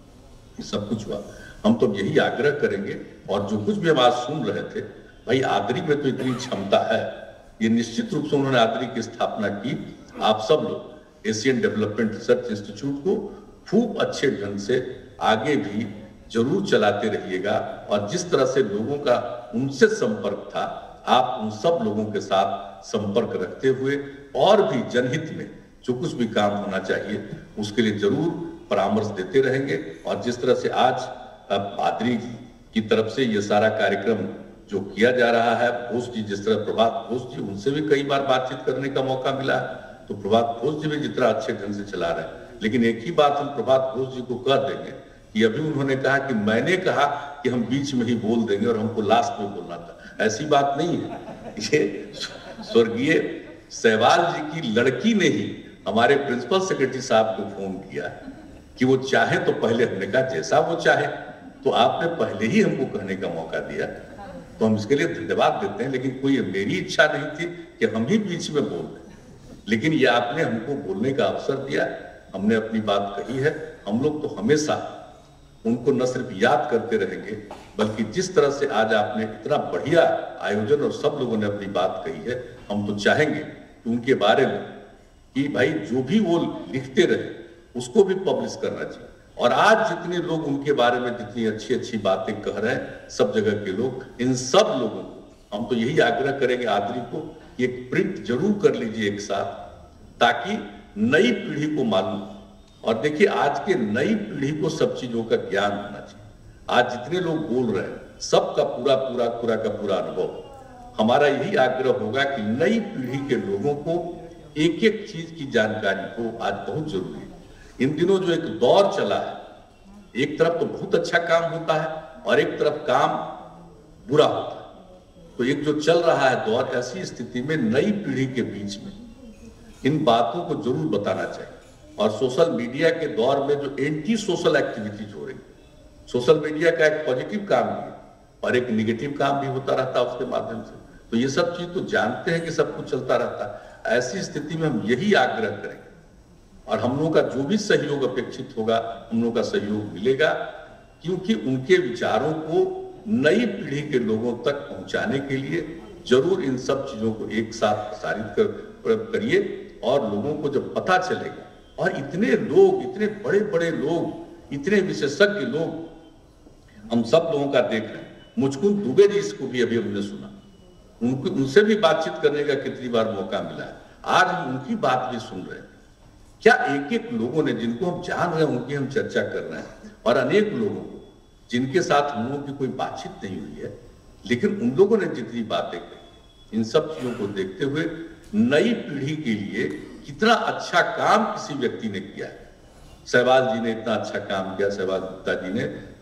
Speaker 5: ये सब कुछ हुआ। हम तो यही आग्रह करेंगे, और जो कुछ भी हम आज सुन रहे थे, भाई आदरी में तो इतनी क्षमता है, ये निश्चित रूप से उन्होंने आदरी की स्थापना की। आप सब लोग एशियन डेवलपमेंट रिसर्च इंस्टीट्यूट को खूब अच्छे ढंग से आगे भी जरूर चलाते रहिएगा, और जिस तरह से लोगों का उनसे संपर्क था, आप उन सब लोगों के साथ संपर्क रखते हुए और भी जनहित में जो कुछ भी काम होना चाहिए उसके लिए जरूर परामर्श देते रहेंगे। और जिस तरह से आज आदरी की तरफ से ये सारा कार्यक्रम जो किया जा रहा है, घोष जी, जिस तरह प्रभात घोष जी, उनसे भी कई बार बातचीत करने का मौका मिला है, तो प्रभात घोष जी भी जितना अच्छे ढंग से चला रहे हैं। लेकिन एक ही बात हम प्रभात घोष जी को कह देंगे कि अभी उन्होंने कहा कि मैंने कहा कि हम बीच में ही बोल देंगे और हमको लास्ट में बोलना था, ऐसी बात नहीं है। ये स्वर्गीय सहवाल जी की लड़की ने ही हमारे प्रिंसिपल सेक्रेटरी साहब को फोन किया कि वो चाहे, तो पहले हमने कहा जैसा वो चाहे, तो आपने पहले ही हमको कहने का मौका दिया, तो हम इसके लिए धन्यवाद देते हैं। लेकिन कोई मेरी इच्छा नहीं थी कि हम ही बीच में बोल दें, लेकिन ये आपने हमको बोलने का अवसर दिया, हमने अपनी बात कही है। हम लोग तो हमेशा उनको न सिर्फ याद करते रहेंगे, बल्कि जिस तरह से आज आपने इतना बढ़िया आयोजन और सब लोगों ने अपनी बात कही है, हम तो चाहेंगे कि उनके बारे में कि भाई जो भी वो लिखते रहे उसको भी पब्लिश करना चाहिए। और आज जितने लोग उनके बारे में जितनी अच्छी अच्छी बातें कह रहे हैं, सब जगह के लोग, इन सब लोगों को हम तो यही आग्रह करेंगे आदरी को, एक प्रिंट जरूर कर लीजिए एक साथ, ताकि नई पीढ़ी को मालूम। और देखिए, आज के नई पीढ़ी को सब चीजों का ज्ञान होना चाहिए। आज जितने लोग बोल रहे हैं, सबका पूरा पूरा पूरा का पूरा अनुभव, हमारा यही आग्रह होगा कि नई पीढ़ी के लोगों को एक एक चीज की जानकारी हो, आज बहुत जरूरी है। इन दिनों जो एक दौर चला है, एक तरफ तो बहुत अच्छा काम होता है और एक तरफ काम बुरा होता है, तो एक जो चल रहा है दौर, ऐसी स्थिति में नई पीढ़ी के बीच में इन बातों को जरूर बताना चाहिए। और सोशल मीडिया के दौर में जो एंटी सोशल एक्टिविटीज हो रही, सोशल मीडिया का एक पॉजिटिव काम भी है और एक निगेटिव काम भी होता रहता है उसके माध्यम से, तो ये सब चीज तो जानते हैं कि सब कुछ चलता रहता है। ऐसी स्थिति में हम यही आग्रह करेंगे, और हम लोगों का जो भी सहयोग अपेक्षित होगा, हम लोगों का सहयोग मिलेगा, क्योंकि उनके विचारों को नई पीढ़ी के लोगों तक पहुंचाने के लिए जरूर इन सब चीजों को एक साथ प्रसारित कर करिए। और लोगों को जब पता चलेगा, और इतने लोग, इतने बड़े बड़े लोग, इतने विशेषज्ञ लोग हम सब लोगों का देख रहे हैं। मुचकुंद दुबे जी, इसको भी अभी हमने सुना, उनको उनसे भी बातचीत करने का कितनी बार मौका मिला है, आज हम उनकी बात भी सुन रहे हैं। क्या एक एक लोगों ने, जिनको हम जान रहे हैं, उनकी हम चर्चा कर रहे हैं, और अनेक लोगों को जिनके साथ हम लोगों की कोई बातचीत नहीं हुई है, लेकिन उन लोगों ने जितनी बातें कही, इन सब चीजों को देखते हुए नई पीढ़ी के लिए कितना अच्छा काम किसी व्यक्ति ने किया है। सहवाल जी ने इतना अच्छा काम किया, सहवाल गुप्ता जी ने,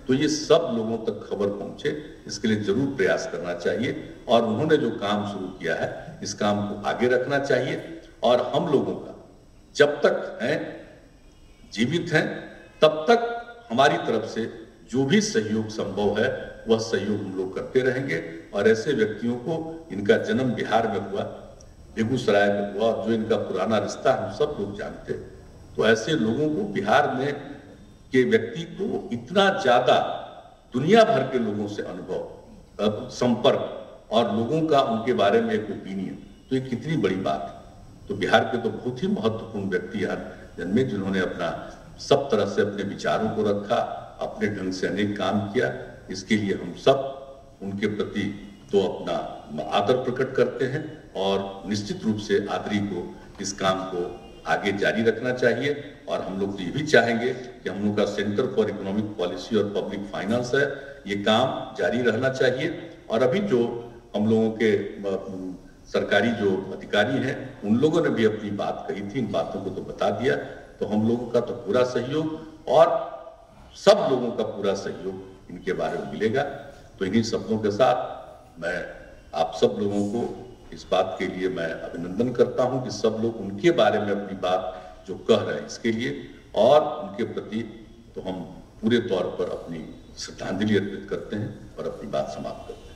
Speaker 5: तो ये सब लोगों तक खबर पहुंचे, इसके लिए जरूर प्रयास करना चाहिए। और उन्होंने जो काम शुरू किया है इस काम को आगे रखना चाहिए। और हम लोगों का जब तक हैं, जीवित हैं, तब तक हमारी तरफ से जो भी सहयोग संभव है वह सहयोग हम लोग करते रहेंगे। और ऐसे व्यक्तियों को, इनका जन्म बिहार में हुआ, बेगूसराय में हुआ, जो इनका पुराना रिश्ता हम सब लोग जानते, तो ऐसे लोगों को बिहार में के व्यक्ति को इतना ज्यादा दुनिया भर के लोगों से अनुभव, संपर्क और लोगों का उनके बारे में एक ओपिनियन, तो ये कितनी बड़ी बात है। तो बिहार के तो बहुत ही महत्वपूर्ण व्यक्ति यहाँ जन्मे, जिन्होंने अपना सब तरह से अपने विचारों को रखा, अपने ढंग से अनेक काम किया। इसके लिए हम सब उनके प्रति तो अपना आदर प्रकट करते हैं और निश्चित रूप से आदरी को इस काम को आगे जारी रखना चाहिए। और हम लोग तो ये भी चाहेंगे कि हम लोग का सेंटर फॉर इकोनॉमिक पॉलिसी और पब्लिक फाइनेंस है, ये काम जारी रहना चाहिए। और अभी जो हम लोगों के सरकारी जो अधिकारी हैं उन लोगों ने भी अपनी बात कही थी, इन बातों को तो बता दिया। तो हम लोगों का तो पूरा सहयोग और सब लोगों का पूरा सहयोग इनके बारे में मिलेगा। तो इन्हीं शब्दों के साथ मैं आप सब लोगों को इस बात के लिए मैं अभिनंदन करता हूं कि सब लोग उनके बारे में अपनी बात जो कह रहे हैं इसके लिए, और उनके प्रति तो हम पूरे तौर पर अपनी श्रद्धांजलि अर्पित करते हैं और अपनी बात समाप्त करते हैं।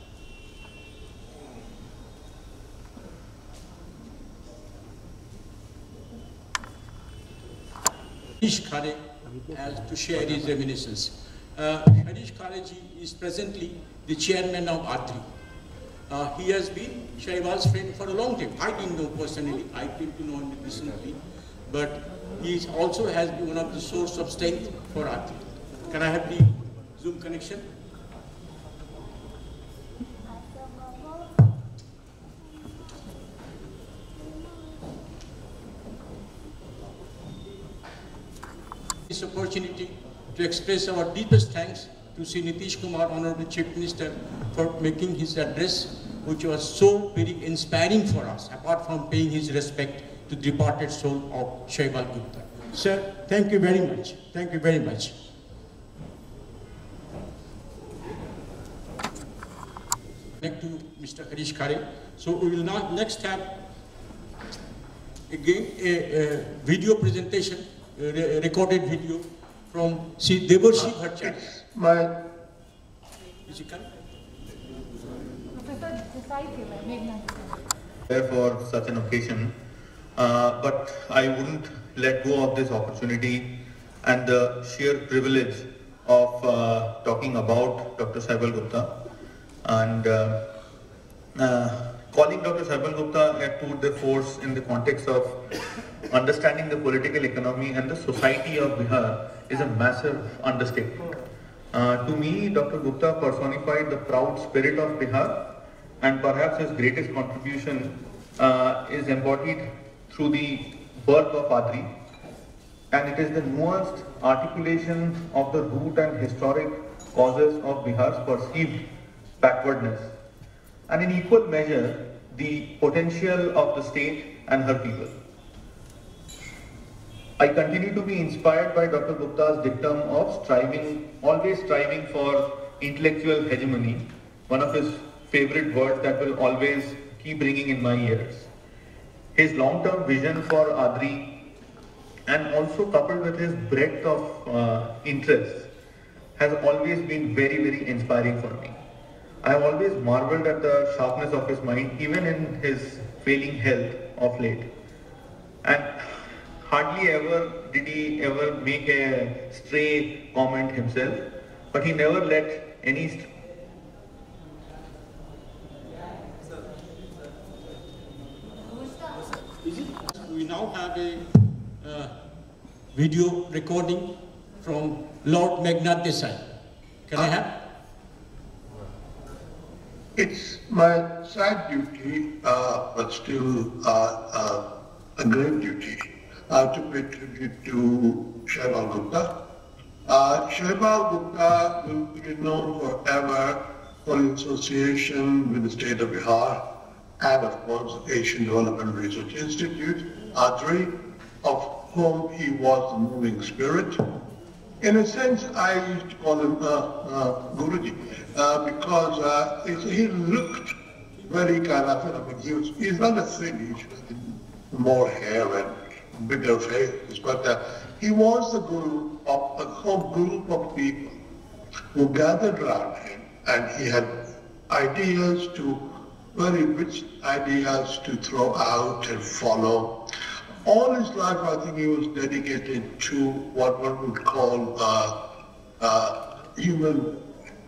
Speaker 14: Harish Khare as to share his reminiscence. Uh, Harish Khare ji is presently the chairman of ADRI. Uh, he has been Shaival's friend for a long time. I didn't know personally, I came to know him recently, but he also has been one of the source of strength for ADRI. Can I have the Zoom connection? This opportunity to express our deepest thanks to Sri Nitish Kumar, Honorable Chief Minister, for making his address, which was so very inspiring for us, apart from paying his respect to the departed soul of Shaival Gupta. Sir, thank you very much. Thank you very much. Back to Mister Harish Khare. So we will now next have again a, a video presentation, a re recorded video from Sri Devarshi Bhattacharya.
Speaker 16: My
Speaker 14: Is he coming?
Speaker 11: Professor Desai ke liye, Meghna Desai.
Speaker 7: There for such an occasion, uh, but I wouldn't let go of this opportunity and the sheer privilege of uh, talking about Doctor Shaival Gupta and uh, uh, calling Doctor Shaival Gupta a tour de force in the context of understanding the political economy and the society of Bihar is a massive undertaking. Uh, to me, Doctor Gupta personified the proud spirit of Bihar, and perhaps his greatest contribution uh, is embodied through the birth of ADRI, and it is the nuanced articulation of the root and historic causes of Bihar's perceived backwardness, and in equal measure, the potential of the state and her people. I continue to be inspired by Doctor Gupta's dictum of striving, always striving for intellectual hegemony, one of his favorite words that will always keep ringing in my ears. His long-term vision for ADRI, and also coupled with his breadth of uh, interests, has always been very, very inspiring for me. I have always marveled at the sharpness of his mind, even in his failing health of late. And hardly ever did he ever make a stray comment himself, but he never let any st
Speaker 14: We now have a uh, video recording from Lord Meghnad Desai. Can I have?
Speaker 6: It's my sad duty, uh, but still uh, uh, a great duty, uh, to pay tribute to Shaival Gupta. Uh, Shaival Gupta will be known forever for his association with the state of Bihar and, of course, the Asian Development Research Institute, ADRI, of whom he was the moving spirit. In a sense, I used to call him uh, uh, Guruji uh, because uh, he looked very kind of, you know, he was, he's not a thin, he's more hair and bigger face, but uh, he was the guru of a whole group of people who gathered around him, and he had ideas to, very rich ideas to throw out and follow. All his life, I think he was dedicated to what one would call uh, uh, human,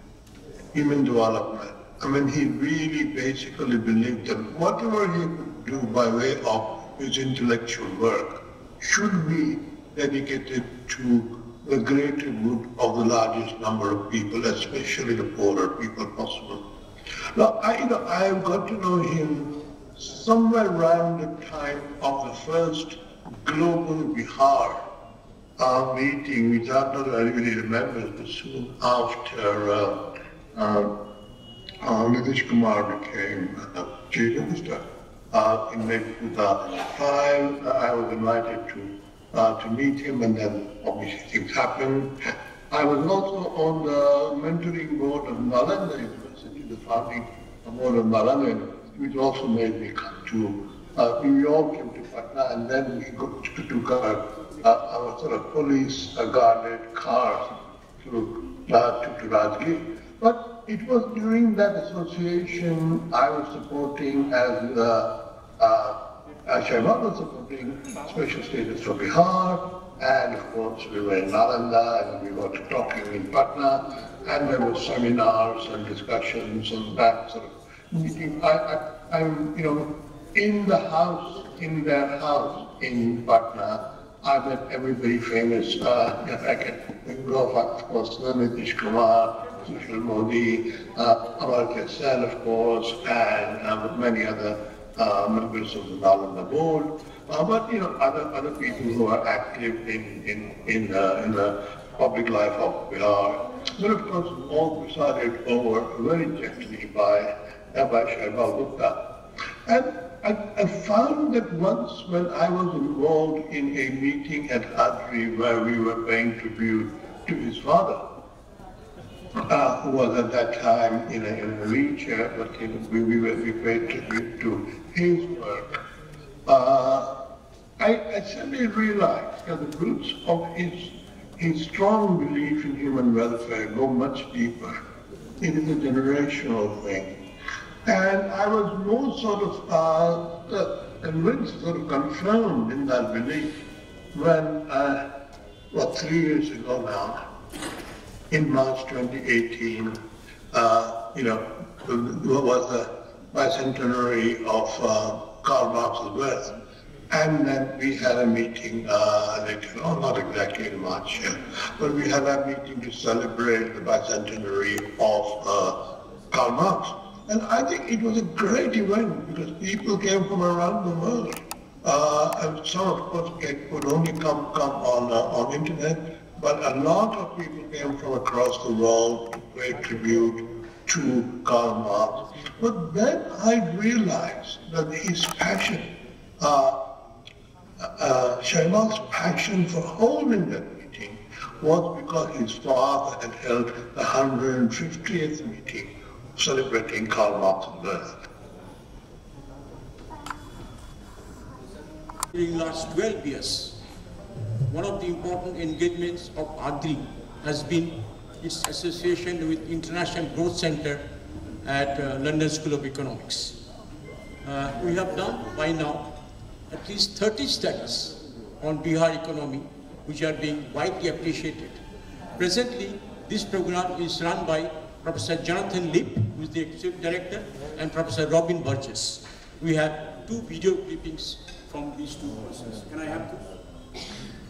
Speaker 6: human development. I mean, he really basically believed that whatever he could do by way of his intellectual work should be dedicated to the greater good of the largest number of people, especially the poorer people possible. Now, I, you know, I have got to know him somewhere around the time of the first global Bihar uh, meeting, which I'm not really remember, but soon after uh, uh, uh, Nitish Kumar became uh, Chief Minister uh, in maybe two thousand five. Uh, I was invited to uh, to meet him, and then obviously things happened. I was also on the mentoring board of Nalanda University, the founding board of Nalanda, which also made me come to uh, New York, came to Patna, and then we got to, took our, uh, our sort of police uh, guarded cars to, uh, to, to Rajgir. But it was during that association I was supporting as uh, uh, Shahbal was supporting special status for Bihar, and of course we were in Nalanda and we were talking in Patna, and there were seminars and discussions and that sort of meeting. I, I, I'm, you know, in the house, in their house in Patna, I met everybody famous. Uh, if I can go, of course, Nitish Kumar, Sushil Modi, uh, Amar Kassel, of course, and uh, many other uh, members of the Nalanda board. Uh, but, you know, other, other people who are active in, in, in, uh, in the public life of Bihar. But of course, all presided over very gently by uh, by Shahbal Gupta. And I, I found that once when I was involved in a meeting at Adri where we were paying tribute to his father, uh, who was at that time in a, in a wheelchair, but you know, we, we, were, we paid tribute to his work. Uh, I, I suddenly realized that the roots of his, his strong belief in human welfare go much deeper. It is a generational thing. And I was more sort of uh, convinced, sort of confirmed in that belief when, uh, well, three years ago now, in March twenty eighteen, uh, you know, was the bicentenary of uh, Karl Marx's birth. And then we had a meeting uh, later on, not exactly in March, yeah, but we had a meeting to celebrate the bicentenary of uh, Karl Marx. And I think it was a great event because people came from around the world. Uh, and some, of course, could only come, come on, uh, on internet, but a lot of people came from across the world to pay tribute to Karl Marx. But then I realized that his passion, uh, uh, Shahbal's passion for holding that meeting was because his father had held the one hundred fiftieth meeting celebrating Karl Marx's birth.
Speaker 14: During the last twelve years, one of the important engagements of ADRI has been its association with International Growth Center at uh, London School of Economics. Uh, we have done by now at least thirty studies on Bihar economy, which are being widely appreciated. Presently, this program is run by Professor Jonathan Lipp, who is the Executive Director, and Professor Robin Burgess. We have two video clippings from these two persons. Can I have this?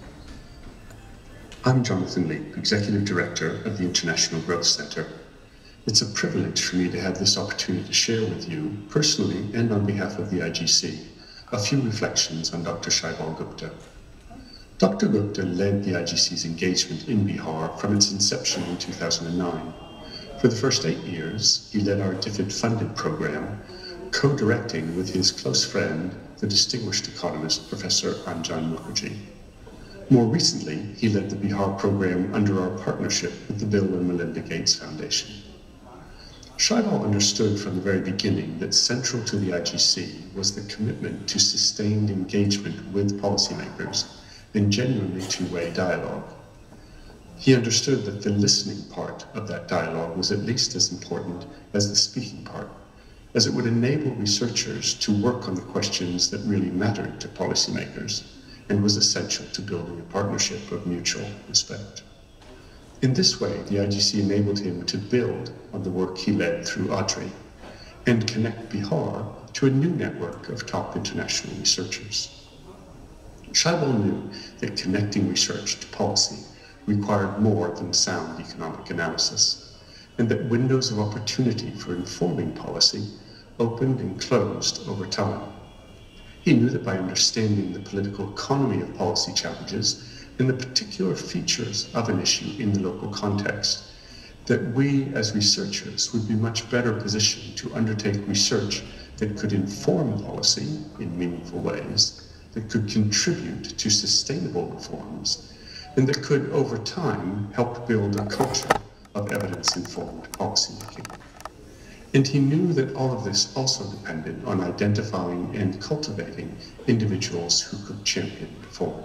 Speaker 8: I'm Jonathan Leap, Executive Director of the International Growth Center. It's a privilege for me to have this opportunity to share with you, personally and on behalf of the I G C, a few reflections on Doctor Shahbal Gupta. Doctor Gupta led the I G C's engagement in Bihar from its inception in two thousand nine. For the first eight years, he led our D F I D-funded program, co-directing with his close friend, the distinguished economist, Professor Anjan Mukherjee. More recently, he led the Bihar program under our partnership with the Bill and Melinda Gates Foundation. Shaibal understood from the very beginning that central to the I G C was the commitment to sustained engagement with policymakers and genuinely two-way dialogue. He understood that the listening part of that dialogue was at least as important as the speaking part, as it would enable researchers to work on the questions that really mattered to policymakers and was essential to building a partnership of mutual respect. In this way, the I G C enabled him to build on the work he led through ADRI and connect Bihar to a new network of top international researchers. Shaibal knew that connecting research to policy required more than sound economic analysis, and that windows of opportunity for informing policy opened and closed over time. He knew that by understanding the political economy of policy challenges and the particular features of an issue in the local context, that we as researchers would be much better positioned to undertake research that could inform policy in meaningful ways, that could contribute to sustainable reforms, and that could, over time, help build a culture of evidence-informed policymaking. And he knew that all of this also depended on identifying and cultivating individuals who could champion reform.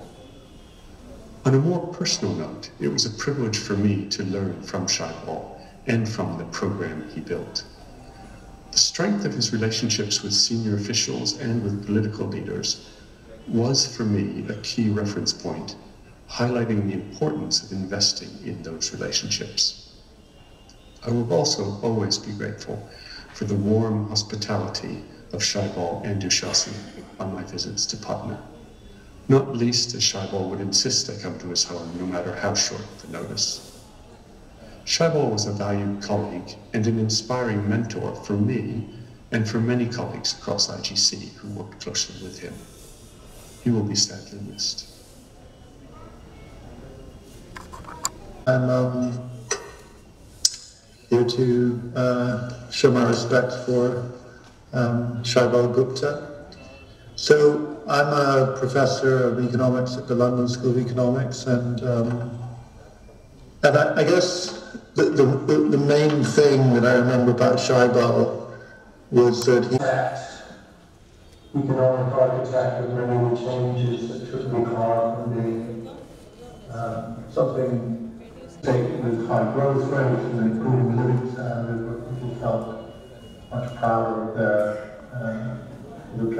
Speaker 8: On a more personal note, it was a privilege for me to learn from Shaibal and from the program he built. The strength of his relationships with senior officials and with political leaders was, for me, a key reference point, highlighting the importance of investing in those relationships. I will also always be grateful for the warm hospitality of Shaibal and Dushasi on my visits to Patna, not least as Shaibal would insist I come to his home no matter how short the notice. Shaibal was a valued colleague and an inspiring mentor for me and for many colleagues across I G C who worked closely with him. He will be sadly missed.
Speaker 9: I'm um, here to uh, show my respect for um, Shaibal Gupta. So I'm a professor of economics at the London School of Economics, and um, and I, I guess the, the the main thing that I remember about Shaibal was that he economic architect of many of the changes that took Bihar from being um, something with high growth rates and improving living standards, where people felt much prouder of their uh,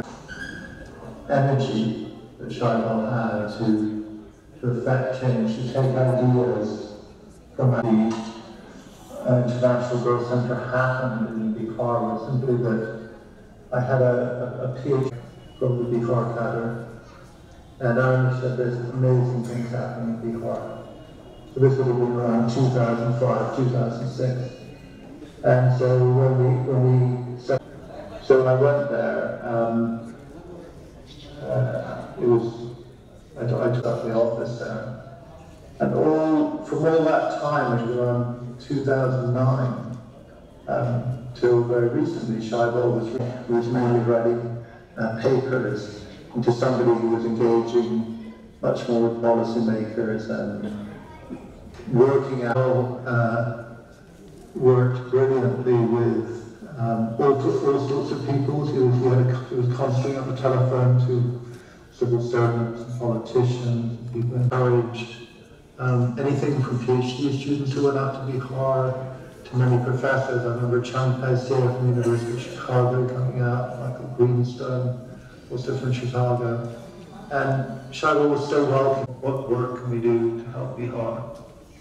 Speaker 9: energy that Shaibal had to, to affect change, to take ideas from the uh, International Growth Centre happened in Bihar was simply that I had a, a, a PhD from the Bihar cadre, and I understood there's amazing things happening in Bihar. So this would have been around two thousand five, two thousand six. And so when we, when we, set, so I went there, um, uh, it was, I, I took up the office there. And all, from all that time, it was around two thousand nine, um, till very recently, Shaibal was, was mainly writing uh, papers into somebody who was engaging much more with policymakers and working out, uh, worked brilliantly with um, all, all sorts of people. He was, he, had a, he was constantly on the telephone to civil servants and politicians, and people encouraged um, anything from PhD students who went out to Bihar to many professors. I remember Chang Paiseh from the University of Chicago coming out, Michael Greenstone, also from Chicago. And Shaibal was so welcome. What work can we do to help Bihar?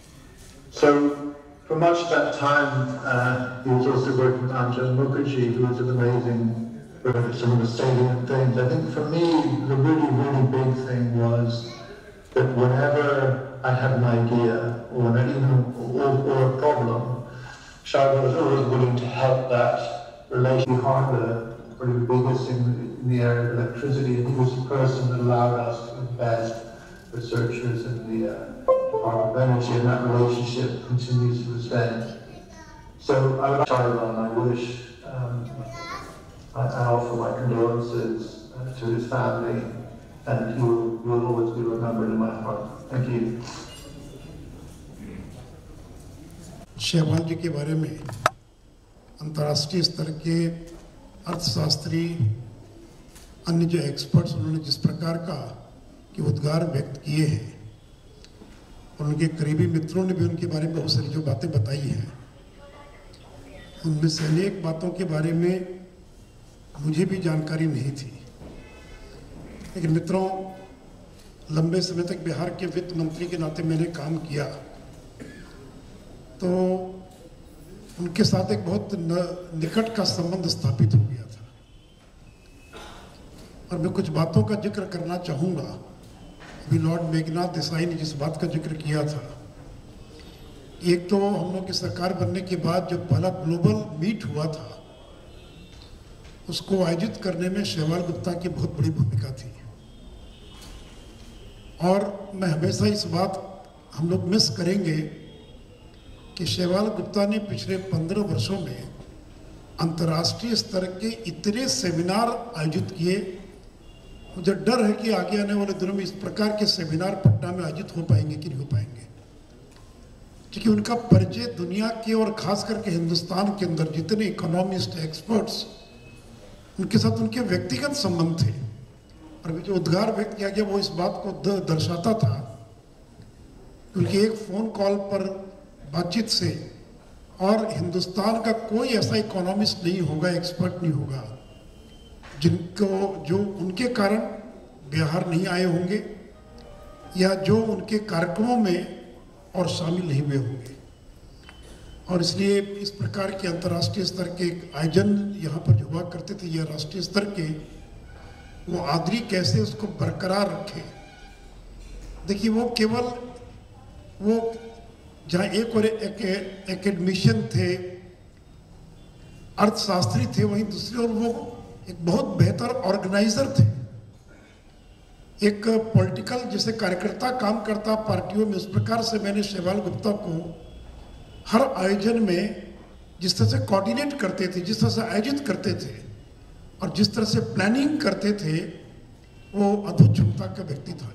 Speaker 9: So, for much of that time, uh, he was also working with Anjan Mukherjee, who was an amazing, for some of the salient things. I think for me, the really, really big thing was that whenever I had an idea, or, an, even, or, or a problem, Shaibal was always willing to help that relation. Bihar, probably the biggest in, in the area of electricity, and he was the person that allowed us to invest researchers in the uh, Department of Energy, and that relationship continues to this day. So I would Shaibal, and I wish, um, I, I offer my condolences uh, to his family, and he will, will always be remembered in my heart.
Speaker 10: Shahwal जी के बारे में अंतर्राष्ट्रीय स्तर के अर्थशास्त्री, अन्य जो experts, उन्होंने जिस प्रकार का कि उद्गार व्यक्त किए हैं और उनके करीबी मित्रों ने भी उनके बारे में बहुत सारी जो बातें बताई हैं, उनमें से अनेक बातों के बारे में मुझे भी जानकारी नहीं थी। लेकिन मित्रों, लंबे समय तक बिहार के वित्त मंत्री के नाते मैंने काम किया, तो उनके साथ एक बहुत निकट का संबंध स्थापित हो गया था। और मैं कुछ बातों का जिक्र करना चाहूँगा। अभी लॉर्ड मेघनाथ देसाई ने जिस बात का जिक्र किया था, एक तो हम लोग की सरकार बनने के बाद जो पहला ग्लोबल मीट हुआ था, उसको आयोजित करने में शहवाल गुप्ता की बहुत बड़ी भूमिका थी। और मैं हमेशा इस बात हम लोग मिस करेंगे कि शहवाल गुप्ता ने पिछले पंद्रह वर्षों में अंतर्राष्ट्रीय स्तर के इतने सेमिनार आयोजित किए। मुझे डर है कि आगे आने वाले दिनों में इस प्रकार के सेमिनार पटना में आयोजित हो पाएंगे कि नहीं हो पाएंगे, क्योंकि उनका परिचय दुनिया के और खास करके हिंदुस्तान के अंदर जितने इकोनॉमिस्ट, एक्सपर्ट्स, उनके साथ उनके व्यक्तिगत संबंध थे। और जो उद्गार व्यक्त किया गया वो इस बात को दर्शाता था, क्योंकि एक फोन कॉल पर बातचीत से, और हिंदुस्तान का कोई ऐसा इकोनॉमिस्ट नहीं होगा, एक्सपर्ट नहीं होगा, जिनको जो उनके कारण बिहार नहीं आए होंगे या जो उनके कार्यक्रमों में और शामिल नहीं हुए होंगे। और इसलिए इस प्रकार के अंतर्राष्ट्रीय स्तर के आयोजन यहाँ पर जो हुआ करते थे, यह राष्ट्रीय स्तर के, वो आदरी कैसे उसको बरकरार रखे। देखिए, वो केवल वो जहाँ एक और एक एकेडमिशियन थे, अर्थशास्त्री थे, वहीं दूसरी ओर वो एक बहुत बेहतर ऑर्गेनाइजर थे। एक पॉलिटिकल जैसे कार्यकर्ता काम करता पार्टियों में, उस प्रकार से मैंने शहवाल गुप्ता को हर आयोजन में जिस तरह से कोऑर्डिनेट करते थे, जिस तरह से आयोजित करते थे और जिस तरह से प्लानिंग करते थे, वो अद्भुत क्षमता का व्यक्ति था।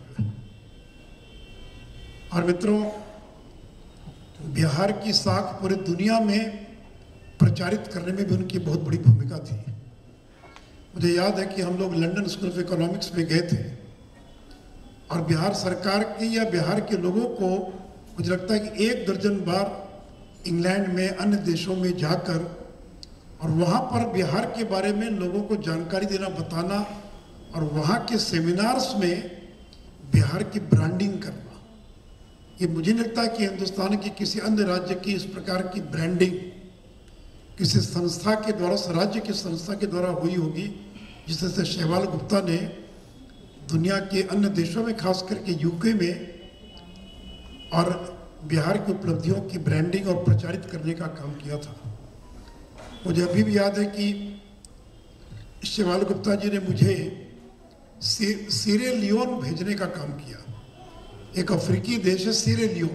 Speaker 10: और मित्रों, बिहार की साख पूरी दुनिया में प्रचारित करने में भी उनकी बहुत बड़ी भूमिका थी। मुझे याद है कि हम लोग लंदन स्कूल ऑफ इकोनॉमिक्स में गए थे और बिहार सरकार की या बिहार के लोगों को मुझे लगता है कि एक दर्जन बार इंग्लैंड में, अन्य देशों में जाकर और वहाँ पर बिहार के बारे में लोगों को जानकारी देना, बताना और वहाँ के सेमिनार्स में बिहार की ब्रांडिंग करना, ये मुझे लगता है कि हिंदुस्तान के किसी अन्य राज्य की इस प्रकार की ब्रांडिंग किसी संस्था के द्वारा, राज्य की संस्था के द्वारा हुई होगी, जिस तरह से शहवाल गुप्ता ने दुनिया के अन्य देशों में, खास करके यूके में, और बिहार की उपलब्धियों की ब्रांडिंग और प्रचारित करने का काम किया था। मुझे अभी भी याद है कि शहवाल गुप्ता जी ने मुझे सीरे लियोन भेजने का काम किया। एक अफ्रीकी देश है सीरे लियोन।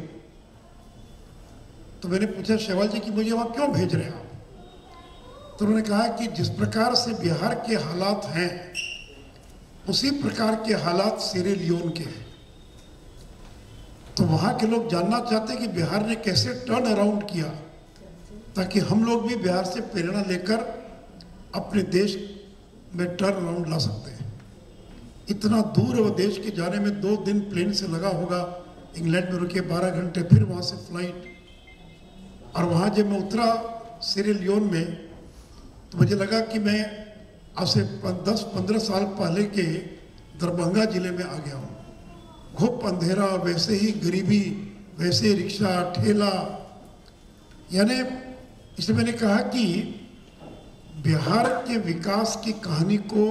Speaker 10: तो मैंने पूछा शहवाल जी कि मुझे वहाँ क्यों भेज रहे हैं आप? तो उन्होंने कहा कि जिस प्रकार से बिहार के हालात हैं, उसी प्रकार के हालात सीरे लियोन के हैं। तो वहाँ के लोग जानना चाहते हैं कि बिहार ने कैसे टर्न अराउंड किया, ताकि हम लोग भी बिहार से प्रेरणा लेकर अपने देश में टर्न अराउंड ला सकते हैं। इतना दूर वो देश के जाने में दो दिन प्लेन से लगा होगा, इंग्लैंड में रुके बारह घंटे, फिर वहाँ से फ्लाइट। और वहाँ जब मैं उतरा सीरे लियोन में, तो मुझे लगा कि मैं आज से दस पंद्रह साल पहले के दरभंगा जिले में आ गया हूँ। घुप अंधेरा, वैसे ही गरीबी, वैसे ही रिक्शा, ठेला, यानी इसलिए मैंने कहा कि बिहार के विकास की कहानी को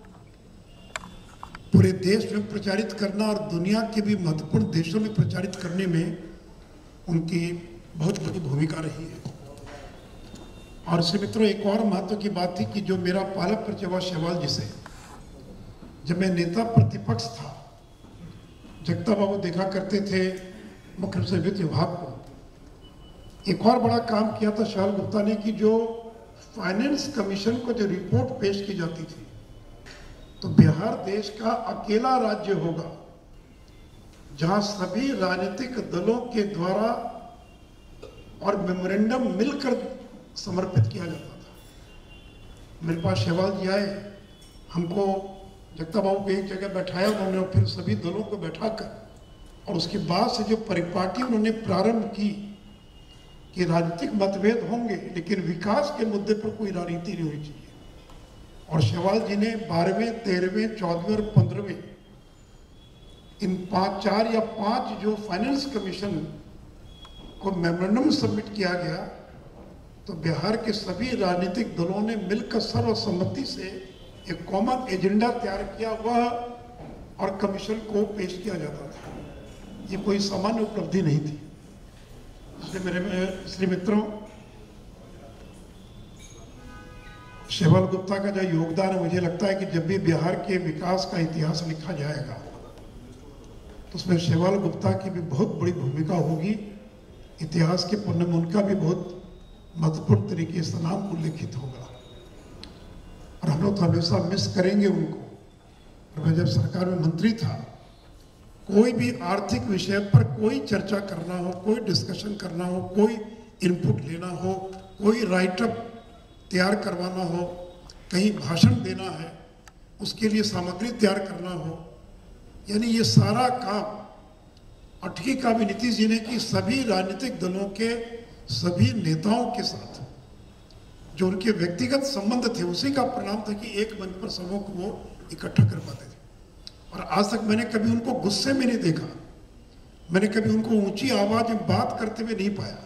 Speaker 10: पूरे देश में प्रचारित करना और दुनिया के भी महत्वपूर्ण देशों में प्रचारित करने में उनकी बहुत बड़ी भूमिका रही है। और इससे मित्रों, एक और महत्व की बात थी कि जो मेरा पहला परिचय हुआ शहवाल जी से, जब मैं नेता प्रतिपक्ष था, जगता बाबू देखा करते थे मुख्य रूप से वित्त विभाग को। एक और बड़ा काम किया था शहवाल गुप्ता ने कि जो फाइनेंस कमीशन को जो रिपोर्ट पेश की जाती थी, तो बिहार देश का अकेला राज्य होगा जहां सभी राजनीतिक दलों के द्वारा और मेमोरेंडम मिलकर समर्पित किया जाता था। मेरे पास शहवाल जी आए, हमको जगता बाबू को एक जगह बैठाया उन्होंने, और फिर सभी दलों को बैठाकर, और उसके बाद से जो परिपाटी उन्होंने प्रारंभ की कि राजनीतिक मतभेद होंगे लेकिन विकास के मुद्दे पर कोई राजनीति नहीं होनी चाहिए। और शहवाल जी ने बारहवें, तेरहवें, चौदहवें और पंद्रहवें इन पांच चार या पांच जो फाइनेंस कमीशन को मेमोरेंडम सबमिट किया गया, तो बिहार के सभी राजनीतिक दलों ने मिलकर सर्वसम्मति से एक कॉमन एजेंडा तैयार किया, वह और कमीशन को पेश किया जाता था। ये कोई सामान्य उपलब्धि नहीं थी। इसलिए मेरे इसलिए मित्रों, शहवाल गुप्ता का जो योगदान है, मुझे लगता है कि जब भी बिहार के विकास का इतिहास लिखा जाएगा तो उसमें शहवाल गुप्ता की भी बहुत बड़ी भूमिका होगी। इतिहास के पन्ने में उनका भी बहुत महत्वपूर्ण तरीके से नाम उल्लेखित होगा और हम लोग तो हमेशा मिस करेंगे उनको। और मैं जब सरकार में मंत्री था, कोई भी आर्थिक विषय पर कोई चर्चा करना हो, कोई डिस्कशन करना हो, कोई इनपुट लेना हो, कोई राइटअप तैयार करवाना हो, कहीं भाषण देना है, उसके लिए सामग्री तैयार करना हो, यानी ये सारा काम और ठीक काम नीतीश जी ने कि सभी राजनीतिक दलों के सभी नेताओं के साथ जो उनके व्यक्तिगत संबंध थे, उसी का परिणाम था कि एक मंच पर सबों को वो इकट्ठा कर पाते थे। और आज तक मैंने कभी उनको गुस्से में नहीं देखा, मैंने कभी उनको ऊंची आवाज में बात करते हुए नहीं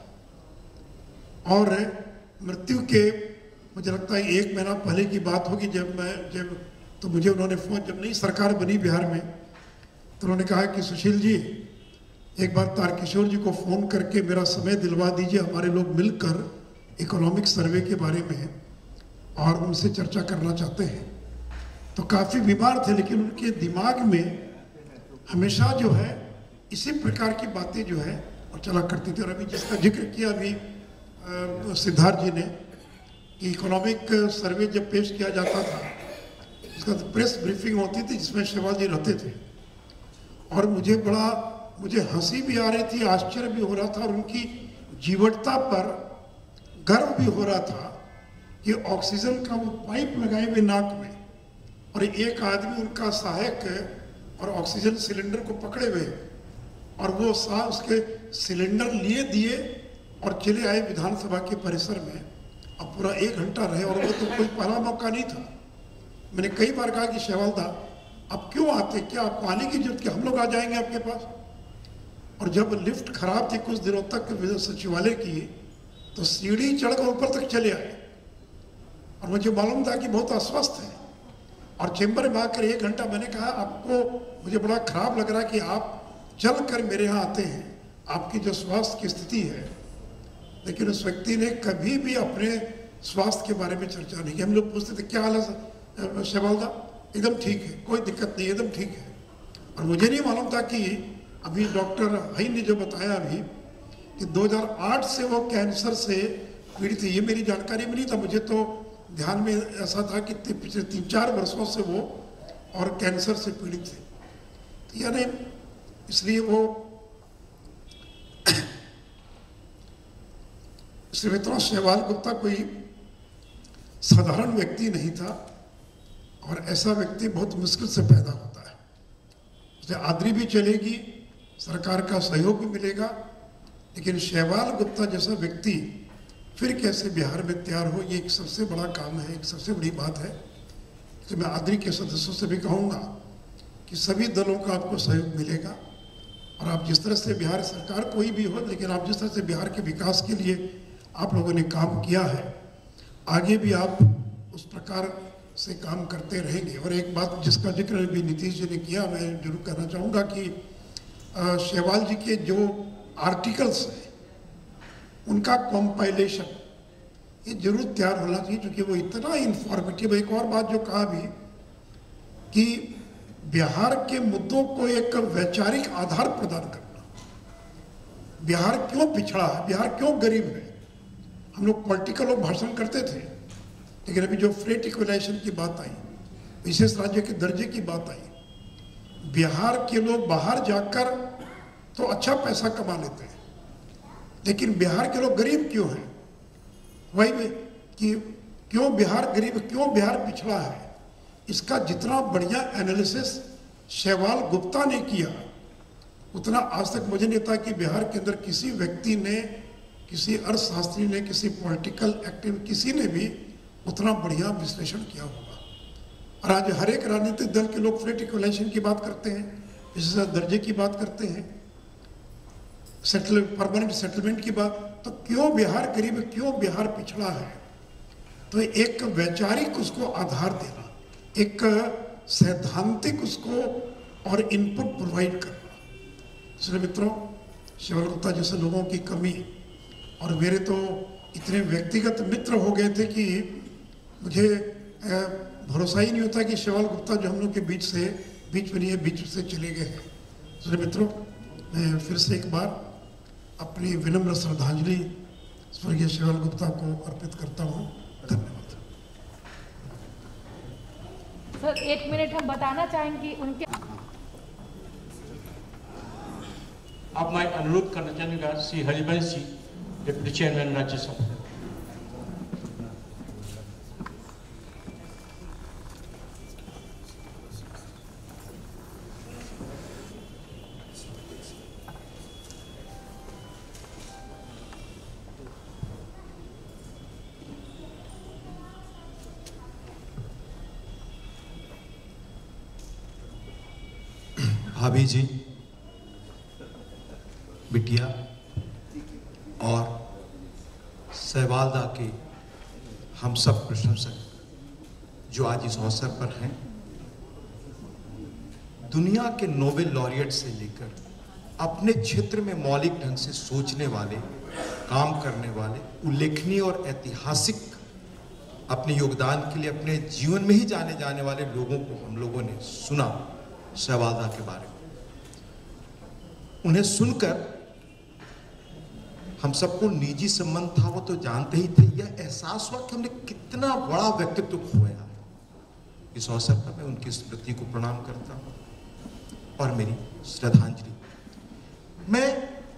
Speaker 10: पाया। और मृत्यु के मुझे लगता है एक महीना पहले की बात होगी, जब मैं जब तो मुझे उन्होंने फोन, जब नई सरकार बनी बिहार में, तो उन्होंने कहा कि सुशील जी एक बार तारकिशोर जी को फ़ोन करके मेरा समय दिलवा दीजिए, हमारे लोग मिलकर इकोनॉमिक सर्वे के बारे में और उनसे चर्चा करना चाहते हैं। तो काफ़ी बीमार थे, लेकिन उनके दिमाग में हमेशा जो है इसी प्रकार की बातें जो है और चला करती थी। और अभी जिसका जिक्र किया अभी सिद्धार्थ जी ने कि इकोनॉमिक सर्वे जब पेश किया जाता था, इसका तो प्रेस ब्रीफिंग होती थी जिसमें शहवाल जी रहते थे, और मुझे बड़ा मुझे हंसी भी आ रही थी, आश्चर्य भी हो रहा था, और उनकी जीवटता पर गर्व भी हो रहा था कि ऑक्सीजन का वो पाइप लगाए हुए नाक में, और एक आदमी उनका सहायक और ऑक्सीजन सिलेंडर को पकड़े हुए, और वो सा उसके सिलेंडर लिए दिए और चले आए विधानसभा के परिसर में। अब पूरा एक घंटा रहे, और वो तो कोई पहला मौका नहीं था। मैंने कई बार कहा कि शहवाल दा अब क्यों आते, क्या पानी की जरूरत, क्या हम लोग आ जाएंगे आपके पास। और जब लिफ्ट खराब थी कुछ दिनों तक सचिवालय की, तो सीढ़ी चढ़कर ऊपर तक चले आए, और मुझे मालूम था कि बहुत अस्वस्थ है। और चेंबर में आकर एक घंटा मैंने कहा आपको, मुझे बड़ा खराब लग रहा है कि आप चल कर मेरे यहाँ आते हैं, आपकी जो स्वास्थ्य की स्थिति है। लेकिन उस व्यक्ति ने कभी भी अपने स्वास्थ्य के बारे में चर्चा नहीं की। हम लोग पूछते थे क्या हाल है शहवाल दा, एकदम ठीक है, कोई दिक्कत नहीं, एकदम ठीक है। और मुझे नहीं मालूम था कि अभी डॉक्टर हई ने जो बताया अभी कि दो हज़ार आठ से वो कैंसर से पीड़ित थी, ये मेरी जानकारी में नहीं था। मुझे तो ध्यान में ऐसा था कि पिछले तीन चार वर्षों से वो और कैंसर से पीड़ित थे। तो यानी इसलिए वो इसलिए मित्रों, शहवाल गुप्ता कोई साधारण व्यक्ति नहीं था, और ऐसा व्यक्ति बहुत मुश्किल से पैदा होता है। इसलिए आदरी भी चलेगी, सरकार का सहयोग भी मिलेगा, लेकिन शहवाल गुप्ता जैसा व्यक्ति फिर कैसे बिहार में तैयार हो, ये एक सबसे बड़ा काम है, एक सबसे बड़ी बात है। तो मैं आदरी के सदस्यों से भी कहूँगा कि सभी दलों का आपको सहयोग मिलेगा, और आप जिस तरह से बिहार सरकार कोई भी हो, लेकिन आप जिस तरह से बिहार के विकास के लिए आप लोगों ने काम किया है, आगे भी आप उस प्रकार से काम करते रहेंगे। और एक बात जिसका जिक्र भी नीतीश जी ने किया, मैं जरूर कहना चाहूँगा कि शहवाल जी के जो आर्टिकल्स हैं उनका कॉम्पाइलेशन ये जरूर तैयार होना चाहिए, क्योंकि वो इतना इंफॉर्मेटिव। एक और बात जो कहा भी कि बिहार के मुद्दों को एक वैचारिक आधार प्रदान करना, बिहार क्यों पिछड़ा है, बिहार क्यों गरीब है। हम लोग पॉलिटिकल लोग भाषण करते थे, लेकिन अभी जो फ्रेट इक्वलाइजेशन की बात आई, विशेष राज्य के दर्जे की बात आई, बिहार के लोग बाहर जाकर तो अच्छा पैसा कमा लेते हैं, लेकिन बिहार के लोग गरीब क्यों हैं? वही कि क्यों बिहार गरीब, क्यों बिहार पिछड़ा है, इसका जितना बढ़िया एनालिसिस शैवाल गुप्ता ने किया उतना आज तक मुझे नहीं था कि बिहार के अंदर किसी व्यक्ति ने, किसी अर्थशास्त्री ने, किसी पॉलिटिकल एक्टिव किसी ने भी उतना बढ़िया विश्लेषण किया होगा। और आज हर एक राजनीतिक दल के लोग फ्लैट इक्वलाइजेशन की बात करते हैं, विशेष दर्जे की बात करते हैं, सेटल परमानेंट सेटलमेंट की बात। तो क्यों बिहार गरीब, क्यों बिहार पिछड़ा है? तो एक वैचारिक उसको आधार देना, एक सैद्धांतिक उसको और इनपुट प्रोवाइड करना। इसलिए मित्रों, शैवाल गुप्ता जैसे लोगों की कमी, और मेरे तो इतने व्यक्तिगत मित्र हो गए थे कि मुझे भरोसा ही नहीं होता कि शैवाल गुप्ता जो हम लोग के बीच से बीच में नहीं है, बीच से चले गए हैं। इसलिए मित्रों, मैं फिर से एक बार अपनी विनम्र श्रद्धांजलि स्वर्गीय शैवाल गुप्ता को अर्पित करता हूँ। धन्यवाद।
Speaker 11: सर एक मिनट हम बताना चाहेंगे उनके।
Speaker 14: अब मैं अनुरोध करना चाहूँगा श्री हरिवंश जी, डिप्टी चेयरमैन राज्यसभा।
Speaker 12: भाभी जी, बिटिया और सहवालदा के हम सब प्रशंसक जो आज इस अवसर पर हैं, दुनिया के नोबेल लॉरिएट से लेकर अपने क्षेत्र में मौलिक ढंग से सोचने वाले, काम करने वाले, उल्लेखनीय और ऐतिहासिक अपने योगदान के लिए अपने जीवन में ही जाने जाने वाले लोगों को हम लोगों ने सुना सहवालदा के बारे में। उन्हें सुनकर हम सबको निजी संबंध था वो तो जानते ही थे, यह एहसास हुआ कि हमने कितना बड़ा व्यक्तित्व खोया है। इस अवसर पर मैं उनकी स्मृति को प्रणाम करता हूं और मेरी श्रद्धांजलि। मैं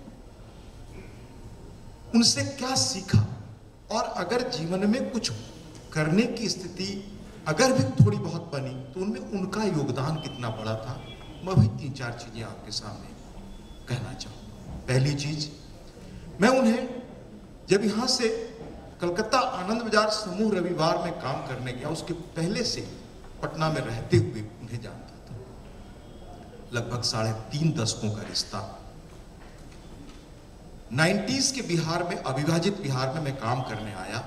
Speaker 12: उनसे क्या सीखा और अगर जीवन में कुछ करने की स्थिति अगर भी थोड़ी बहुत बनी तो उनमें उनका योगदान कितना बड़ा था, मैं वही तीन चार चीजें आपके सामने कहना चाहूँ। पहली चीज, मैं उन्हें जब यहाँ से कलकत्ता आनंद बाजार समूह रविवार में काम करने गया, उसके पहले से पटना में रहते हुए उन्हें जानता था। लगभग साढ़े तीन दशकों का रिश्ता। नाइन्टीज के बिहार में, अविभाजित बिहार में मैं काम करने आया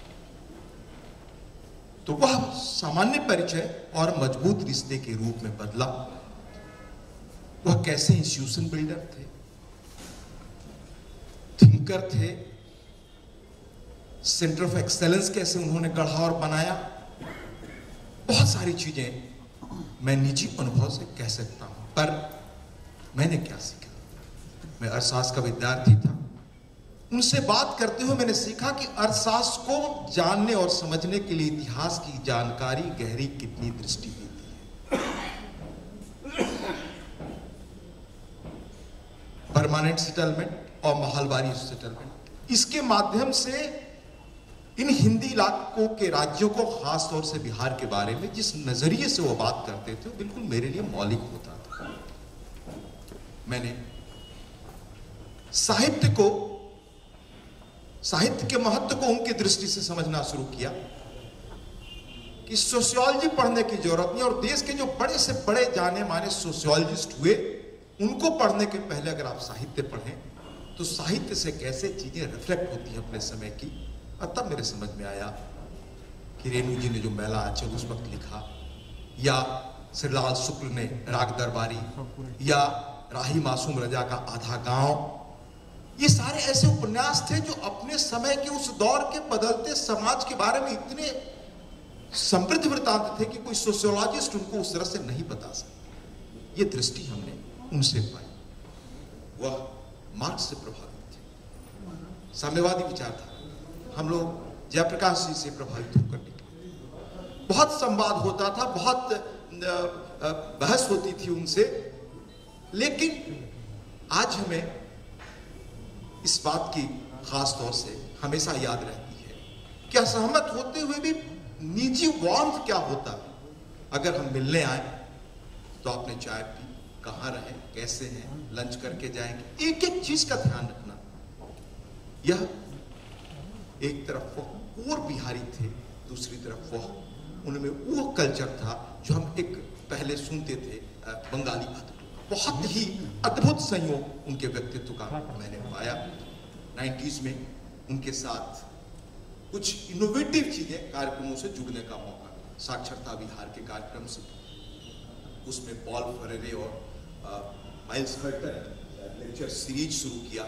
Speaker 12: तो वह सामान्य परिचय और मजबूत रिश्ते के रूप में बदला। वह कैसे इंस्टीट्यूशन बिल्डर थे, थिंकर थे, सेंटर ऑफ एक्सेलेंस कैसे उन्होंने गढ़ा और बनाया, बहुत सारी चीजें मैं निजी अनुभव से कह सकता हूं। पर मैंने क्या सीखा? मैं अर्थशास्त्र का विद्यार्थी था। उनसे बात करते हुए मैंने सीखा कि अर्थशास्त्र को जानने और समझने के लिए इतिहास की जानकारी गहरी कितनी दृष्टि देती है। परमानेंट सेटलमेंट और महलबारी सेटलमेंट, इसके माध्यम से इन हिंदी इलाकों के राज्यों को, खास तौर से बिहार के बारे में जिस नजरिए से वो बात करते थे, बिल्कुल मेरे लिए मौलिक होता था। मैंने साहित्य को, साहित्य के महत्व को उनकी दृष्टि से समझना शुरू किया कि सोशियोलॉजी पढ़ने की जरूरत नहीं, और देश के जो बड़े से बड़े जाने माने सोशियोलॉजिस्ट हुए, उनको पढ़ने के पहले अगर आप साहित्य पढ़ें तो साहित्य से कैसे चीजें रिफ्लेक्ट होती हैं अपने समय की। और तब मेरे समझ में आया कि रेणु जी ने जो मैला आंचल उस वक्त लिखा, या श्रीलाल शुक्ल ने राग दरबारी, या राही मासूम रजा का आधा गांव, ये सारे ऐसे उपन्यास थे जो अपने समय के उस दौर के बदलते समाज के बारे में इतने समृद्ध वृत्तांत थे कि कोई सोशियोलॉजिस्ट उनको उस तरह से नहीं बता सकता। ये दृष्टि हमने उनसे पाई। वह मार्क्स से प्रभावित थे, साम्यवादी विचार था। हम लोग जयप्रकाश जी से प्रभावित होकर निकले। बहुत संवाद होता था, बहुत बहस होती थी उनसे, लेकिन आज हमें इस बात की खास तौर से हमेशा याद रहती है कि असहमत होते हुए भी निजी वार्मथ क्या होता है। अगर हम मिलने आए तो आपने चाय पी, कहाँ रहे, कैसे हैं, लंच करके जाएंगे, एक एक चीज का ध्यान रखना। यह एक तरफ वह और बिहारी थे, दूसरी तरफ वह उनमें वो कल्चर था जो हम एक पहले सुनते थे बंगाली भाषा। बहुत ही अद्भुत संयोग उनके व्यक्तित्व का मैंने पाया। नाइन्टीज में उनके साथ कुछ इनोवेटिव चीजें कार्यक्रमों से जुड़ने का मौका मिला। साक्षरता विहार के कार्यक्रम से, उसमें पॉल फरेरे और माइल्स हर्टन लेक्चर सीरीज शुरू किया,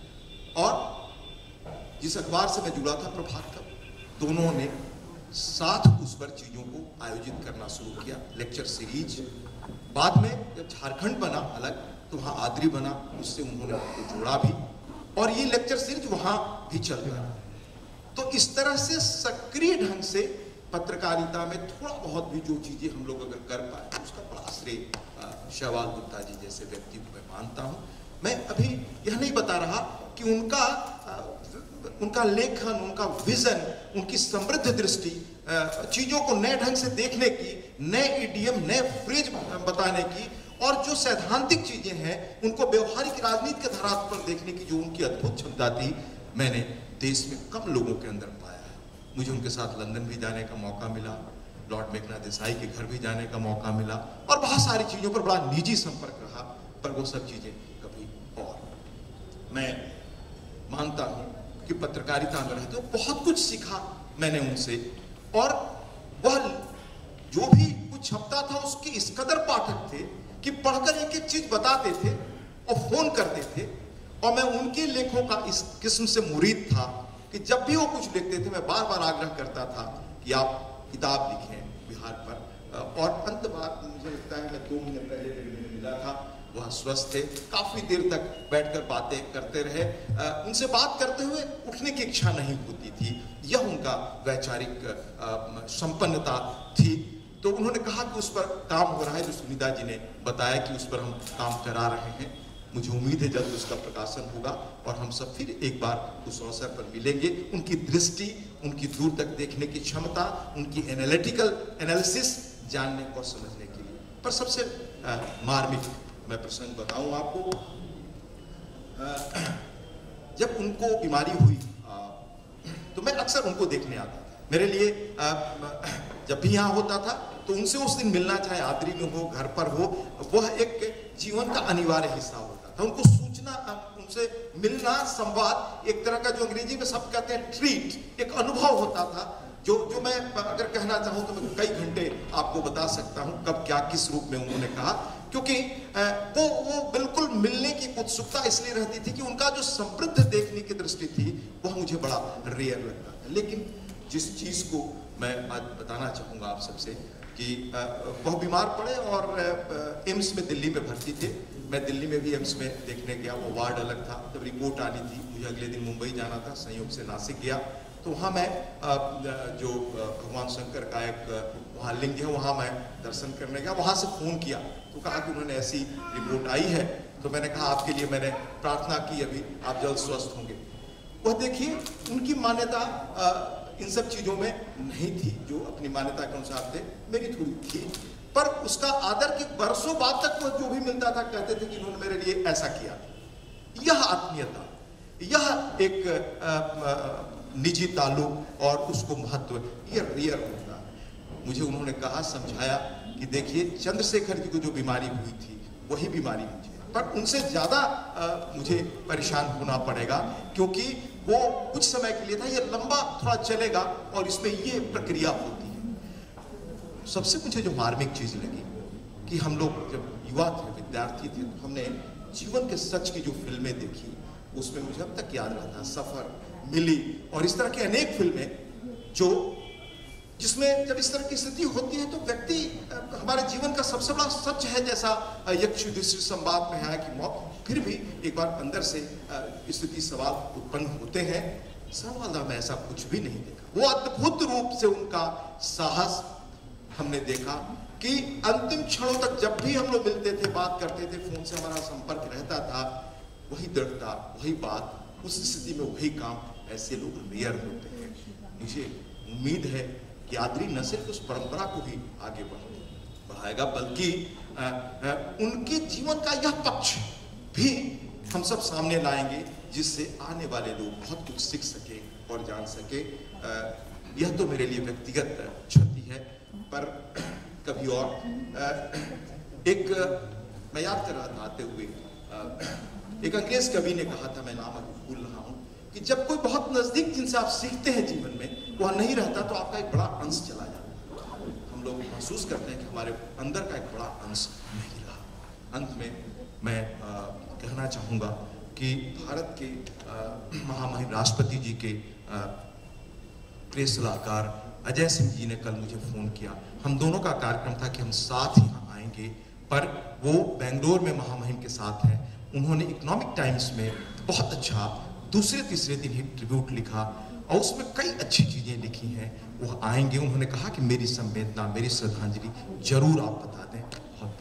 Speaker 12: और जिस अखबार से मैं जुड़ा था प्रभात खबर, दोनों ने साथ उस पर चीजों को आयोजित करना शुरू किया, लेक्चर सीरीज। बाद में जब झारखंड बना अलग तो वहाँ आदरी बना, उससे उन्होंने उसको जोड़ा भी, और ये लेक्चर सीरीज वहाँ भी चलता है। तो इस तरह से सक्रिय ढंग से पत्रकारिता में थोड़ा बहुत भी जो चीजें हम लोग अगर कर पाए उसका बड़ा श्रेय शैवाल गुप्ता जी जैसे व्यक्ति को मैं मानता हूँ। मैं अभी यह नहीं बता रहा कि उनका उनका लेखन, उनका विजन, उनकी समृद्ध दृष्टि, चीजों को नए ढंग से देखने की, नए इडियम, नए फ्रेज बताने की, और जो सैद्धांतिक चीजें हैं उनको व्यवहारिक राजनीति के धरातल पर देखने की जो उनकी अद्भुत क्षमता थी, मैंने देश में कम लोगों के अंदर पाया है। मुझे उनके साथ लंदन भी जाने का मौका मिला, लॉर्ड मेघनाथ देसाई के घर भी जाने का मौका मिला, और बहुत सारी चीजों पर बड़ा निजी संपर्क रहा, पर वो सब चीजें कभी और। मैं मानता हूं कि पत्रकारिता में रहते हुए बहुत कुछ सीखा मैंने उनसे, और वह जो भी कुछ छपता था उसके इस कदर पाठक थे कि पढ़कर एक एक चीज बताते थे और फोन करते थे, और मैं उनके लेखों का इस किस्म से मुरीद था कि जब भी वो कुछ लिखते थे मैं बार बार आग्रह करता था कि आप किताब लिखें बिहार पर। और अंत बात मुझे लगता है मैं दो महीने पहले दिल्ली में मिला था, वह स्वस्थ थे, काफी देर तक बैठकर बातें करते रहे। उनसे बात करते हुए उठने की इच्छा नहीं होती थी, यह उनका वैचारिक संपन्नता थी। तो उन्होंने कहा कि उस पर काम हो रहा है, जो सुनीता जी ने बताया कि उस पर हम काम करा रहे हैं। मुझे उम्मीद है जल्द उसका प्रकाशन होगा और हम सब फिर एक बार उस अवसर पर मिलेंगे। उनकी दृष्टि, उनकी दूर तक देखने की क्षमता, उनकी एनालिटिकल एनालिसिस जानने और समझने के लिए। पर सबसे मार्मिक मैं प्रसंग बताऊं आपको, जब उनको बीमारी हुई तो मैं अक्सर उनको देखने आता था। मेरे लिए जब भी यहाँ होता था तो उनसे उस दिन मिलना, चाहे आदरी में हो, घर पर हो, वह एक जीवन का अनिवार्य हिस्सा होता था। उनको सूचना, उनसे मिलना, संवाद, एक तरह का जो अंग्रेजी में सब कहते हैं ट्रीट, एक अनुभव होता था जो जो मैं अगर कहना चाहूँ तो मैं कई घंटे आपको बता सकता हूँ कब क्या किस रूप में उन्होंने कहा, क्योंकि वो वो बिल्कुल मिलने की उत्सुकता इसलिए रहती थी कि उनका जो समृद्ध देखने की दृष्टि थी वह मुझे बड़ा रेयर लगता था। लेकिन जिस चीज को मैं आज बताना चाहूँगा आप सबसे कि वह बीमार पड़े और एम्स में दिल्ली में भर्ती थे। मैं दिल्ली में भी एम्स में देखने गया, वो वार्ड अलग था। जब रिपोर्ट आनी थी, मुझे अगले दिन मुंबई जाना था, संयोग से नासिक गया, तो वहाँ मैं जो भगवान शंकर का एक वहाँ लिंग है, वहाँ मैं दर्शन करने गया। वहाँ से फ़ोन किया तो कहा कि उन्होंने ऐसी रिपोर्ट आई है। तो मैंने कहा आपके लिए मैंने प्रार्थना की, अभी आप जल्द स्वस्थ होंगे। वह देखिए उनकी मान्यता इन सब चीज़ों में नहीं थी जो अपनी मान्यता के अनुसार थे, मेरी थोड़ी थी, पर उसका आदर कि बरसों बाद तक वह जो भी मिलता था कहते थे कि इन्होंने मेरे लिए ऐसा किया। यह आत्मीयता, यह एक निजी ताल्लुक और उसको महत्व, यह रियर होता है। मुझे उन्होंने कहा, समझाया कि देखिए चंद्रशेखर जी को जो बीमारी हुई थी वही बीमारी मुझे, पर उनसे ज्यादा मुझे परेशान होना पड़ेगा क्योंकि वो कुछ समय के लिए था, ये लंबा थोड़ा चलेगा और इसमें ये प्रक्रिया होती है। सबसे मुझे जो मार्मिक चीज लगी कि हम लोग जब युवा थे, विद्यार्थी थे, तो हमने जीवन के सच की जो फिल्में देखी उसमें मुझे अब तक याद रहता, सफर, मिली और इस तरह की अनेक फिल्में जो जिसमें जब इस तरह की स्थिति होती है तो व्यक्ति हमारे जीवन का सबसे बड़ा सच है, जैसा यक्ष युधिष्ठिर संवाद में है कि मौत, फिर भी एक बार अंदर से स्थिति सवाल उत्पन्न होते हैं। सवाल में ऐसा कुछ भी नहीं देखा। वो अद्भुत रूप से उनका साहस हमने देखा कि अंतिम क्षणों तक जब भी हम लोग मिलते थे, बात करते थे, फोन से हमारा संपर्क रहता था, वही दृढ़ता, वही बात, उस स्थिति में वही काम ऐसे लोग मेयर होते हैं। मुझे उम्मीद है कि आदरी न सिर्फ उस परंपरा को ही आगे बढ़ाएगा बल्कि आ, आ, उनके जीवन का यह पक्ष भी हम सब सामने लाएंगे जिससे आने वाले लोग बहुत कुछ सीख सके और जान सके। आ, यह तो मेरे लिए व्यक्तिगत क्षति है, पर कभी और आ, एक मैं याद कर रहा था आते हुए आ, एक अंग्रेज कवि ने कहा था, मैं नाम अभी भूल रहा हूँ, कि जब कोई बहुत नजदीक जिनसे आप सीखते हैं जीवन में वह नहीं रहता तो आपका एक बड़ा अंश चला जाता है। हम लोग महसूस करते हैं कि हमारे अंदर का एक बड़ा अंश नहीं रहा। अंत में मैं आ, कहना चाहूँगा कि भारत के महामहिम राष्ट्रपति जी के आ, प्रेस सलाहकार अजय सिंह जी ने कल मुझे फ़ोन किया। हम दोनों का कार्यक्रम था कि हम साथ यहाँ आएंगे, पर वो बेंगलोर में महामहिम के साथ हैं। उन्होंने इकोनॉमिक टाइम्स में बहुत अच्छा दूसरे तीसरे दिन ही ट्रिब्यूट लिखा और उसमें कई अच्छी चीज़ें लिखी हैं। वो आएंगे। उन्होंने कहा कि मेरी संवेदना, मेरी श्रद्धांजलि जरूर आप बता दें। बहुत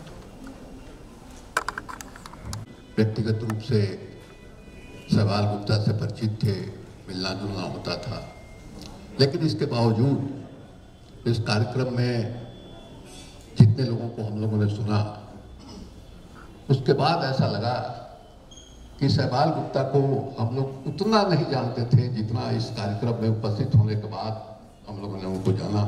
Speaker 13: व्यक्तिगत रूप से सवाल गुप्ता से परिचित थे, मिलना जुलना होता था, लेकिन इसके बावजूद इस कार्यक्रम में जितने लोगों को हम लोगों ने सुना, उसके बाद ऐसा लगा कि सहवाल गुप्ता को हम लोग उतना नहीं जानते थे जितना इस कार्यक्रम में उपस्थित होने के बाद हम लोगों ने उनको जाना।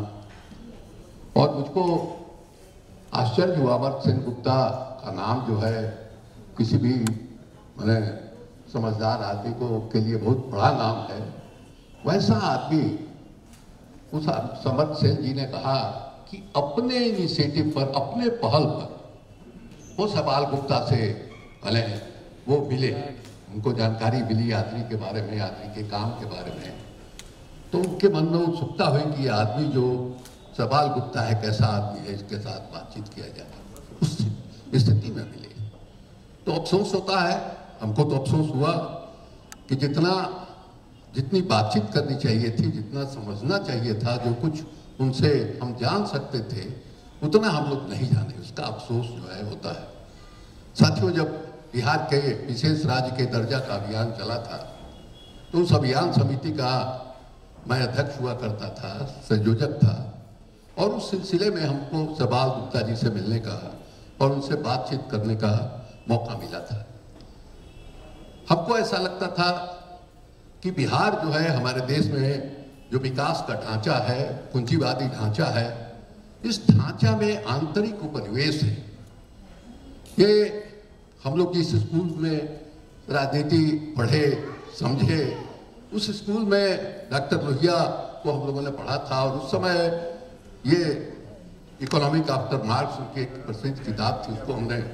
Speaker 13: और मुझको आश्चर्य हुआ, अमर सेन गुप्ता का नाम जो है किसी भी मैंने समझदार आदमी को के लिए बहुत बड़ा नाम है। वैसा आदमी उस समर्थ सेन जी ने कहा कि अपने इनिशिएटिव पर, अपने पहल पर वो सहवाल गुप्ता से भले वो मिले, उनको जानकारी मिली यात्री के बारे में, यात्री के काम के बारे में, तो उनके मन में उत्सुकता हुई कि ये आदमी जो सहवाल गुप्ता है कैसा आदमी है, इसके साथ बातचीत किया जाए। उस स्थिति में मिले तो अफसोस होता है, हमको तो अफसोस हुआ कि जितना जितनी बातचीत करनी चाहिए थी, जितना समझना चाहिए था, जो कुछ उनसे हम जान सकते थे, उतना हम लोग नहीं जाने। उसका अफसोस जो है होता है। साथियों, जब बिहार के विशेष राज्य के दर्जा का अभियान चला था तो उस अभियान समिति का मैं अध्यक्ष हुआ करता था, संयोजक था, और उस सिलसिले में हमको सहवाल गुप्ता जी से मिलने का और उनसे बातचीत करने का मौका मिला था। हमको ऐसा लगता था कि बिहार जो है हमारे देश में जो विकास का ढांचा है, पूंजीवादी ढांचा है, इस ढांचा में आंतरिक उपनिवेश है। ये हम लोग जिस स्कूल में राजनीति पढ़े समझे, उस स्कूल में डॉक्टर लोहिया को हम लोगों ने पढ़ा था, और उस समय ये इकोनॉमिक आफ्टर मार्क्स उनकी एक प्रसिद्ध किताब थी, उसको हमने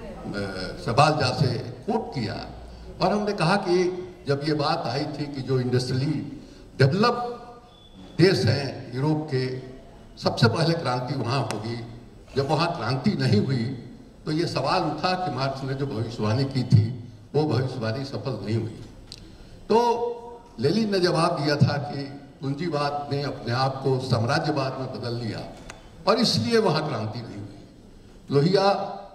Speaker 13: सबालजा से कोट किया और हमने कहा कि जब ये बात आई थी कि जो इंडस्ट्रियली डेवलप देश हैं यूरोप के, सबसे पहले क्रांति वहाँ होगी। जब वहाँ क्रांति नहीं हुई तो ये सवाल उठा कि मार्क्स ने जो भविष्यवाणी की थी वो भविष्यवाणी सफल नहीं हुई। तो लेनिन ने जवाब दिया था कि पूंजीवाद ने अपने आप को साम्राज्यवाद में बदल लिया और इसलिए वहाँ क्रांति नहीं हुई। लोहिया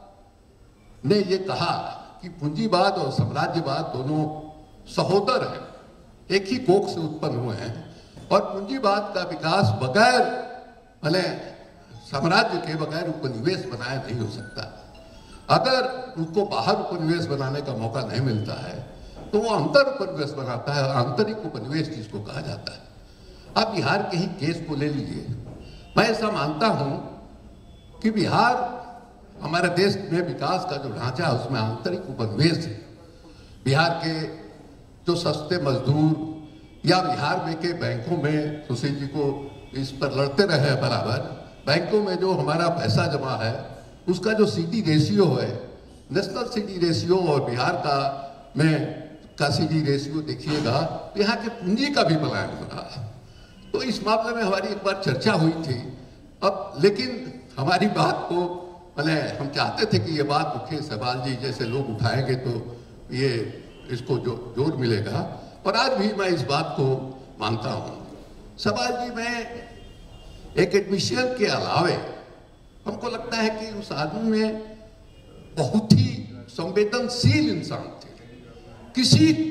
Speaker 13: ने ये कहा कि पूंजीवाद और साम्राज्यवाद दोनों सहोदर हैं, एक ही कोख से उत्पन्न हुए हैं, और पूंजीवाद का विकास बगैर भले साम्राज्य के बगैर उपनिवेश बनाया नहीं हो सकता। अगर उसको बाहर उपनिवेश बनाने का मौका नहीं मिलता है तो वो अंतर उपनिवेश बनाता है, आंतरिक उपनिवेश जिसको कहा जाता है। आप बिहार के ही केस को ले लीजिए। मैं ऐसा मानता हूं कि बिहार हमारे देश में विकास का जो ढांचा है उसमें आंतरिक उपनिवेश है। बिहार के जो सस्ते मजदूर या बिहार में के बैंकों में, सुशील जी को इस पर लड़ते रहे बराबर, बैंकों में जो हमारा पैसा जमा है उसका जो सीडी रेशियो है, नेशनल सीडी रेशियो और बिहार का में का सीडी रेशियो देखिएगा, यहाँ के पूंजी का भी पलायन हो रहा है। तो इस मामले में हमारी एक बार चर्चा हुई थी। अब लेकिन हमारी बात को मैंने हम चाहते थे कि ये बात उठे, सहवाल जी जैसे लोग उठाएंगे तो ये इसको जो जोर मिलेगा, और आज भी मैं इस बात को मानता हूँ। सहवाल जी में एकेडमिशियन के अलावे हमको लगता है कि उस आदमी में बहुत ही संवेदनशील इंसान थे। किसी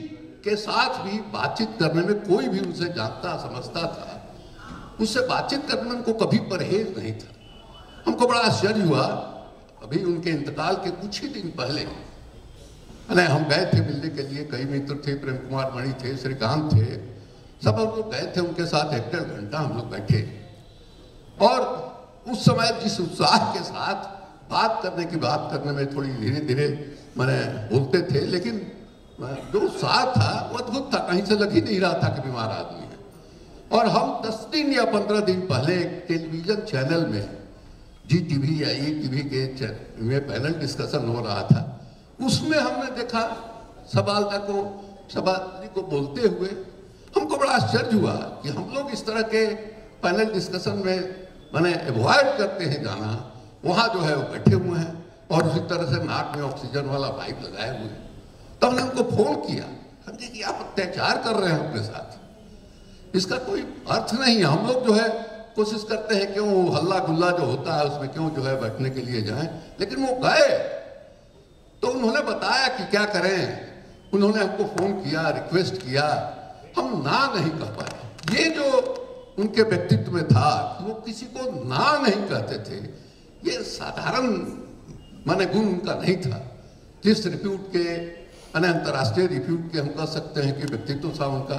Speaker 13: के साथ भी बातचीत करने में, कोई भी उनसे जानता समझता था, उससे बातचीत करने में उनको कभी परहेज नहीं था। हमको बड़ा आश्चर्य हुआ, अभी उनके इंतकाल के कुछ ही दिन पहले अरे हम गए थे मिलने के लिए, कई मित्र थे, प्रेम कुमार मणि थे, श्रीकांत थे, सब हम लोग गए थे उनके साथ। एक डेढ़ घंटा हम लोग बैठे और उस समय जिस उत्साह के साथ बात करने की बात करने में थोड़ी धीरे धीरे मैंने बोलते थे, लेकिन जो उत्साह था वो अद्भुत था, कहीं से लग ही नहीं रहा था कि बीमार आदमी है। और हम दस दिन या पंद्रह दिन पहले एक टेलीविजन चैनल में, जी टीवी या ई टीवी के में पैनल डिस्कशन हो रहा था, उसमें हमने देखा सवालदा को सवालदा को बोलते हुए। हमको बड़ा आश्चर्य हुआ कि हम लोग इस तरह के पैनल डिस्कशन में माने अवॉइड करते हैं जाना, वहाँ जो है वो बैठे हुए हैं और उसी तरह से नाक में ऑक्सीजन वाला पाइप लगाए हुए हैं। तो हमने उनको फोन किया, समझे कि आप अत्याचार कर रहे हैं अपने साथ, इसका कोई अर्थ नहीं है। हम लोग जो है कोशिश करते हैं क्यों हल्ला गुल्ला जो होता है उसमें क्यों जो है बैठने के लिए जाएं, लेकिन वो गए तो उन्होंने बताया कि क्या करें। उन्होंने हमको फोन किया, रिक्वेस्ट किया, हम ना नहीं कह पाए। ये जो उनके व्यक्तित्व में था कि वो किसी को ना नहीं कहते थे, ये साधारण माने गुण उनका नहीं था। जिस रिप्यूट के माने अंतर्राष्ट्रीय रिप्यूट के हम कह सकते हैं कि व्यक्तित्व था उनका,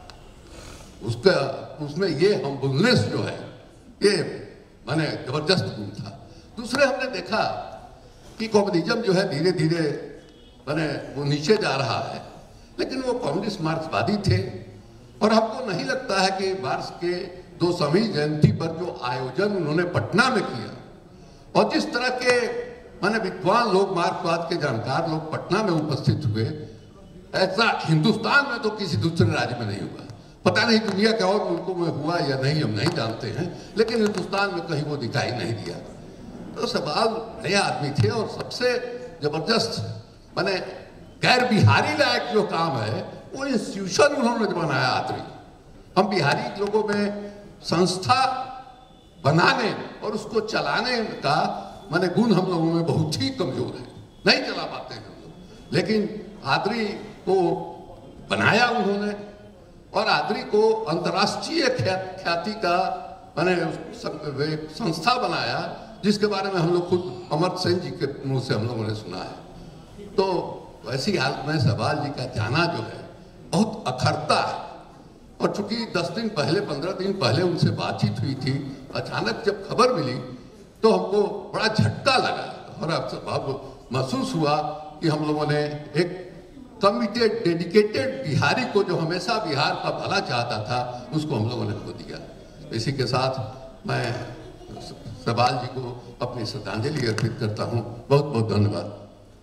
Speaker 13: उसका उसमें ये हम्बलनेस जो है ये माने जबरदस्त गुण था। दूसरे हमने देखा कि कम्युनिज्म जो है धीरे धीरे माने वो नीचे जा रहा है, लेकिन वो कम्युनिस्ट मार्क्सवादी थे। और हमको नहीं लगता है कि मार्क्स के दो सौवीं जयंती पर जो आयोजन उन्होंने पटना में किया और जिस तरह के माने विद्वान लोग, मार्क्सवाद के जानकार लोग पटना में उपस्थित हुए, ऐसा हिंदुस्तान में तो किसी दूसरे राज्य में नहीं हुआ। पता नहीं दुनिया के और मुल्कों में हुआ या नहीं, हम नहीं जानते हैं, लेकिन हिंदुस्तान में कहीं वो दिखाई नहीं दिया। तो सवाल नए आदमी थे और सबसे जबरदस्त माने गैर बिहारी लायक जो काम है वो इंस्टीट्यूशन उन्होंने बनाया आदमी। हम बिहारी लोगों में संस्था बनाने और उसको चलाने का माने गुण हम लोगों में बहुत ही कमजोर है, नहीं चला पाते हैं हम लोग। लेकिन आदरी को बनाया उन्होंने और आदरी को अंतर्राष्ट्रीय ख्याति का माने संस्था बनाया, जिसके बारे में हम लोग खुद अमर्त्य सेन जी के मुंह से हम लोगों ने सुना है। तो वैसी हालत में सहवाल जी का जाना जो है बहुत अखरता है। और चूंकि दस दिन पहले, पंद्रह दिन पहले उनसे बातचीत हुई थी, अचानक जब खबर मिली तो हमको बड़ा झटका लगा और अब महसूस हुआ कि हम लोगों ने एक कमिटेड, डेडिकेटेड बिहारी को, जो हमेशा बिहार का भला चाहता था, उसको हम लोगों ने खो दिया। इसी के साथ मैं सहवाल जी को अपनी श्रद्धांजलि अर्पित करता हूँ। बहुत बहुत धन्यवाद।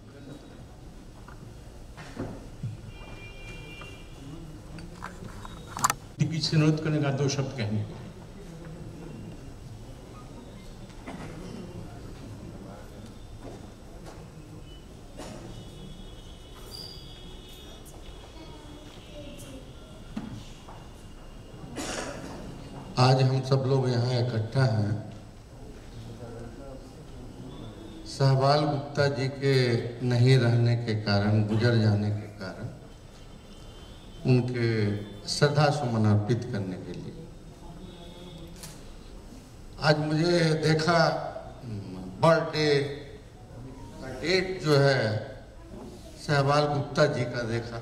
Speaker 14: से अनुरोध करने का दो शब्द कहने को।
Speaker 15: आज हम सब लोग यहाँ इकट्ठा हैं सहवाल गुप्ता जी के नहीं रहने के कारण, गुजर जाने के कारण उनके श्रद्धा सुमन अर्पित करने के लिए। आज मुझे देखा बर्थडे का डेट जो है सहवाल गुप्ता जी का देखा,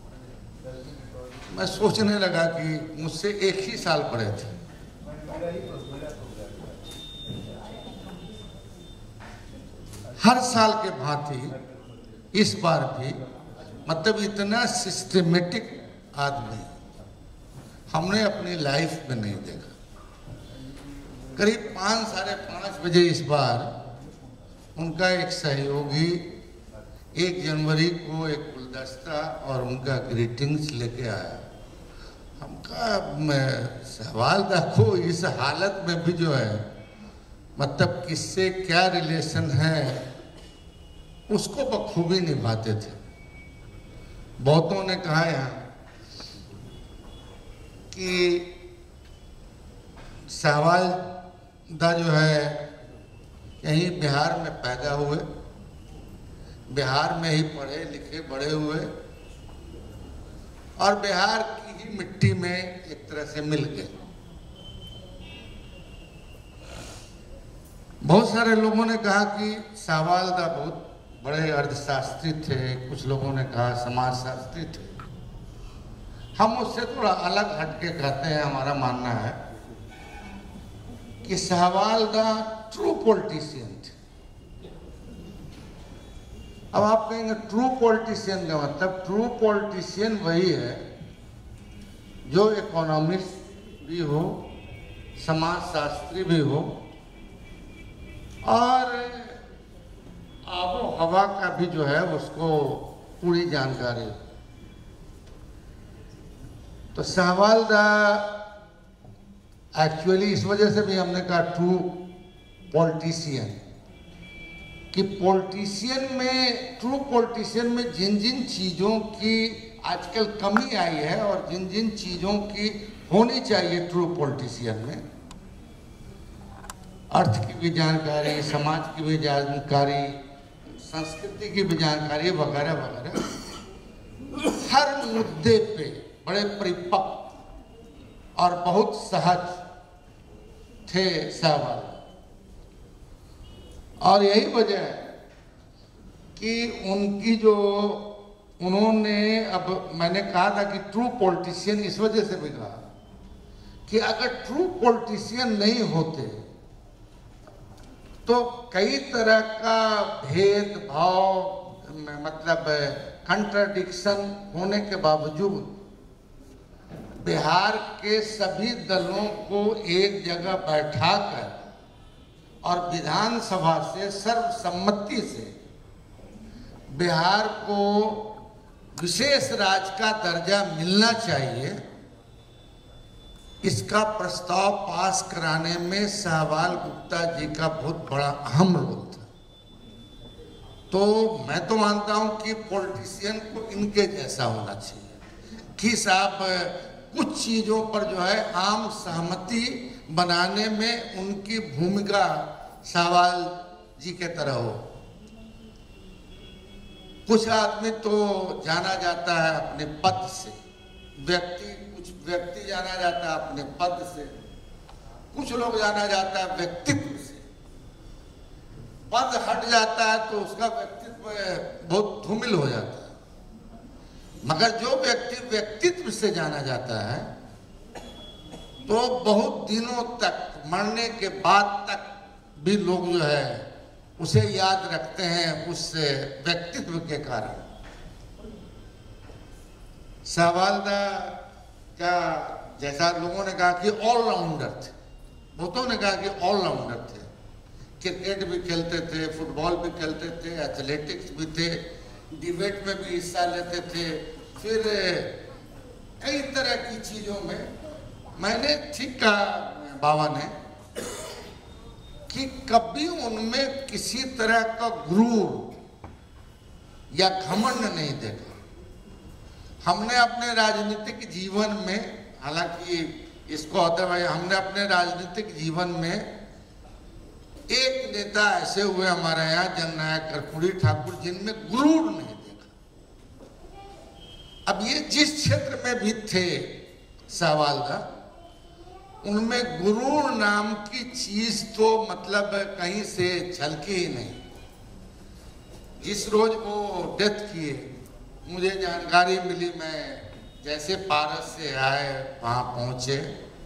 Speaker 15: मैं सोचने लगा कि मुझसे एक ही साल बड़े थे। हर साल के भांति इस बार भी मतलब इतना सिस्टमेटिक आदमी हमने अपनी लाइफ में नहीं देखा। करीब पाँच साढ़े पाँच बजे इस बार उनका एक सहयोगी एक जनवरी को एक गुलदस्ता और उनका ग्रीटिंग्स लेके आया। हम कहा मैं सहवाल को इस हालत में भी जो है मतलब किससे क्या रिलेशन है उसको बखूबी निभाते थे। बहुतों ने कहा यहाँ कि सहवाल दा जो है यहीं बिहार में पैदा हुए, बिहार में ही पढ़े लिखे बड़े हुए और बिहार की ही मिट्टी में एक तरह से मिल गए। बहुत सारे लोगों ने कहा कि शाहवालदा बहुत बड़े अर्थशास्त्री थे, कुछ लोगों ने कहा समाजशास्त्री थे। हम उससे थोड़ा अलग हटके कहते हैं, हमारा मानना है कि शाहवालदा ट्रू पॉलिटिशियन थे। अब आप कहेंगे ट्रू पॉलिटिशियन का मतलब, ट्रू पॉलिटिशियन वही है जो इकोनॉमिस्ट भी हो, समाजशास्त्री भी हो और आबो हवा का भी जो है उसको पूरी जानकारी। तो शाहवालदा एक्चुअली इस वजह से भी हमने कहा ट्रू पॉलिटिशियन, कि पॉलिटिशियन में, ट्रू पॉलिटिशियन में जिन जिन चीज़ों की आजकल कमी आई है और जिन जिन चीज़ों की होनी चाहिए ट्रू पॉलिटिशियन में, अर्थ की भी जानकारी, समाज की भी जानकारी, संस्कृति की भी जानकारी वगैरह वगैरह, हर मुद्दे पे बड़े परिपक्व और बहुत सहज थे शाहवालदा। और यही वजह है कि उनकी जो उन्होंने, अब मैंने कहा था कि ट्रू पॉलिटिशियन इस वजह से भी कहा कि अगर ट्रू पॉलिटिशियन नहीं होते तो कई तरह का भेदभाव, मतलब कंट्राडिक्शन होने के बावजूद बिहार के सभी दलों को एक जगह बैठाकर और विधानसभा से सर्वसम्मति से बिहार को विशेष राज्य का दर्जा मिलना चाहिए, इसका प्रस्ताव पास कराने में शाहवाल गुप्ता जी का बहुत बड़ा अहम रोल था। तो मैं तो मानता हूं कि पॉलिटिशियन को इनके जैसा होना चाहिए कि साहब कुछ चीजों पर जो है आम सहमति बनाने में उनकी भूमिका शाहवाल जी के तरह हो। कुछ आदमी तो जाना जाता है अपने पद से, व्यक्ति कुछ व्यक्ति जाना जाता है अपने पद से, कुछ लोग जाना जाता है व्यक्तित्व से। पद हट जाता है तो उसका व्यक्तित्व बहुत धूमिल हो जाता है, मगर जो व्यक्ति व्यक्तित्व से जाना जाता है तो बहुत दिनों तक, मरने के बाद तक भी लोग जो है उसे याद रखते हैं उस व्यक्तित्व के कारण। शाहवालदा का जैसा लोगों ने कहा कि ऑलराउंडर थे, बहुतों ने कहा कि ऑलराउंडर थे, क्रिकेट भी खेलते थे, फुटबॉल भी खेलते थे, एथलेटिक्स भी थे, डिबेट में भी हिस्सा लेते थे, फिर कई तरह की चीजों में। मैंने ठीक कहा बाबा ने कि कभी उनमें किसी तरह का गुरूर या घमंड नहीं देखा। हमने अपने राजनीतिक जीवन में, हालांकि इसको अदरवाइज, हमने अपने राजनीतिक जीवन में एक नेता ऐसे हुए हमारे यहाँ, जननायक कर्पूरी ठाकुर, जिनमें गुरूर नहीं देखा। अब ये जिस क्षेत्र में भी थे शाहवालदा, उनमें गुरूर नाम की चीज तो मतलब कहीं से झलकी ही नहीं। जिस रोज वो डेथ किए, मुझे जानकारी मिली, मैं जैसे पारस से आए वहां पहुंचे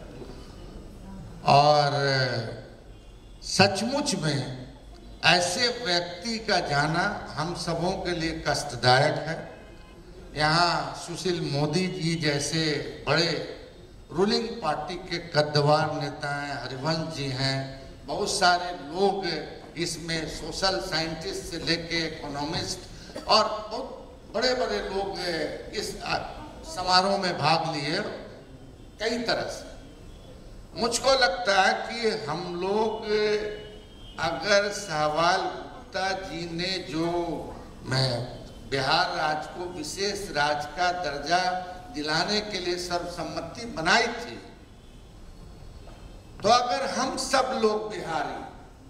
Speaker 15: और सचमुच में ऐसे व्यक्ति का जाना हम सबों के लिए कष्टदायक है। यहाँ सुशील मोदी जी जैसे बड़े रूलिंग पार्टी के कद्दावर नेता हैं, हरिवंश जी हैं, बहुत सारे लोग इसमें, सोशल साइंटिस्ट से लेके इकोनॉमिस्ट और बहुत बड़े बड़े लोग इस समारोह में भाग लिए कई तरह से। मुझको लगता है कि हम लोग अगर शाहवाल गुप्ता जी ने जो मैं बिहार राज्य को विशेष राज्य का दर्जा दिलाने के लिए सर्वसम्मति बनाई थी, तो अगर हम सब लोग बिहारी,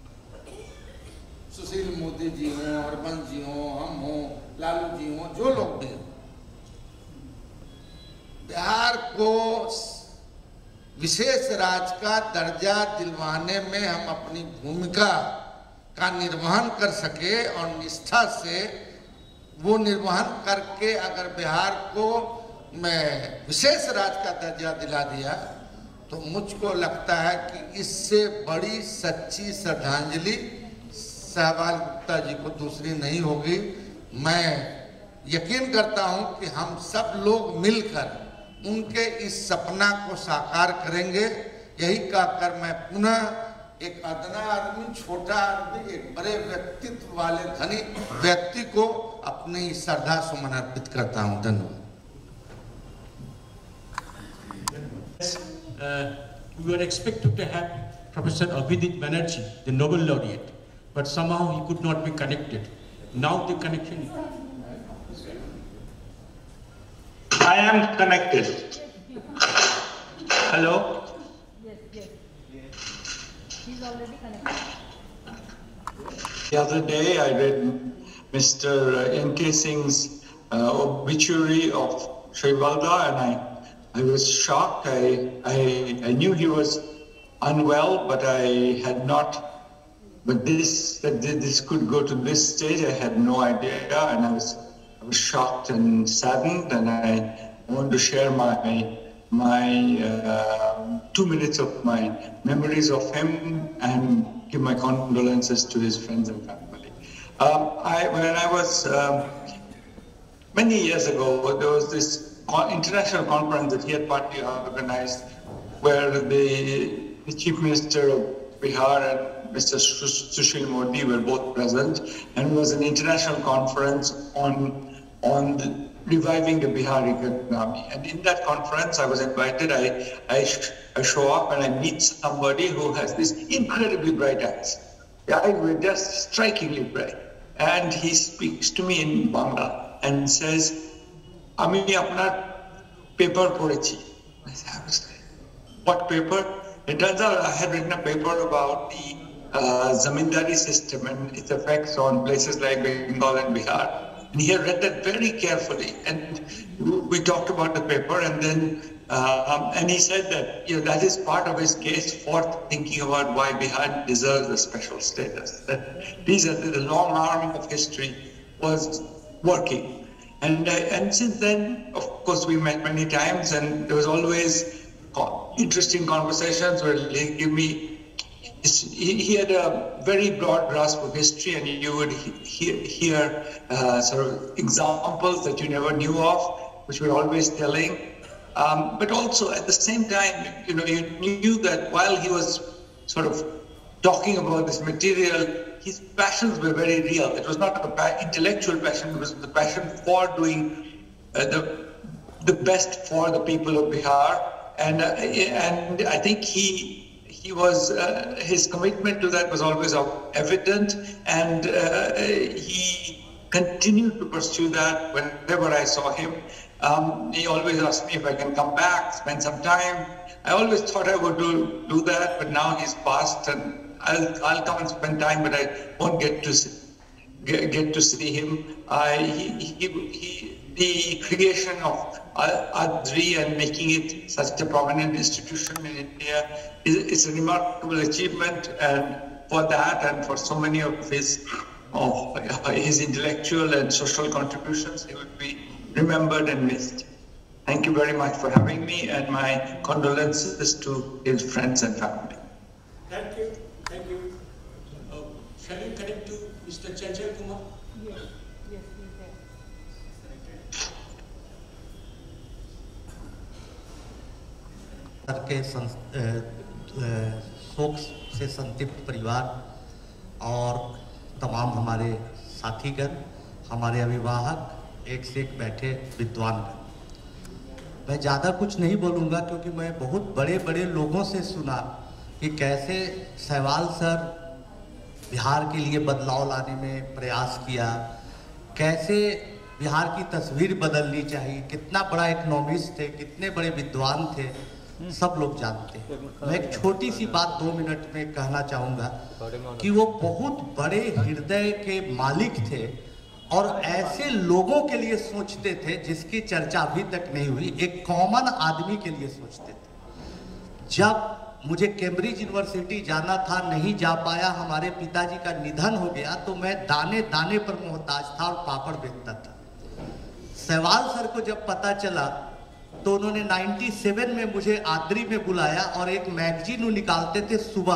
Speaker 15: सुशील मोदी जी हों, हरबंश जी हों, हम हों, लालू जी हों, जो लोग भी हों, को विशेष राज्य का दर्जा दिलवाने में हम अपनी भूमिका का निर्वहन कर सके और निष्ठा से वो निर्वहन करके अगर बिहार को मैं विशेष राज्य का दर्जा दिला दिया तो मुझको लगता है कि इससे बड़ी सच्ची श्रद्धांजलि सहवाल गुप्ता जी को दूसरी नहीं होगी। मैं यकीन करता हूं कि हम सब लोग मिलकर उनके इस सपना को साकार करेंगे। यही कहकर मैं पुनः एक अदना आदमी, छोटा आदमी, एक बड़े व्यक्तित्व वाले धनी व्यक्ति को अपनी श्रद्धा सुमन अर्पित करता हूं। धन्यवाद।
Speaker 14: Uh, we were expected to have Professor Abhijit Banerjee, the Nobel laureate, but somehow he could not be connected. Now the connection is...
Speaker 18: I am connected. Hello?
Speaker 11: Yes, yes. He's already connected.
Speaker 18: The other day I read Mister N K Singh's uh, obituary of Shaivalda, and I I was shocked. I, I, I knew he was unwell, but I had not, but this, that this could go to this stage, I had no idea, and I was, I was shocked and saddened, and I want to share my, my uh, two minutes of my memories of him and give my condolences to his friends and family. Um, I, when I was, um, many years ago, there was this international conference that he had partly organized, where the, the Chief Minister of Bihar and Mister Sushil Modi were both present, and it was an international conference on on the, reviving the Bihari economy. And in that conference, I was invited. I I, sh I show up and I meet somebody who has these incredibly bright eyes. Yeah, were just strikingly bright. And he speaks to me in Bangla and says, "Ami apnar paper porechi." I said, "What paper?" It turns out I had written a paper about the uh, zamindari system and its effects on places like Bengal and Bihar. And he had read that very carefully. And we talked about the paper, and then uh, um, and he said that you know that is part of his case for thinking about why Bihar deserves a special status. That these are the, the long arm of history was working. And, uh, and since then, of course, we met many times, and there was always interesting conversations where he'd give me, he, he had a very broad grasp of history, and you would hear, hear uh, sort of examples that you never knew of, which were always telling. Um, but also at the same time, you know, you knew that while he was sort of talking about this material, his passions were very real. It was not an intellectual passion, it was the passion for doing uh, the, the best for the people of Bihar. And, uh, and I think he, he was, uh, his commitment to that was always evident, and uh, he continued to pursue that whenever I saw him. Um, he always asked me if I can come back, spend some time. I always thought I would do, do that, but now he's passed, and I'll, I'll come and spend time, but I won't get to see, get, get to see him. I, he, he, he, the creation of Adri and making it such a prominent institution in India is, is a remarkable achievement, and for that and for so many of his, of his intellectual and social contributions, he would be remembered and missed. Thank you very much for having me, and my condolences to his friends and family.
Speaker 14: Thank you. Thank you. Uh, shall we connect to Mister Chanchal Kumar?
Speaker 11: Yes, yes, he's there.
Speaker 22: के शोक से संतप्त परिवार और तमाम हमारे साथीगण, हमारे अभिभावक, एक से एक बैठे विद्वानगण, मैं ज़्यादा कुछ नहीं बोलूँगा क्योंकि मैं बहुत बड़े बड़े लोगों से सुना कि कैसे सहवाल सर बिहार के लिए बदलाव लाने में प्रयास किया, कैसे बिहार की तस्वीर बदलनी चाहिए, कितना बड़ा इकोनॉमिस्ट थे, कितने बड़े विद्वान थे, सब लोग जानते हैं। मैं एक छोटी सी बात दो मिनट में कहना चाहूँगा कि वो बहुत बड़े हृदय के मालिक थे और ऐसे लोगों के लिए सोचते थे जिसकी चर्चा अभी तक नहीं हुई, एक कॉमन आदमी के लिए सोचते थे। जब मुझे कैम्ब्रिज यूनिवर्सिटी जाना था, नहीं जा पाया, हमारे पिताजी का निधन हो गया, तो मैं दाने दाने पर मोहताज था और पापड़ बेचता था। सहवाल सर को जब पता चला तो उन्होंने सत्तानवे में मुझे आद्री में बुलाया और एक मैगजीन वो निकालते थे सुबह,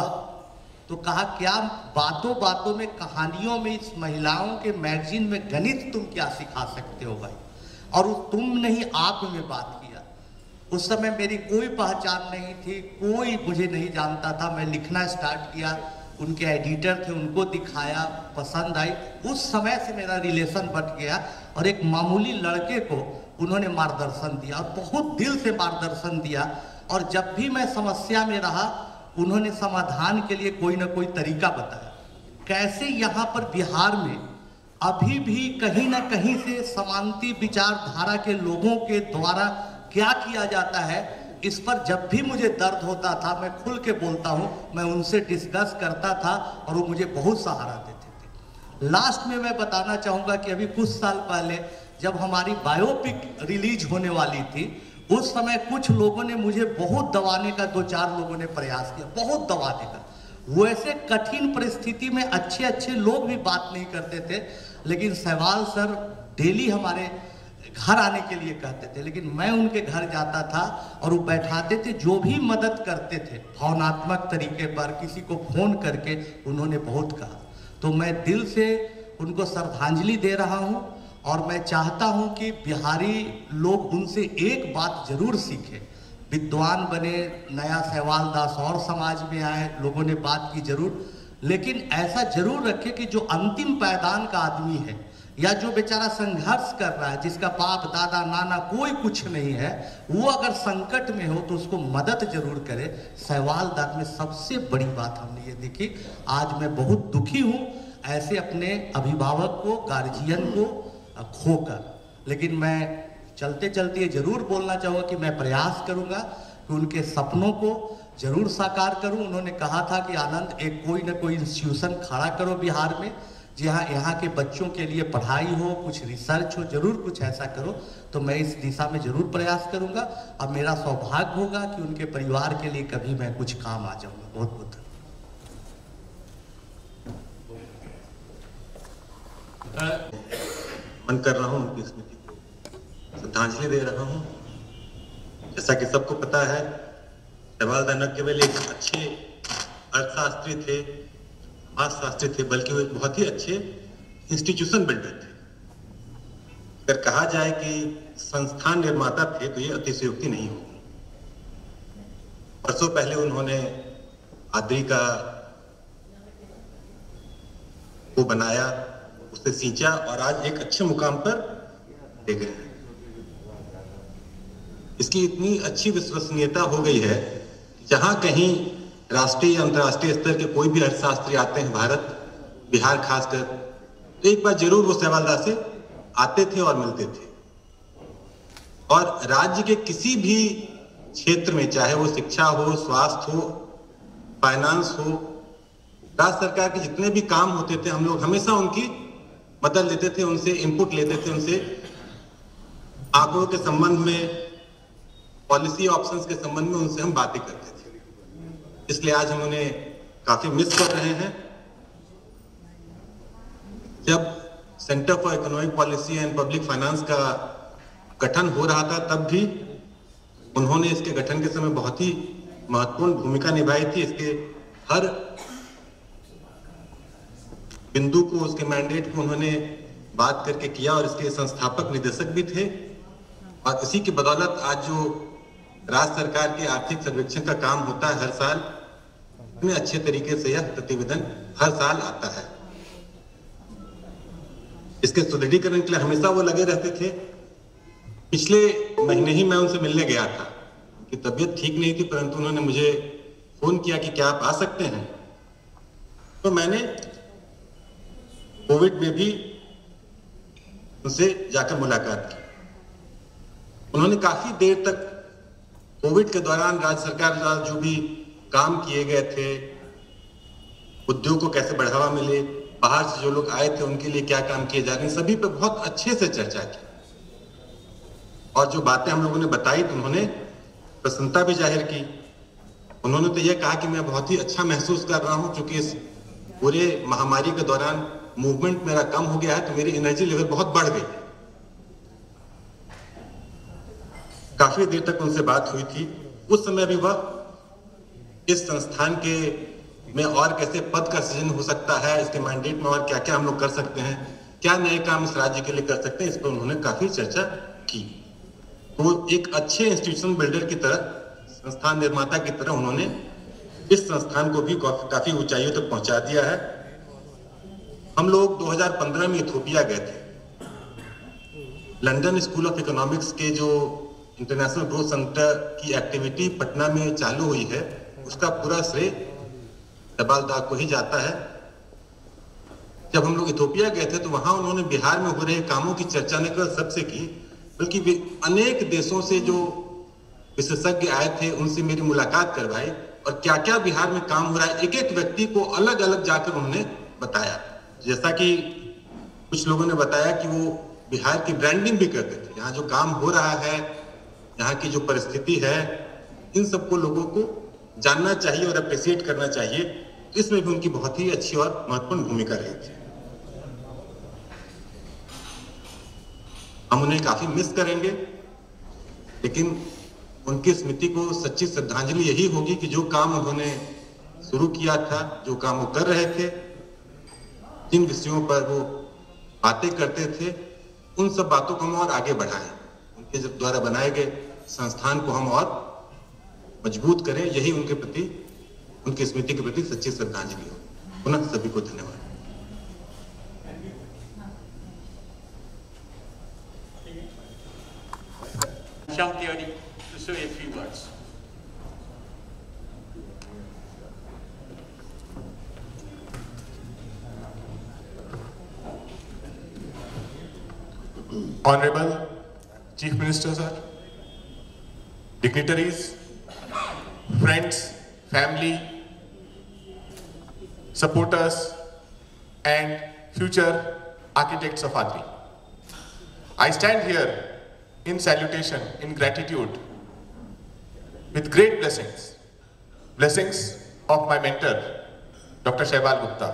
Speaker 22: तो कहा क्या बातों बातों में, कहानियों में इस महिलाओं के मैगजीन में गणित तुम क्या सिखा सकते हो भाई, और तुम नहीं आप में बात किया। उस समय मेरी कोई पहचान नहीं थी, कोई मुझे नहीं जानता था। मैं लिखना स्टार्ट किया, उनके एडिटर थे, उनको दिखाया, पसंद आई। उस समय से मेरा रिलेशन बट गया और एक मामूली लड़के को उन्होंने मार्गदर्शन दिया और बहुत दिल से मार्गदर्शन दिया। और जब भी मैं समस्या में रहा उन्होंने समाधान के लिए कोई ना कोई तरीका बताया। कैसे यहाँ पर बिहार में अभी भी कहीं ना कहीं से समांती विचारधारा के लोगों के द्वारा क्या किया जाता है, इस पर जब भी मुझे दर्द होता था मैं खुल के बोलता हूँ, मैं उनसे डिस्कस करता था और वो मुझे बहुत सहारा देते थे। लास्ट में मैं बताना चाहूँगा कि अभी कुछ साल पहले जब हमारी बायोपिक रिलीज होने वाली थी, उस समय कुछ लोगों ने मुझे बहुत दबाने का, दो चार लोगों ने प्रयास किया, बहुत दबाने का। वैसे कठिन परिस्थिति में अच्छे अच्छे लोग भी बात नहीं करते थे, लेकिन सहवाल सर डेली हमारे घर आने के लिए कहते थे, लेकिन मैं उनके घर जाता था और वो बैठाते थे, जो भी मदद करते थे भावनात्मक तरीके पर, किसी को फोन करके उन्होंने बहुत कहा। तो मैं दिल से उनको श्रद्धांजलि दे रहा हूँ और मैं चाहता हूँ कि बिहारी लोग उनसे एक बात जरूर सीखें, विद्वान बने, नया सहवाल दास और समाज में आए, लोगों ने बात की जरूर, लेकिन ऐसा जरूर रखे कि जो अंतिम पायदान का आदमी है या जो बेचारा संघर्ष कर रहा है, जिसका बाप दादा नाना कोई कुछ नहीं है, वो अगर संकट में हो तो उसको मदद जरूर करे। सहवाल दास में सबसे बड़ी बात हमने ये देखी। आज मैं बहुत दुखी हूँ ऐसे अपने अभिभावक को, गार्जियन को खोकर, लेकिन मैं चलते चलते ये जरूर बोलना चाहूँगा कि मैं प्रयास करूँगा कि उनके सपनों को जरूर साकार करूँ। उन्होंने कहा था कि आनंद एक कोई ना कोई इंस्टीट्यूशन खड़ा करो बिहार में, जहाँ यहाँ के बच्चों के लिए पढ़ाई हो, कुछ रिसर्च हो, जरूर कुछ ऐसा करो। तो मैं इस दिशा में जरूर प्रयास करूँगा और मेरा सौभाग्य होगा कि उनके परिवार के लिए कभी मैं कुछ काम आ जाऊँगा। बहुत बहुत
Speaker 17: मन कर रहा हूँ उनकी स्मृति को श्रद्धांजलि दे रहा हूँ। जैसा कि सबको पता है, सहवाल दास न केवल एक अच्छे अर्थशास्त्री थे, समाजशास्त्री थे, बल्कि वो एक बहुत ही अच्छे इंस्टीट्यूशन बिल्डर थे। अगर कहा जाए कि संस्थान निर्माता थे तो ये अतिशयोक्ति नहीं होगी। वर्षों पहले उन्होंने आद्री का वो बनाया, उसे सींचा और आज एक अच्छे मुकाम पर ले गए हैं। इसकी इतनी अच्छी विश्वसनीयता हो गई है, जहां कहीं राष्ट्रीय अंतर्राष्ट्रीय स्तर के कोई भी अर्थशास्त्री आते हैं भारत, बिहार खासकर, तो एक बार जरूर वो सहवाल दास से आते थे और मिलते थे। और राज्य के किसी भी क्षेत्र में, चाहे वो शिक्षा हो, स्वास्थ्य हो, फाइनेंस हो, राज्य सरकार के जितने भी काम होते थे, हम लोग हमेशा उनकी मदद लेते थे, उनसे इनपुट लेते थे, उनसे आंकड़ों के संबंध में, पॉलिसी ऑप्शंस के संबंध में उनसे हम बातें करते थे। इसलिए आज हम उन्हें काफी मिस कर रहे हैं। जब centre for economic policy and public finance का गठन हो रहा था, तब भी उन्होंने इसके गठन के समय बहुत ही महत्वपूर्ण भूमिका निभाई थी। इसके हर बिंदु को, उसके मैंडेट को उन्होंने बात करके किया और इसके संस्थापक निदेशक भी थे। और इसी की बदौलत आज जो राज्य सरकार के आर्थिक सर्वेक्षण का काम होता है हर साल, इतने अच्छे तरीके से यह प्रतिवेदन हर साल आता है। इसके सुदृढ़ीकरण के लिए हमेशा वो लगे रहते थे। पिछले महीने ही मैं उनसे मिलने गया था, उनकी तबीयत ठीक नहीं थी, परंतु उन्होंने मुझे फोन किया कि क्या आप आ सकते हैं। तो मैंने कोविड में भी उनसे जाकर मुलाकात की। उन्होंने काफी देर तक कोविड के दौरान राज्य सरकार द्वारा जो भी काम किए गए थे, उद्योग को कैसे बढ़ावा मिले, बाहर से जो लोग आए थे उनके लिए क्या काम किए जा रहे हैं, सभी पे बहुत अच्छे से चर्चा की। और जो बातें हम लोगों ने बताई तो उन्होंने प्रसन्नता भी जाहिर की। उन्होंने तो यह कहा कि मैं बहुत ही अच्छा महसूस कर रहा हूं, क्योंकि इस पूरे महामारी के दौरान मूवमेंट मेरा कम हो गया है तो मेरी एनर्जी लेवल बहुत बढ़ गई। काफी देर तक उनसे बात हुई थी। उस समय भी वह इस संस्थान के में और कैसे पद का सृजन हो सकता है, इसके मैंडेट में और क्या क्या हम लोग कर सकते हैं, क्या नए काम इस राज्य के लिए कर सकते हैं, इस पर उन्होंने काफी चर्चा की। तो एक अच्छे इंस्टीट्यूशन बिल्डर की तरह, संस्थान निर्माता की तरह उन्होंने इस संस्थान को भी काफी ऊंचाइयों तक पहुंचा दिया है। हम लोग दो हज़ार पंद्रह में इथियोपिया गए थे। लंदन स्कूल ऑफ इकोनॉमिक्स के जो इंटरनेशनल ग्रोथ सेंटर की एक्टिविटी पटना में चालू हुई है, उसका पूरा श्रेय शैवाल दा को ही जाता है। जब हम लोग इथियोपिया गए थे तो वहां उन्होंने बिहार में हो रहे कामों की चर्चा न केवल सबसे की, बल्कि अनेक देशों से जो विशेषज्ञ आए थे उनसे मेरी मुलाकात करवाई और क्या क्या बिहार में काम हो रहा है एक एक व्यक्ति को अलग अलग जाकर उन्होंने बताया। जैसा कि कुछ लोगों ने बताया कि वो बिहार की ब्रांडिंग भी करते थे, यहाँ जो काम हो रहा है, यहाँ की जो परिस्थिति है, इन सबको लोगों को जानना चाहिए और अप्रिशिएट करना चाहिए। तो इसमें भी उनकी बहुत ही अच्छी और महत्वपूर्ण भूमिका रही थी। हम उन्हें काफी मिस करेंगे, लेकिन उनकी स्मृति को सच्ची श्रद्धांजलि यही होगी कि जो काम उन्होंने शुरू किया था, जो काम वो कर रहे थे, जिन विषयों पर वो बातें करते थे, उन सब बातों को हम और आगे बढ़ाएं, उनके द्वारा बनाए गए संस्थान को हम और मजबूत करें। यही उनके प्रति, उनकी स्मृति के प्रति सच्ची श्रद्धांजलि हो। पुनः सभी को धन्यवाद।
Speaker 14: Shyam Tewari to say a few words.
Speaker 19: Honorable Chief Minister, sir, dignitaries, friends, family, supporters, and future architects of Adri. I stand here in salutation, in gratitude, with great blessings, blessings of my mentor, Doctor Shaival Gupta.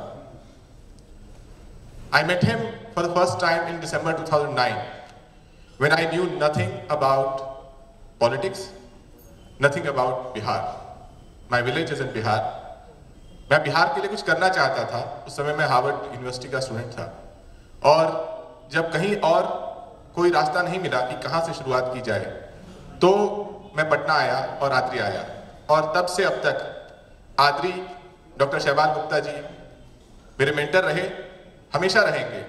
Speaker 19: I met him for the first time in December two thousand nine, when I knew nothing about politics, nothing about Bihar. My village is in Bihar. मैं बिहार के लिए कुछ करना चाहता था। उस समय मैं हार्वर्ड यूनिवर्सिटी का स्टूडेंट था, और जब कहीं और कोई रास्ता नहीं मिला कि कहाँ से शुरुआत की जाए, तो मैं पटना आया और आद्री आया, और तब से अब तक आद्री, डॉक्टर शैवाल गुप्ता जी मेरे मेंटर रहे, हमेशा रहेंगे।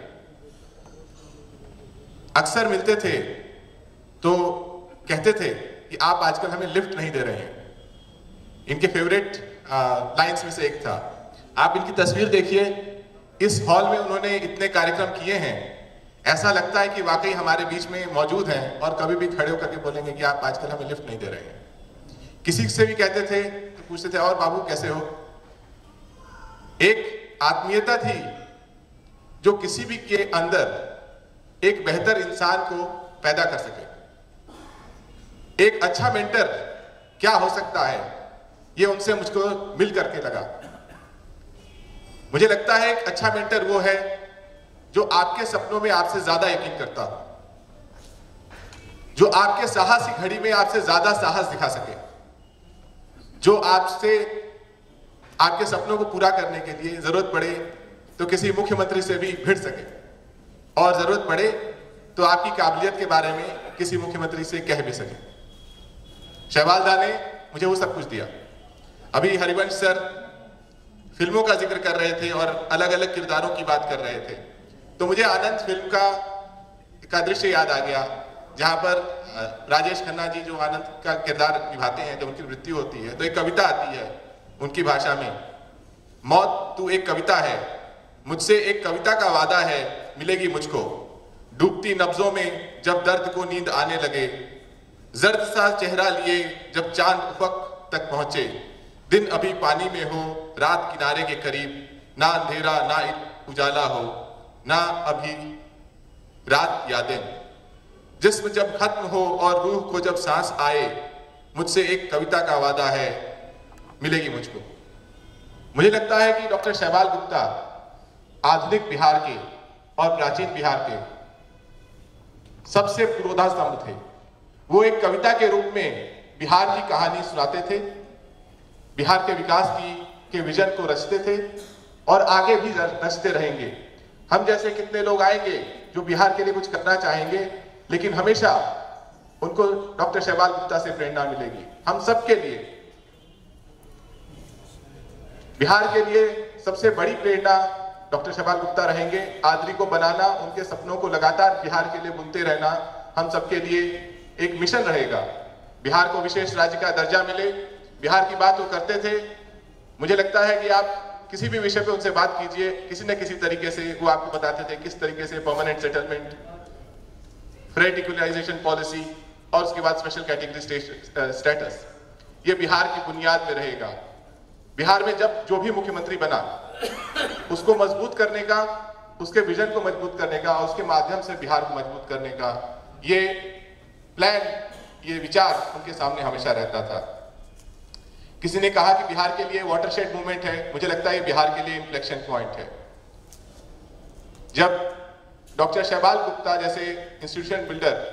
Speaker 19: अक्सर मिलते थे तो कहते थे कि आप आजकल हमें लिफ्ट नहीं दे रहे हैं। इनके फेवरेट लाइंस में से एक था, आप इनकी तस्वीर देखिए, इस हॉल में उन्होंने इतने कार्यक्रम किए हैं, ऐसा लगता है कि वाकई हमारे बीच में मौजूद हैं और कभी भी खड़े होकर के बोलेंगे कि आप आजकल हमें लिफ्ट नहीं दे रहे हैं। किसी से भी कहते थे तो पूछते थे, और बाबू कैसे हो। एक आत्मीयता थी जो किसी भी के अंदर एक बेहतर इंसान को पैदा कर सके। एक अच्छा मेंटर क्या हो सकता है, ये उनसे मुझको मिल करके लगा। मुझे लगता है एक अच्छा मेंटर वो है जो आपके सपनों में आपसे ज्यादा यकीन करता हो, जो आपके साहस की घड़ी में आपसे ज्यादा साहस दिखा सके, जो आपसे आपके सपनों को पूरा करने के लिए जरूरत पड़े तो किसी मुख्यमंत्री से भी भिड़ सके, और जरूरत पड़े तो आपकी काबिलियत के बारे में किसी मुख्यमंत्री से कह भी सके। शैवाल दा ने मुझे वो सब कुछ दिया। अभी हरिवंश सर फिल्मों का जिक्र कर रहे थे और अलग अलग किरदारों की बात कर रहे थे, तो मुझे आनंद फिल्म का का दृश्य याद आ गया, जहां पर राजेश खन्ना जी जो आनंद का किरदार निभाते हैं, जब उनकी मृत्यु होती है तो एक कविता आती है उनकी भाषा में, मौत तू एक कविता है, मुझसे एक कविता का वादा है, मिलेगी मुझको, डूबती नब्जों में जब दर्द को नींद आने लगे, जर्द सा चेहरा लिए जब चांद उफक तक पहुंचे, दिन अभी पानी में हो रात किनारे के करीब, ना अंधेरा ना उजाला हो, ना अभी रात यादें। जिस्म जब खत्म हो और रूह को जब सांस आए, मुझसे एक कविता का वादा है, मिलेगी मुझको। मुझे लगता है कि डॉक्टर शैवाल गुप्ता आधुनिक बिहार के और प्राचीन बिहार के सबसे पुरोधा स्तंभ थे। वो एक कविता के रूप में बिहार की कहानी सुनाते थे, बिहार के विकास की के विजन को रचते थे और आगे भी रचते रहेंगे। हम जैसे कितने लोग आएंगे जो बिहार के लिए कुछ करना चाहेंगे, लेकिन हमेशा उनको डॉक्टर शैवाल गुप्ता से प्रेरणा मिलेगी। हम सबके लिए, बिहार के लिए सबसे बड़ी प्रेरणा डॉक्टर शैवाल गुप्ता रहेंगे। आदरी को बनाना, उनके सपनों को लगातार बिहार के लिए बुनते रहना हम सबके लिए एक मिशन रहेगा। बिहार को विशेष राज्य का दर्जा मिले, बिहार की बात वो करते थे। मुझे लगता है कि आप किसी भी विषय पे उनसे बात कीजिए, किसी न किसी तरीके से वो आपको बताते थे किस तरीके से permanent settlement, freight equalisation policy और उसके बाद स्पेशल कैटेगरी स्टेटस, ये बिहार की बुनियाद में रहेगा। बिहार में जब जो भी मुख्यमंत्री बना, उसको मजबूत करने का, उसके विजन को मजबूत करने का और उसके माध्यम से बिहार को मजबूत करने का ये प्लान, ये विचार उनके सामने हमेशा रहता था। किसी ने कहा कि बिहार के लिए वाटरशेड मूवमेंट है, मुझे लगता है ये बिहार के लिए इन्फ्लेक्शन पॉइंट है। जब डॉक्टर शैवाल गुप्ता जैसे इंस्टीट्यूशन बिल्डर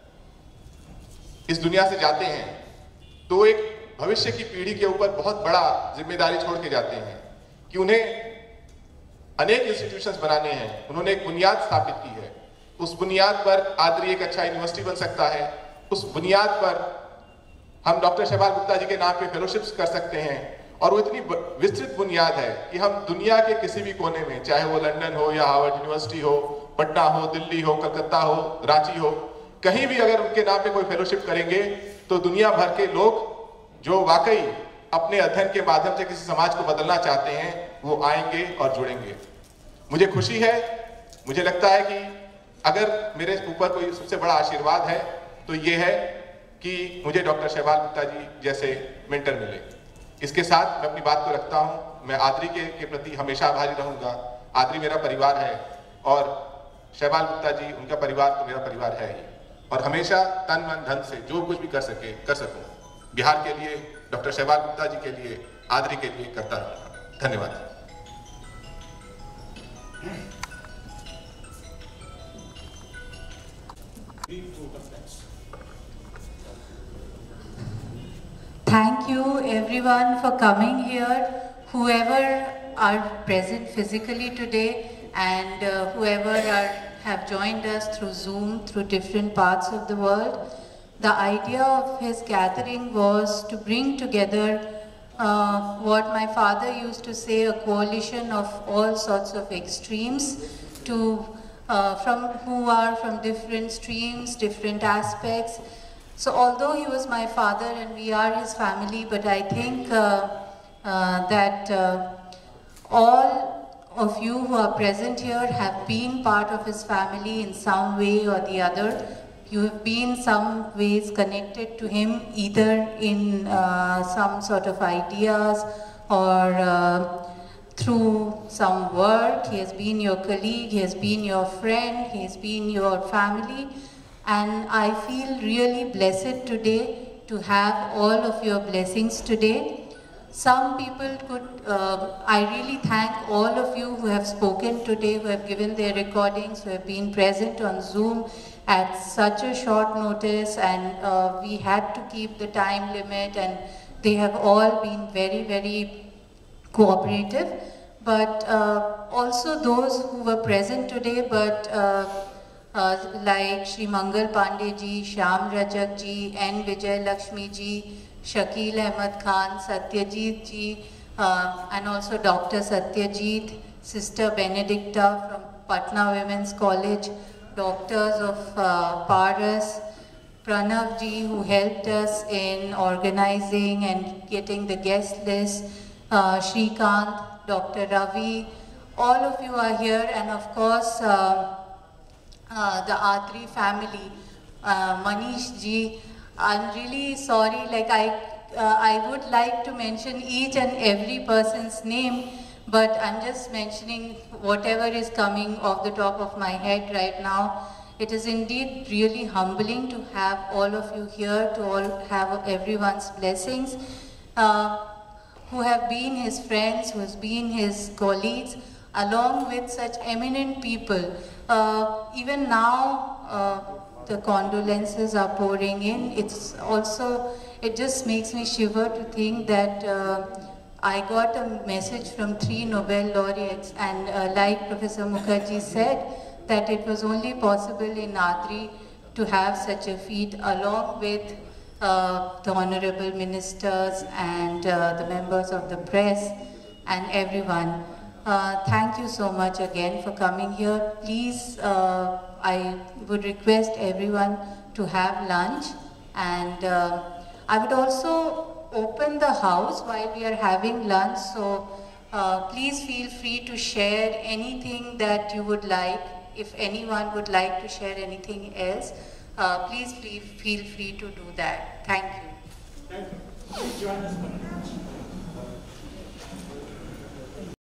Speaker 19: इस दुनिया से जाते हैं तो एक भविष्य की पीढ़ी के ऊपर बहुत बड़ा जिम्मेदारी छोड़ के जाते हैं कि उन्हें अनेक इंस्टीट्यूशंस बनाने हैं। उन्होंने एक बुनियाद स्थापित की है, उस बुनियाद पर आदरी एक अच्छा यूनिवर्सिटी बन सकता है, उस बुनियाद पर हम डॉक्टर शैवाल गुप्ता जी के नाम पे फेलोशिप्स कर सकते हैं। और वो इतनी विस्तृत बुनियाद है कि हम दुनिया के किसी भी कोने में, चाहे वो लंदन हो या हार्वर्ड यूनिवर्सिटी हो, पटना हो, दिल्ली हो, कलकत्ता हो, रांची हो, कहीं भी अगर उनके नाम पे कोई फेलोशिप करेंगे तो दुनिया भर के लोग जो वाकई अपने अध्ययन के माध्यम से किसी समाज को बदलना चाहते हैं वो आएंगे और जुड़ेंगे। मुझे खुशी है, मुझे लगता है कि अगर मेरे ऊपर कोई सबसे बड़ा आशीर्वाद है तो ये है कि मुझे डॉक्टर शैवाल गुप्ता जी जैसे मेंटर मिले। इसके साथ मैं अपनी बात को रखता हूँ। मैं आदरी के, के प्रति हमेशा आभारी रहूंगा। आदरी मेरा परिवार है और शैवाल गुप्ता जी उनका परिवार तो मेरा परिवार है ही, और हमेशा तन मन धन से जो कुछ भी कर सके कर सकूं बिहार के लिए, डॉक्टर शैवाल गुप्ता जी के लिए, आदरी के लिए करता रहूंगा। धन्यवाद।
Speaker 20: Thank you everyone for coming here, whoever are present physically today and uh, whoever are, have joined us through Zoom, through different parts of the world. The idea of his gathering was to bring together uh, what my father used to say, a coalition of all sorts of extremes, to uh, from who are from different streams, different aspects. So although he was my father and we are his family, but I think uh, uh, that uh, all of you who are present here have been part of his family in some way or the other. You have been some ways connected to him, either in uh, some sort of ideas or uh, through some work. He has been your colleague, he has been your friend, he has been your family. And I feel really blessed today to have all of your blessings today. Some people could, uh, I really thank all of you who have spoken today, who have given their recordings, who have been present on Zoom at such a short notice, and uh, we had to keep the time limit, and they have all been very, very cooperative. But uh, also those who were present today, but uh, Uh, like Shri Mangal Pandey ji, Shyam Rajak ji, N Vijay Lakshmi ji, Shakil Ahmed Khan, Satyajit ji, uh, and also Doctor Satyajit, Sister Benedicta from Patna Women's College, doctors of uh, Paras, Pranav ji who helped us in organizing and getting the guest list, uh, Shrikant, Doctor Ravi, all of you are here, and of course uh, Uh, the Adri family, uh, Manish ji. I'm really sorry, like I, uh, I would like to mention each and every person's name, but I'm just mentioning whatever is coming off the top of my head right now. It is indeed really humbling to have all of you here, to all have everyone's blessings, uh, who have been his friends, who has been his colleagues, along with such eminent people. Uh, even now, uh, the condolences are pouring in. It's also, it just makes me shiver to think that uh, I got a message from three Nobel laureates, and uh, like Professor Mukherjee said, that it was only possible in Adri to have such a feat, along with uh, the honorable ministers and uh, the members of the press and everyone. Uh, thank you so much again for coming here. Please, uh, I would request everyone to have lunch, and uh, I would also open the house while we are having lunch, so uh, please feel free to share anything that you would like. If anyone would like to share anything else, uh, please feel free to do that. Thank you.
Speaker 14: Thank you. Please join us.